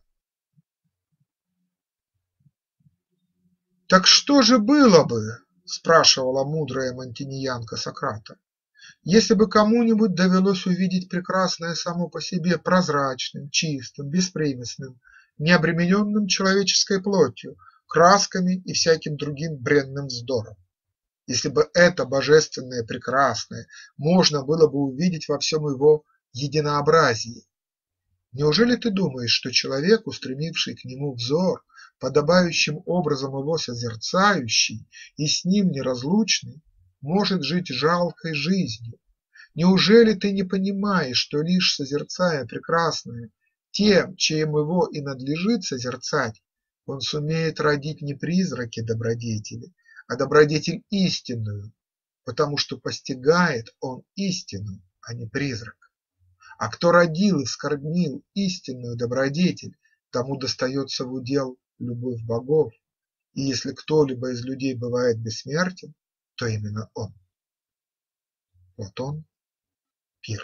Так что же было бы, спрашивала мудрая монтиньянка Сократа, если бы кому-нибудь довелось увидеть прекрасное само по себе прозрачным, чистым, беспримесным, необремененным человеческой плотью, красками и всяким другим бренным вздором? Если бы это божественное прекрасное можно было бы увидеть во всем его единообразии, неужели ты думаешь, что человек, устремивший к нему взор, подобающим образом его созерцающий и с ним неразлучный, может жить жалкой жизнью? Неужели ты не понимаешь, что лишь созерцая прекрасное тем, чем его и надлежит созерцать, он сумеет родить не призраки добродетели, а добродетель истинную, потому что постигает он истину, а не призрак. А кто родил и вскормил истинную добродетель, тому достается в удел любовь богов, и если кто-либо из людей бывает бессмертен, то именно он. Платон, Пир.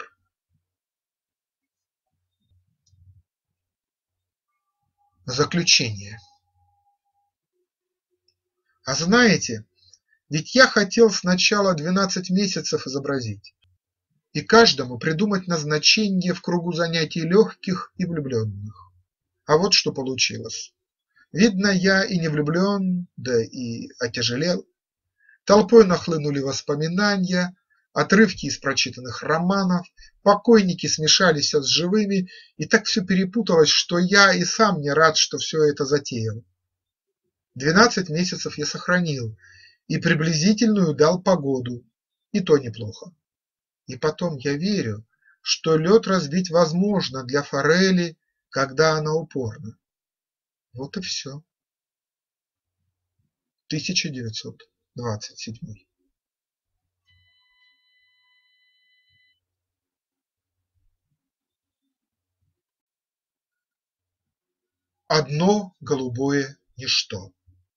Заключение. А знаете, ведь я хотел сначала двенадцать месяцев изобразить и каждому придумать назначение в кругу занятий легких и влюбленных. А вот что получилось. Видно, я и не влюблен, да и отяжелел. Толпой нахлынули воспоминания, отрывки из прочитанных романов, покойники смешались с живыми, и так все перепуталось, что я и сам не рад, что все это затеял. Двенадцать месяцев я сохранил и приблизительную дал погоду, и то неплохо. И потом я верю, что лед разбить возможно для форели, когда она упорна. Вот и все. тысяча девятьсот двадцать седьмой. Одно голубое ничто.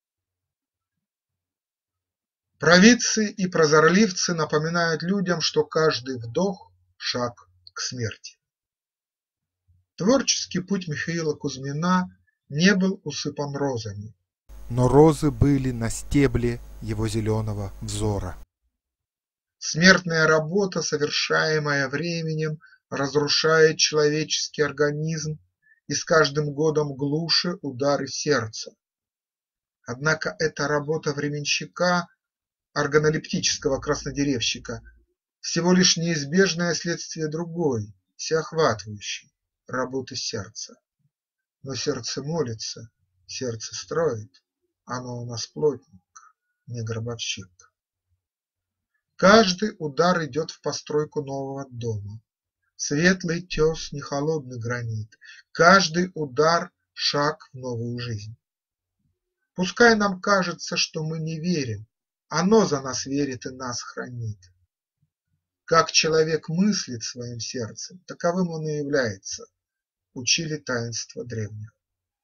Провидцы и прозорливцы напоминают людям, что каждый вдох – шаг к смерти. Творческий путь Михаила Кузьмина не был усыпан розами. Но розы были на стебле его зеленого взора. Смертная работа, совершаемая временем, разрушает человеческий организм и с каждым годом глуше удары сердца. Однако эта работа временщика, органолептического краснодеревщика, всего лишь неизбежное следствие другой, всеохватывающей работы сердца. Но сердце молится, сердце строит, оно у нас плотник, не гробовщик. Каждый удар идет в постройку нового дома. Светлый тес, не холодный гранит, каждый удар – шаг в новую жизнь. Пускай нам кажется, что мы не верим, оно за нас верит и нас хранит. Как человек мыслит своим сердцем, таковым он и является, учили таинства древних.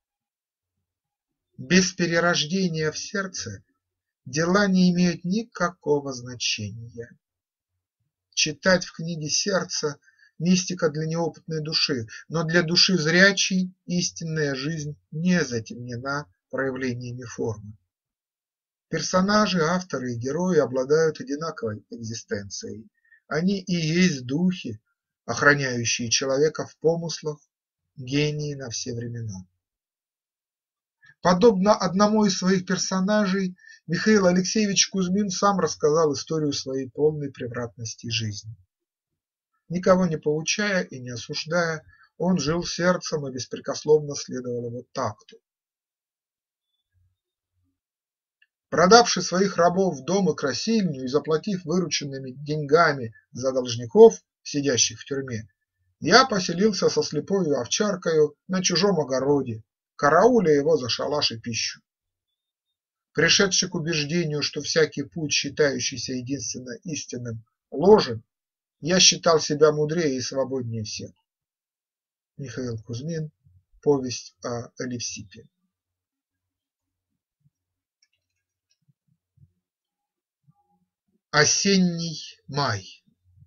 Без перерождения в сердце дела не имеют никакого значения. Читать в книге сердца – мистика для неопытной души, но для души зрячей истинная жизнь не затемнена проявлениями формы. Персонажи, авторы и герои обладают одинаковой экзистенцией. Они и есть духи, охраняющие человека в помыслах, гении на все времена. Подобно одному из своих персонажей, Михаил Алексеевич Кузьмин сам рассказал историю своей полной превратности жизни. Никого не поучая и не осуждая, он жил сердцем и беспрекословно следовал его такту. Продавши своих рабов в дом и красильню и заплатив вырученными деньгами за должников, сидящих в тюрьме, я поселился со слепою овчаркою на чужом огороде, карауля его за шалаш и пищу. пришедший к убеждению, что всякий путь, считающийся единственно истинным, ложен, я считал себя мудрее и свободнее всех. Михаил Кузьмин. Повесть о Левсипе. Осенний май.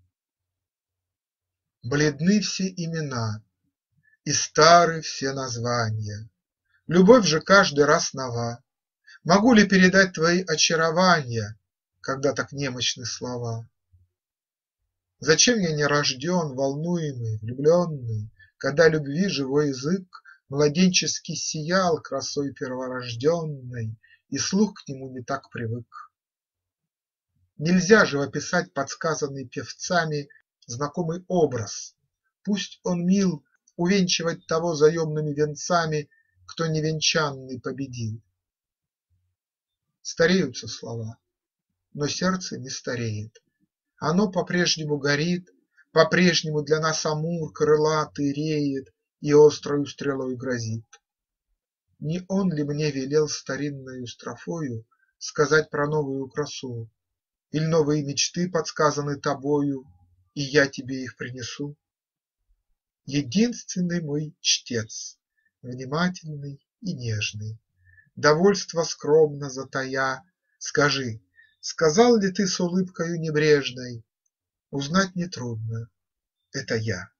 Бледны все имена, и стары все названия. Любовь же каждый раз нова. Могу ли передать твои очарования, когда так немощны слова? Зачем я не рожден, волнуемый, влюбленный, когда любви живой язык младенчески сиял красой перворожденной, и слух к нему не так привык? Нельзя же описать подсказанный певцами знакомый образ, пусть он мил, увенчивать того заемными венцами, кто невенчанный победил. Стареются слова, но сердце не стареет, оно по-прежнему горит, по-прежнему для нас Амур крылатый реет и острою стрелой грозит. Не он ли мне велел старинною строфою сказать про новую красу, иль новые мечты подсказаны тобою, и я тебе их принесу? Единственный мой чтец, внимательный и нежный, довольство скромно затая, скажи, сказал ли ты с улыбкою небрежной: узнать нетрудно, это я.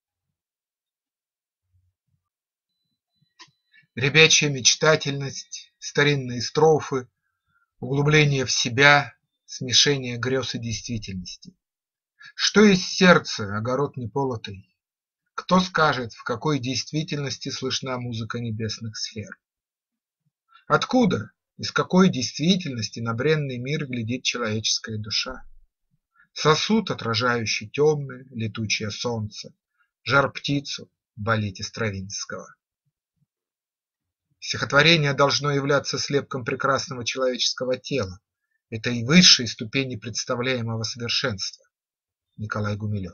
Ребячья мечтательность, старинные строфы, углубление в себя, смешение грез и действительности. Что есть сердце, огород неполотый? Кто скажет, в какой действительности слышна музыка небесных сфер? Откуда, из какой действительности на бренный мир глядит человеческая душа? Сосуд, отражающий темное, летучее солнце, жар-птицу в балете Стравинского. Стихотворение должно являться слепком прекрасного человеческого тела, этой высшей ступени представляемого совершенства. Николай Гумилев.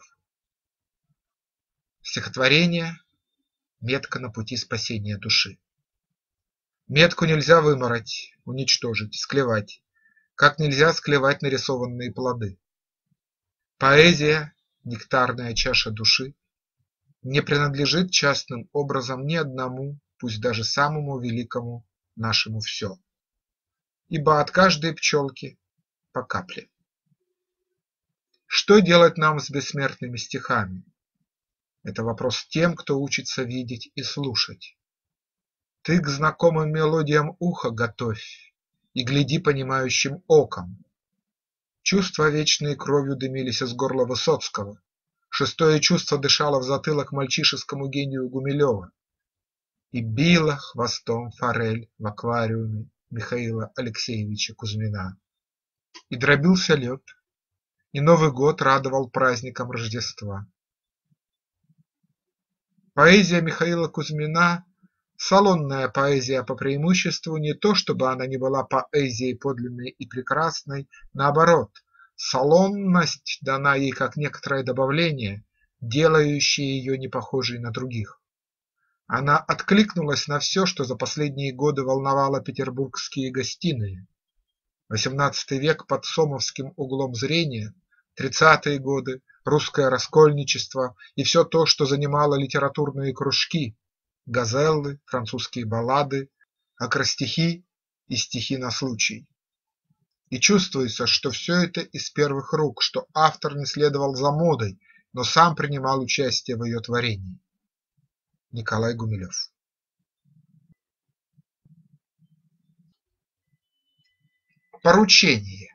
Стихотворение – метка на пути спасения души. Метку нельзя вымарать, уничтожить, склевать, как нельзя склевать нарисованные плоды. Поэзия, нектарная чаша души, не принадлежит частным образом ни одному, пусть даже самому великому нашему все, ибо от каждой пчелки по капле. Что делать нам с бессмертными стихами? Это вопрос тем, кто учится видеть и слушать. Ты к знакомым мелодиям ухо готовь и гляди понимающим оком. Чувства вечные кровью дымились из горла Высоцкого, шестое чувство дышало в затылок мальчишескому гению Гумилева, и била хвостом форель в аквариуме Михаила Алексеевича Кузьмина, и дробился лед, и Новый год радовал праздником Рождества. Поэзия Михаила Кузьмина – салонная поэзия по преимуществу, не то чтобы она не была поэзией подлинной и прекрасной, наоборот, салонность дана ей как некоторое добавление, делающее ее не похожей на других. Она откликнулась на все, что за последние годы волновало петербургские гостиные. Восемнадцатый век под сомовским углом зрения, тридцатые годы, русское раскольничество и все то, что занимало литературные кружки, газеллы, французские баллады, акростихи и стихи на случай. И чувствуется, что все это из первых рук, что автор не следовал за модой, но сам принимал участие в ее творении. Николай Гумилев. Поручение.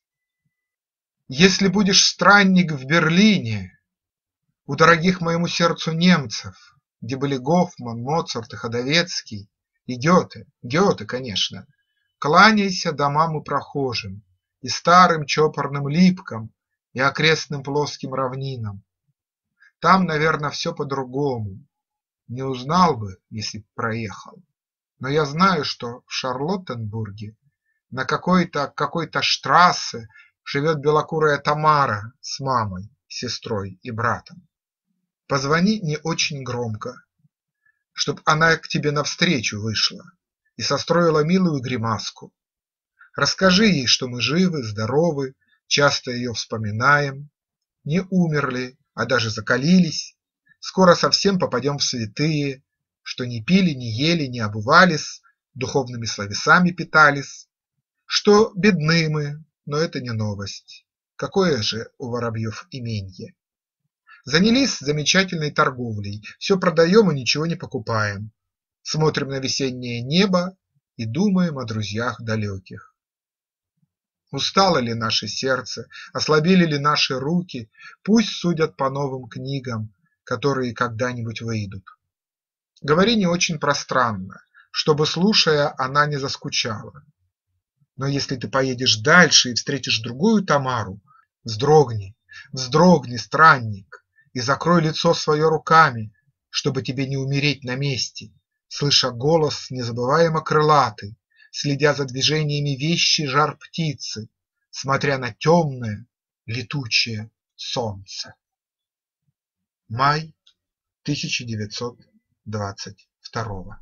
Если будешь странник в Берлине, у дорогих моему сердцу немцев, где были Гофман, Моцарт и Ходовецкий, и Гёте, Гёте, конечно, кланяйся домам и прохожим, и старым чопорным липкам, и окрестным плоским равнинам. Там, наверное, все по-другому. Не узнал бы, если б проехал. Но я знаю, что в Шарлоттенбурге на какой-то какой-то штрассе живет белокурая Тамара с мамой, сестрой и братом. Позвони не очень громко, чтоб она к тебе навстречу вышла и состроила милую гримаску, Расскажи ей, что мы живы, здоровы, часто ее вспоминаем, не умерли, а даже закалились, скоро совсем попадем в святые, что не пили, не ели, не обувались, духовными словесами питались, что бедны мы, но это не новость. Какое же у воробьев именье? Занялись замечательной торговлей, все продаем и ничего не покупаем, смотрим на весеннее небо и думаем о друзьях далеких. Устало ли наше сердце, ослабели ли наши руки, пусть судят по новым книгам, которые когда-нибудь выйдут. Говори не очень пространно, чтобы, слушая, она не заскучала. Но если ты поедешь дальше и встретишь другую Тамару, вздрогни, вздрогни, странник, и закрой лицо свое руками, чтобы тебе не умереть на месте, слыша голос незабываемо крылатый, следя за движениями вещи жар птицы, смотря на темное летучее солнце. Май тысяча девятьсот двадцать второго.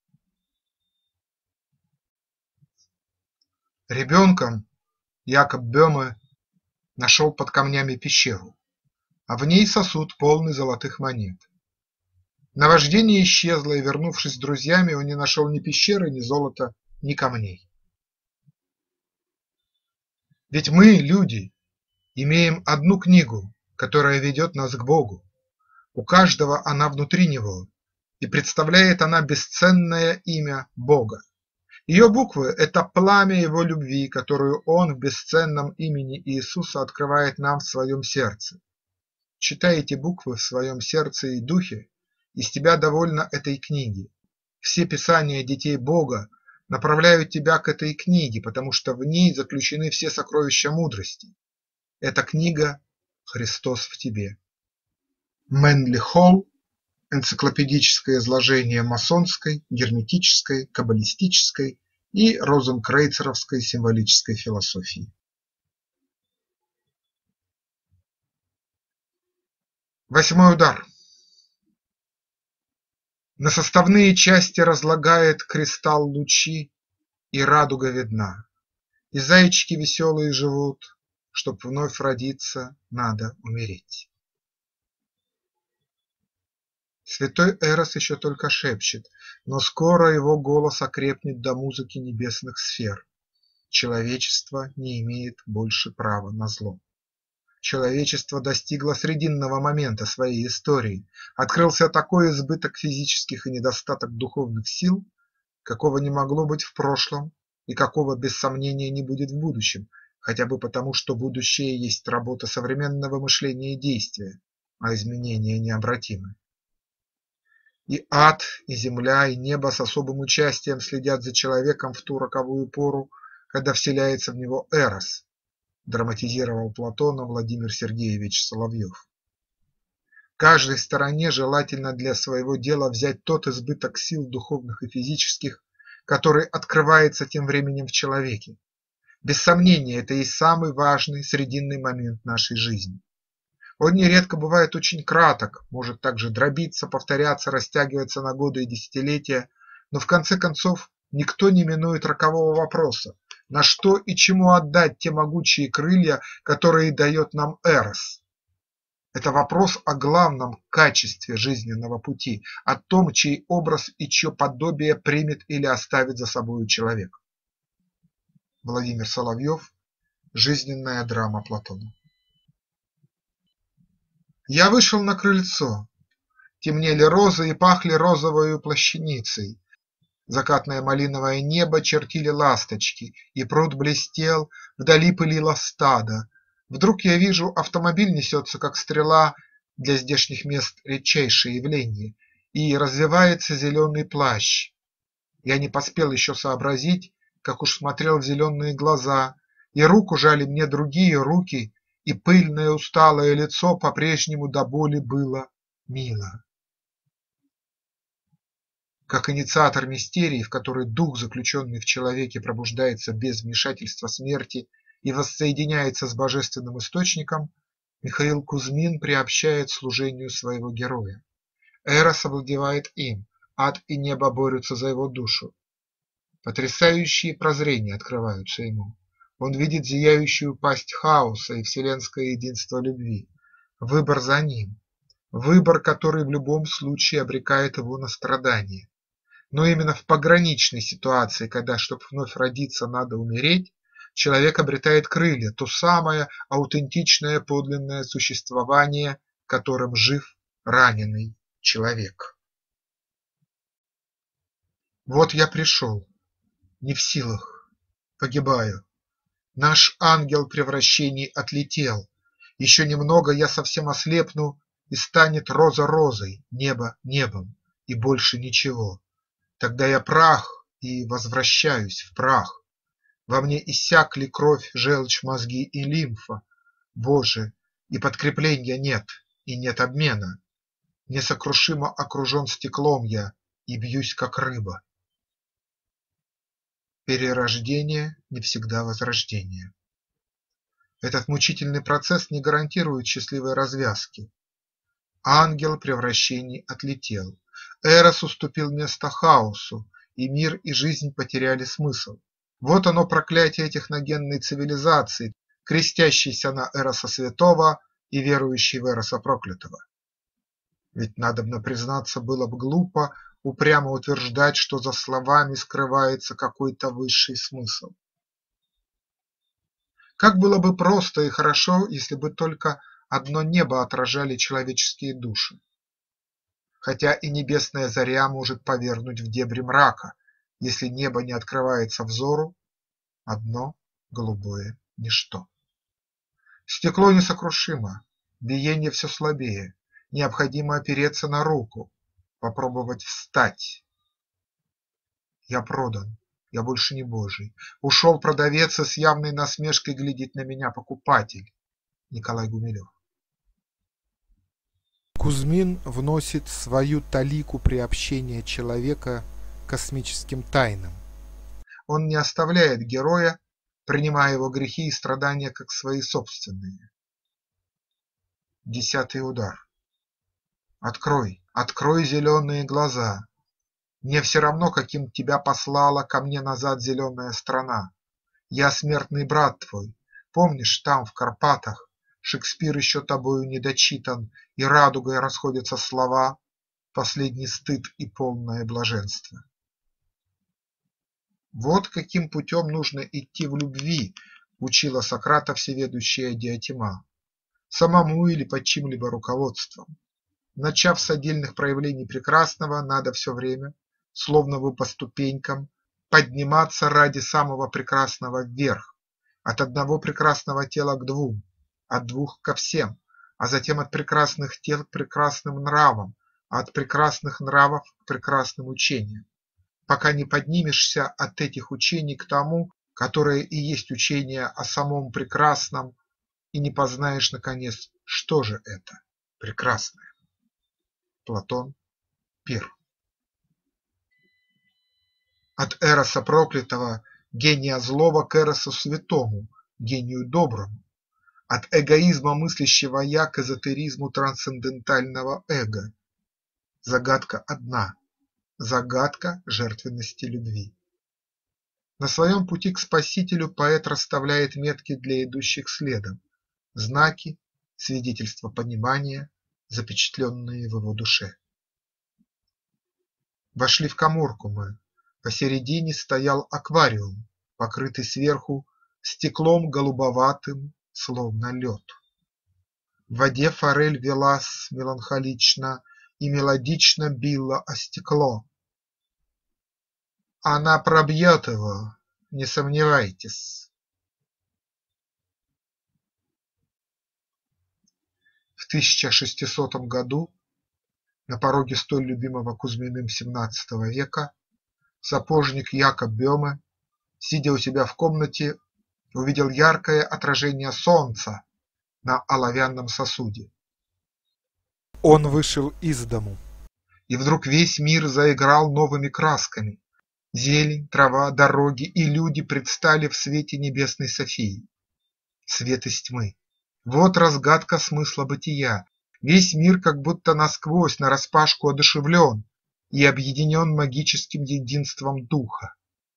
Ребенком Якоб Бёме нашел под камнями пещеру, а в ней сосуд, полный золотых монет. Наваждение исчезло, и, вернувшись с друзьями, он не нашел ни пещеры, ни золота, ни камней. Ведь мы, люди, имеем одну книгу, которая ведет нас к Богу. У каждого она внутри него, и представляет она бесценное имя Бога. Ее буквы – это пламя Его любви, которую Он в бесценном имени Иисуса открывает нам в своем сердце. Читай эти буквы в своем сердце и духе, из тебя довольно этой книги. Все писания детей Бога направляют тебя к этой книге, потому что в ней заключены все сокровища мудрости. Эта книга – Христос в тебе. Мэнли Холл. Энциклопедическое изложение масонской, герметической, каббалистической и розенкрейцеровской символической философии. Восьмой удар. На составные части разлагает кристалл лучи, и радуга видна, и зайчики веселые живут, чтоб вновь родиться, надо умереть. Святой Эрос еще только шепчет, но скоро его голос окрепнет до музыки небесных сфер. Человечество не имеет больше права на зло. Человечество достигло срединного момента своей истории, открылся такой избыток физических и недостаток духовных сил, какого не могло быть в прошлом и какого без сомнения не будет в будущем, хотя бы потому, что будущее есть работа современного мышления и действия, а изменения необратимы. И ад, и земля, и небо с особым участием следят за человеком в ту роковую пору, когда вселяется в него Эрос, драматизировал Платона Владимир Сергеевич Соловьев. Каждой стороне желательно для своего дела взять тот избыток сил духовных и физических, который открывается тем временем в человеке. Без сомнения, это и самый важный срединный момент нашей жизни. Он нередко бывает очень краток, может также дробиться, повторяться, растягиваться на годы и десятилетия, но в конце концов никто не минует рокового вопроса: на что и чему отдать те могучие крылья, которые дает нам Эрос? Это вопрос о главном качестве жизненного пути, о том, чей образ и чье подобие примет или оставит за собою человек. Владимир Соловьев. Жизненная драма Платона. Я вышел на крыльцо. Темнели розы и пахли розовою плащаницей. Закатное малиновое небо чертили ласточки, и пруд блестел, вдали пылило стадо. Вдруг я вижу, автомобиль несется, как стрела, для здешних мест редчайшее явление, и развивается зеленый плащ. Я не поспел еще сообразить, как уж смотрел в зеленые глаза, и руку жали мне другие руки, и пыльное усталое лицо по-прежнему до боли было мило. Как инициатор мистерии, в которой дух, заключенный в человеке, пробуждается без вмешательства смерти и воссоединяется с божественным источником, Михаил Кузьмин приобщает служению своего героя. Эрос овладевает им, ад и небо борются за его душу. Потрясающие прозрения открываются ему. Он видит зияющую пасть хаоса и вселенское единство любви. Выбор за ним. Выбор, который в любом случае обрекает его на страдания. Но именно в пограничной ситуации, когда, чтобы вновь родиться, надо умереть, человек обретает крылья, то самое аутентичное подлинное существование, которым жив раненый человек. Вот я пришел, не в силах, погибаю. Наш ангел превращений отлетел. Еще немного я совсем ослепну, и станет роза розой, небо небом, и больше ничего. Тогда я прах и возвращаюсь в прах. Во мне иссякли кровь, желчь, мозги и лимфа. Боже, и подкрепления нет, и нет обмена. Несокрушимо окружен стеклом я и бьюсь, как рыба. Перерождение не всегда возрождение. Этот мучительный процесс не гарантирует счастливой развязки. Ангел превращений отлетел. Эрос уступил место хаосу, и мир и жизнь потеряли смысл. Вот оно проклятие техногенной цивилизации, крестящейся на Эроса святого и верующей в Эроса проклятого. Ведь, надобно признаться, было бы глупо упрямо утверждать, что за словами скрывается какой-то высший смысл. Как было бы просто и хорошо, если бы только одно небо отражали человеческие души. Хотя и небесная заря может повергнуть в дебри мрака, если небо не открывается взору, одно голубое ничто. Стекло несокрушимо, биение все слабее, необходимо опереться на руку, попробовать встать. Я продан, я больше не Божий. Ушел продавец, и с явной насмешкой глядит на меня покупатель. Николай Гумилев. Кузьмин вносит свою талику приобщения человека к космическим тайнам. Он не оставляет героя, принимая его грехи и страдания как свои собственные. Десятый удар. Открой, открой зеленые глаза. Мне все равно, каким тебя послала ко мне назад зеленая страна. Я смертный брат твой. Помнишь, там, в Карпатах, Шекспир еще тобою не дочитан, и радугой расходятся слова, последний стыд и полное блаженство. Вот каким путем нужно идти в любви, учила Сократа всеведущая Диотима, самому или под чьим-либо руководством. Начав с отдельных проявлений прекрасного, надо все время, словно бы по ступенькам, подниматься ради самого прекрасного вверх, от одного прекрасного тела к двум, от двух ко всем, а затем от прекрасных тел к прекрасным нравам, а от прекрасных нравов к прекрасным учениям, пока не поднимешься от этих учений к тому, которое и есть учение о самом прекрасном, и не познаешь, наконец, что же это прекрасное. Платон, Пир. От Эроса проклятого, гения злого, к Эросу святому, гению доброму, от эгоизма мыслящего я к эзотеризму трансцендентального эго. Загадка одна – загадка жертвенности любви. На своем пути к Спасителю поэт расставляет метки для идущих следом, знаки, свидетельства понимания, запечатленные в его душе. Вошли в каморку мы. Посередине стоял аквариум, покрытый сверху стеклом голубоватым, словно лед. В воде форель велась меланхолично и мелодично била о стекло. Она пробьет его, не сомневайтесь. В тысяча шестисотом году, на пороге столь любимого Кузьминым семнадцатого века, сапожник Якоб Бёме, сидя у себя в комнате, увидел яркое отражение солнца на оловянном сосуде. Он вышел из дому. И вдруг весь мир заиграл новыми красками. Зелень, трава, дороги и люди предстали в свете небесной Софии. Свет из тьмы. Вот разгадка смысла бытия. Весь мир как будто насквозь нараспашку одушевлен и объединен магическим единством духа.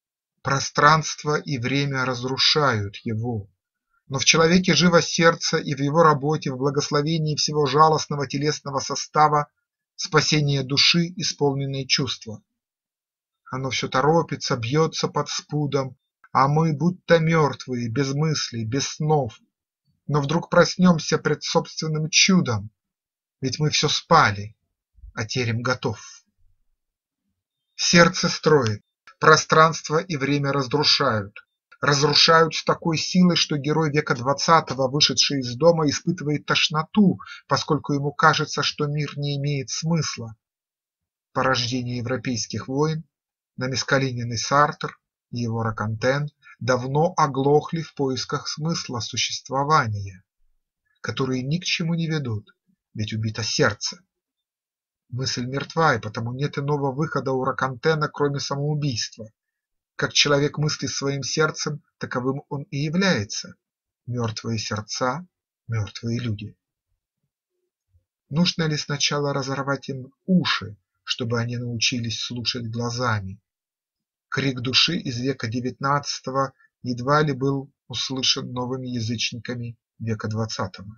Пространство и время разрушают его, но в человеке живо сердце, и в его работе, в благословении всего жалостного телесного состава спасение души, исполненной чувства. Оно все торопится, бьется под спудом, а мы будто мертвые, без мыслей, без снов, но вдруг проснемся пред собственным чудом, ведь мы все спали, а терем готов. Сердце строит, пространство и время разрушают. Разрушают с такой силой, что герой века двадцатого, вышедший из дома, испытывает тошноту, поскольку ему кажется, что мир не имеет смысла. Порождение европейских войн, намескалиненный Сартр и его Рокантен давно оглохли в поисках смысла существования, которые ни к чему не ведут, ведь убито сердце. Мысль мертва, и потому нет иного выхода у Рокантена, кроме самоубийства. Как человек мыслит своим сердцем, таковым он и является. Мертвые сердца, мертвые люди. Нужно ли сначала разорвать им уши, чтобы они научились слушать глазами? Крик души из века девятнадцатого едва ли был услышан новыми язычниками века двадцатого.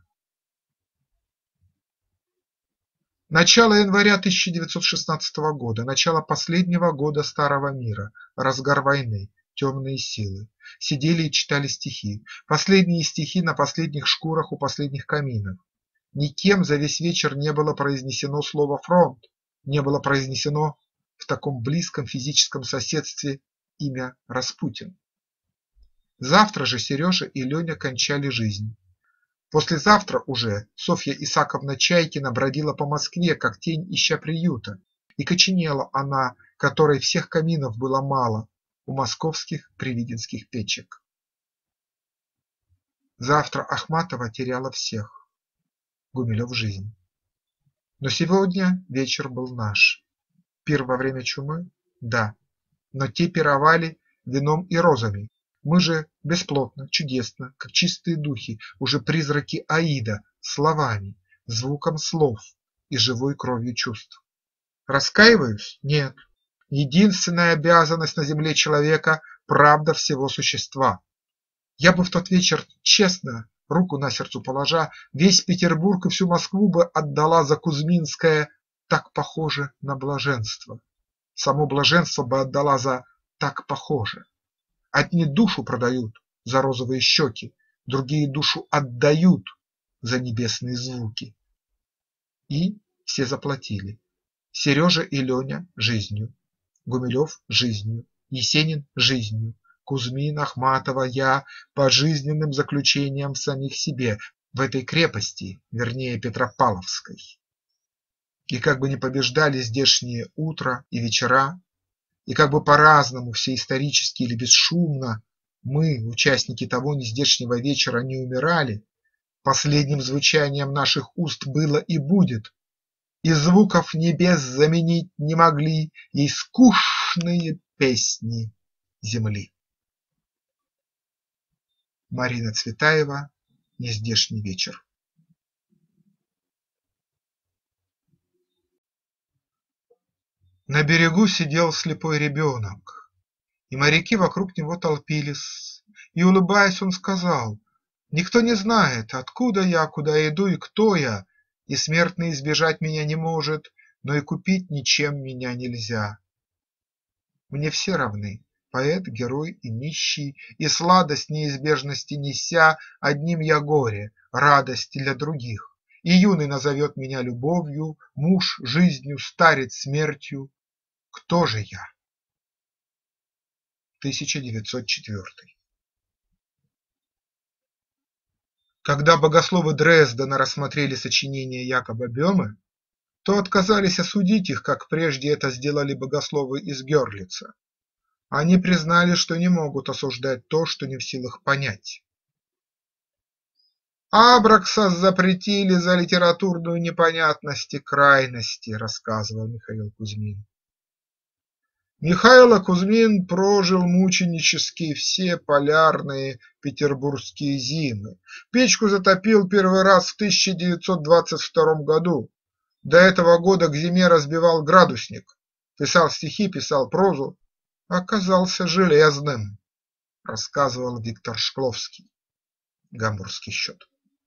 Начало января тысяча девятьсот шестнадцатого года, начало последнего года Старого мира, разгар войны, темные силы. Сидели и читали стихи, последние стихи на последних шкурах у последних каминов. Никем за весь вечер не было произнесено слово «фронт», не было произнесено в таком близком физическом соседстве имя Распутин. Завтра же Сережа и Леня кончали жизнь. Послезавтра уже Софья Исааковна Чайкина бродила по Москве, как тень ища приюта, и коченела она, которой всех каминов было мало у московских привиденских печек. Завтра Ахматова теряла всех, Гумилев жизнь. Но сегодня вечер был наш. Пир во время чумы? Да, но те пировали вином и розами. Мы же бесплотно, чудесно, как чистые духи, уже призраки Аида, словами, звуком слов и живой кровью чувств. Раскаиваюсь? Нет. Единственная обязанность на земле человека – правда всего существа. Я бы в тот вечер, честно, руку на сердце положа, весь Петербург и всю Москву бы отдала за Кузьминское «так похоже на блаженство». Само блаженство бы отдала за «так похоже». Одни душу продают за розовые щеки, другие душу отдают за небесные звуки. И все заплатили. Сережа и Леня – жизнью, Гумилев – жизнью, Есенин – жизнью, Кузьмин, Ахматова, я – пожизненным заключением в самих себе, в этой крепости, вернее Петропавловской. И как бы ни побеждали здешние утра и вечера, и как бы по-разному, все исторически или бесшумно, мы, участники того нездешнего вечера, не умирали, последним звучанием наших уст было и будет, и звуков небес заменить не могли ей скучные песни земли. Марина Цветаева. Нездешний вечер. На берегу сидел слепой ребенок, и моряки вокруг него толпились, и, улыбаясь, он сказал: «Никто не знает, откуда я, куда иду и кто я, и смертный избежать меня не может, но и купить ничем меня нельзя. Мне все равны, поэт, герой и нищий, и сладость неизбежности неся, одним я горе, радость для других, и юный назовет меня любовью, муж жизнью, старец смертью. Кто же я?» тысяча девятьсот четвёртый. Когда богословы Дрездена рассмотрели сочинения Якоба Бёме, то отказались осудить их, как прежде это сделали богословы из Гёрлица. Они признали, что не могут осуждать то, что не в силах понять. «Абраксас запретили за литературную непонятность и крайности», рассказывал Михаил Кузьмин. Михайло Кузьмин прожил мученические все полярные петербургские зимы. Печку затопил первый раз в тысяча девятьсот двадцать втором году. До этого года к зиме разбивал градусник. Писал стихи, писал прозу. оказался железным, рассказывал Виктор Шкловский. Гамбургский счет.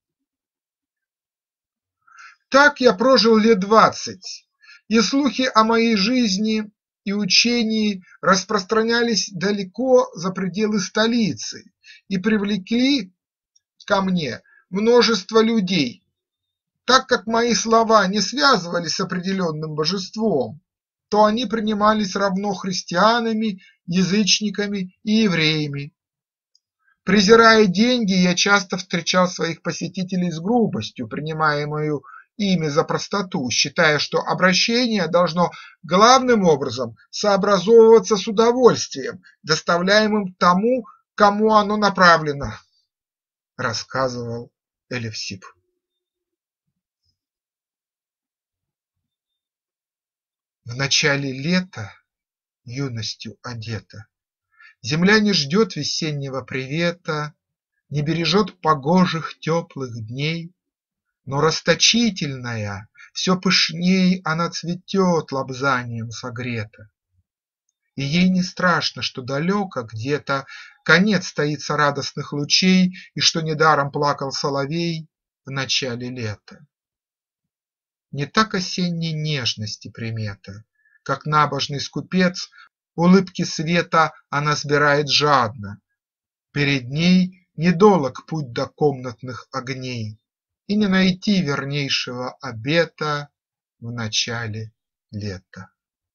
Так я прожил лет двадцать, и слухи о моей жизни и учении распространялись далеко за пределы столицы и привлекли ко мне множество людей. Так как мои слова не связывались с определенным божеством, то они принимались равно христианами, язычниками и евреями. Презирая деньги, я часто встречал своих посетителей с грубостью, принимая мою ими за простоту, считая, что обращение должно главным образом сообразовываться с удовольствием, доставляемым тому, кому оно направлено, рассказывал Элевсип. В начале лета, юностью одета, земля не ждет весеннего привета, не бережет погожих теплых дней, но расточительная, все пышней она цветет, лобзанием согрета. И ей не страшно, что далеко где-то конец таится радостных лучей, и что недаром плакал соловей в начале лета. Не так осенней нежности примета, как набожный скупец, улыбки света она сбирает жадно. Перед ней недолог путь до комнатных огней, и не найти вернейшего обета в начале лета.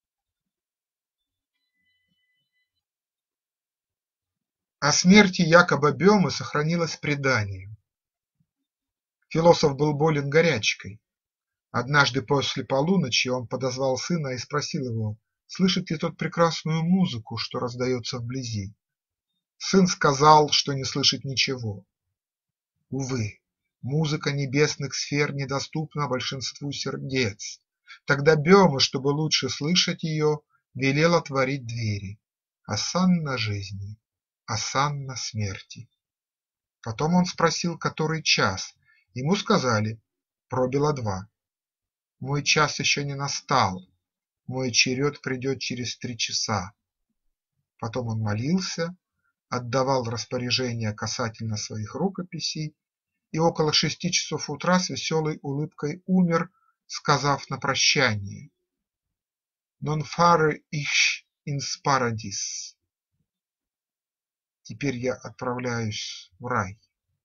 О смерти Якоба Бёмы сохранилось предание. Философ был болен горячкой. Однажды после полуночи он подозвал сына и спросил его, слышит ли тот прекрасную музыку, что раздается вблизи. Сын сказал, что не слышит ничего. Увы, музыка небесных сфер недоступна большинству сердец. Тогда Бёма, чтобы лучше слышать ее, велел отворить двери. Осанна жизни, осанна смерти. Потом он спросил, который час. Ему сказали, пробило два. Мой час еще не настал, мой черед придет через три часа. Потом он молился, отдавал распоряжения касательно своих рукописей и около шести часов утра с веселой улыбкой умер, сказав на прощание: «Non fare ich ins Paradies». Теперь я отправляюсь в рай.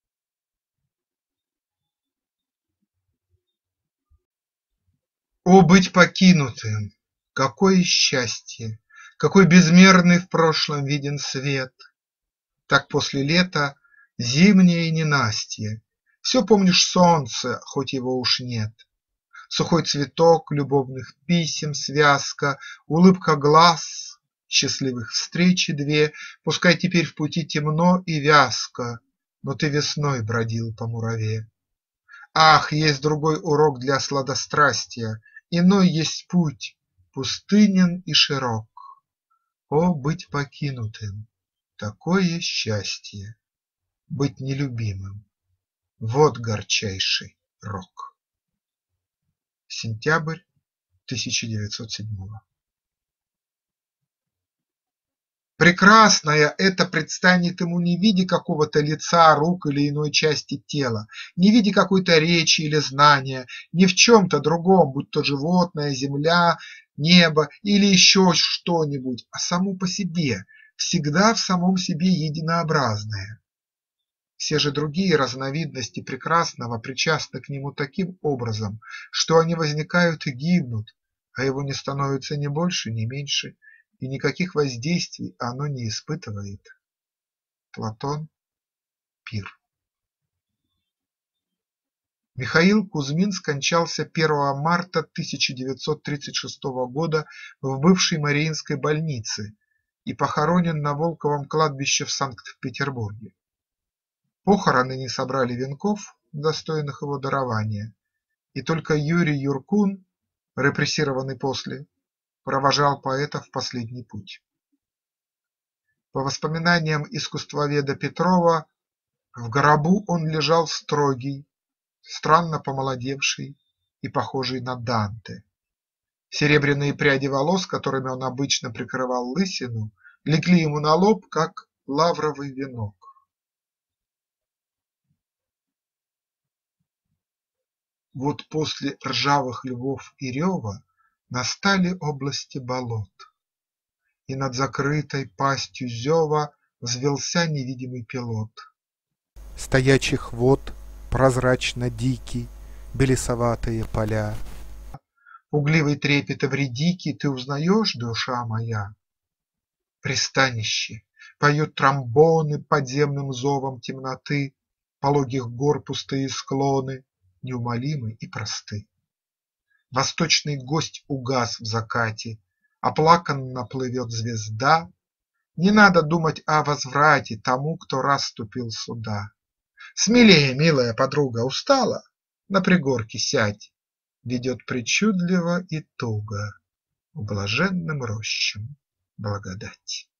О, быть покинутым! Какое счастье! Какой безмерный в прошлом виден свет! Так после лета зимнее ненастье, все помнишь солнце, хоть его уж нет. Сухой цветок любовных писем, связка, улыбка глаз, счастливых встреч две, пускай теперь в пути темно и вязко, но ты весной бродил по мураве. Ах, есть другой урок для сладострастия, иной есть путь, пустынен и широк. О, быть покинутым! Такое счастье! Быть нелюбимым! Вот горчайший рок. Сентябрь тысяча девятьсот седьмого. Прекрасное это предстанет ему не в виде какого-то лица, рук или иной части тела, не в виде какой-то речи или знания, не в чем-то другом, будь то животное, земля, небо или еще что-нибудь, а само по себе, всегда в самом себе единообразное. Все же другие разновидности прекрасного причастны к нему таким образом, что они возникают и гибнут, а его не становится ни больше, ни меньше, и никаких воздействий оно не испытывает. Платон, Пир. Михаил Кузьмин скончался первого марта тысяча девятьсот тридцать шестого года в бывшей Мариинской больнице и похоронен на Волковом кладбище в Санкт-Петербурге. Похороны не собрали венков, достойных его дарования, и только Юрий Юркун, репрессированный после, провожал поэта в последний путь. По воспоминаниям искусствоведа Петрова, в гробу он лежал строгий, странно помолодевший и похожий на Данте. Серебряные пряди волос, которыми он обычно прикрывал лысину, легли ему на лоб, как лавровый венок. Вот после ржавых львов и рева настали области болот, и над закрытой пастью зева взвился невидимый пилот. Стоячих вод прозрачно-дикий, белесоватые поля. Пугливый трепет Эвридики ты узнаешь, душа моя? Пристанище, поют тромбоны подземным зовом темноты, пологих гор пустые склоны неумолимы и просты. Восточный гость угас в закате, оплаканно плывет звезда. Не надо думать о возврате тому, кто раз ступил сюда. Смелее, милая подруга, устала? На пригорке сядь, ведет причудливо и туго к блаженным рощам благодать.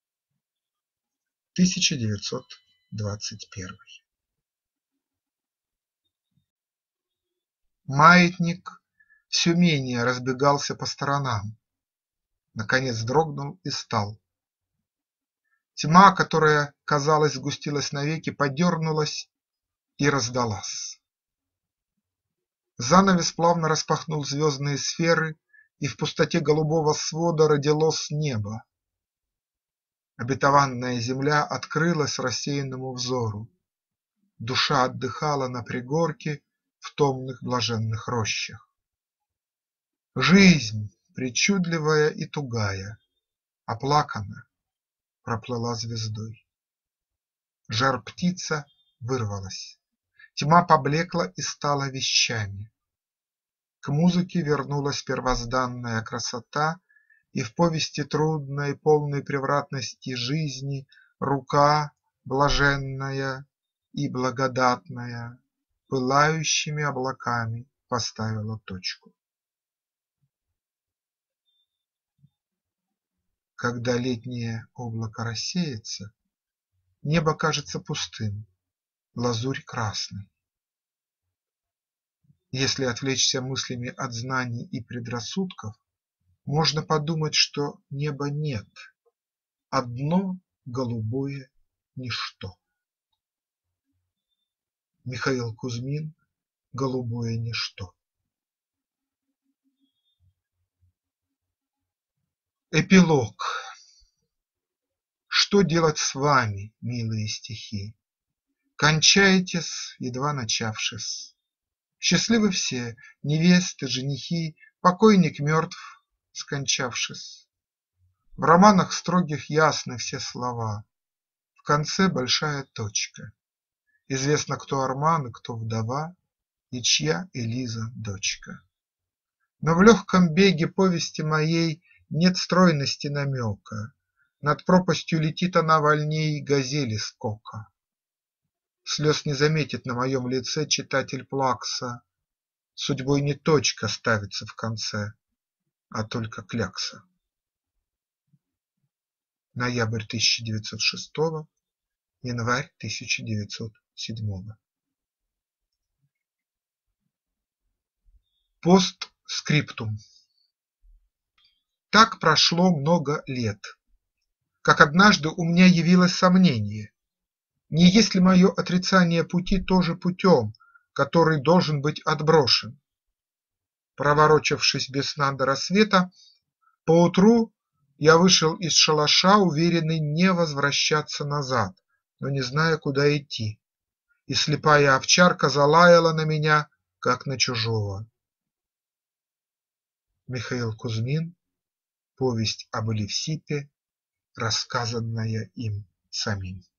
тысяча девятьсот двадцать первый. Маятник все менее разбегался по сторонам, наконец дрогнул и стал. Тьма, которая, казалось, сгустилась навеки, подернулась и раздалась. Занавес плавно распахнул звездные сферы, и в пустоте голубого свода родилось небо. Обетованная земля открылась рассеянному взору. Душа отдыхала на пригорке в томных блаженных рощах. Жизнь, причудливая и тугая, оплакана, проплыла звездой. Жар-птица вырвалась, тьма поблекла и стала вещами. К музыке вернулась первозданная красота, и в повести трудной, полной превратности жизни, рука блаженная и благодатная пылающими облаками поставила точку. Когда летнее облако рассеется, небо кажется пустым, лазурь красной. Если отвлечься мыслями от знаний и предрассудков, можно подумать, что неба нет, одно голубое ничто. Михаил Кузьмин «Голубое ничто». Эпилог. Что делать с вами, милые стихи? Кончаетесь, едва начавшись. Счастливы все, невесты, женихи, покойник мертв, скончавшись. В романах строгих ясны все слова, в конце большая точка. Известно, кто Арман и кто вдова, и чья Элиза дочка. Но в легком беге повести моей нет стройности намека, над пропастью летит она вольней газели скока. Слез не заметит на моем лице читатель Плакса, судьбой не точка ставится в конце, а только клякса. Ноябрь тысяча девятьсот шестого, январь тысяча девятьсот седьмого. Постскриптум. Так прошло много лет, как однажды у меня явилось сомнение, не есть ли мое отрицание пути тоже путем, который должен быть отброшен. Проворочившись без сна до рассвета, поутру я вышел из шалаша, уверенный не возвращаться назад, но не зная, куда идти, и слепая овчарка залаяла на меня, как на чужого. Михаил Кузьмин. Повесть об Элевсипе, рассказанная им самим.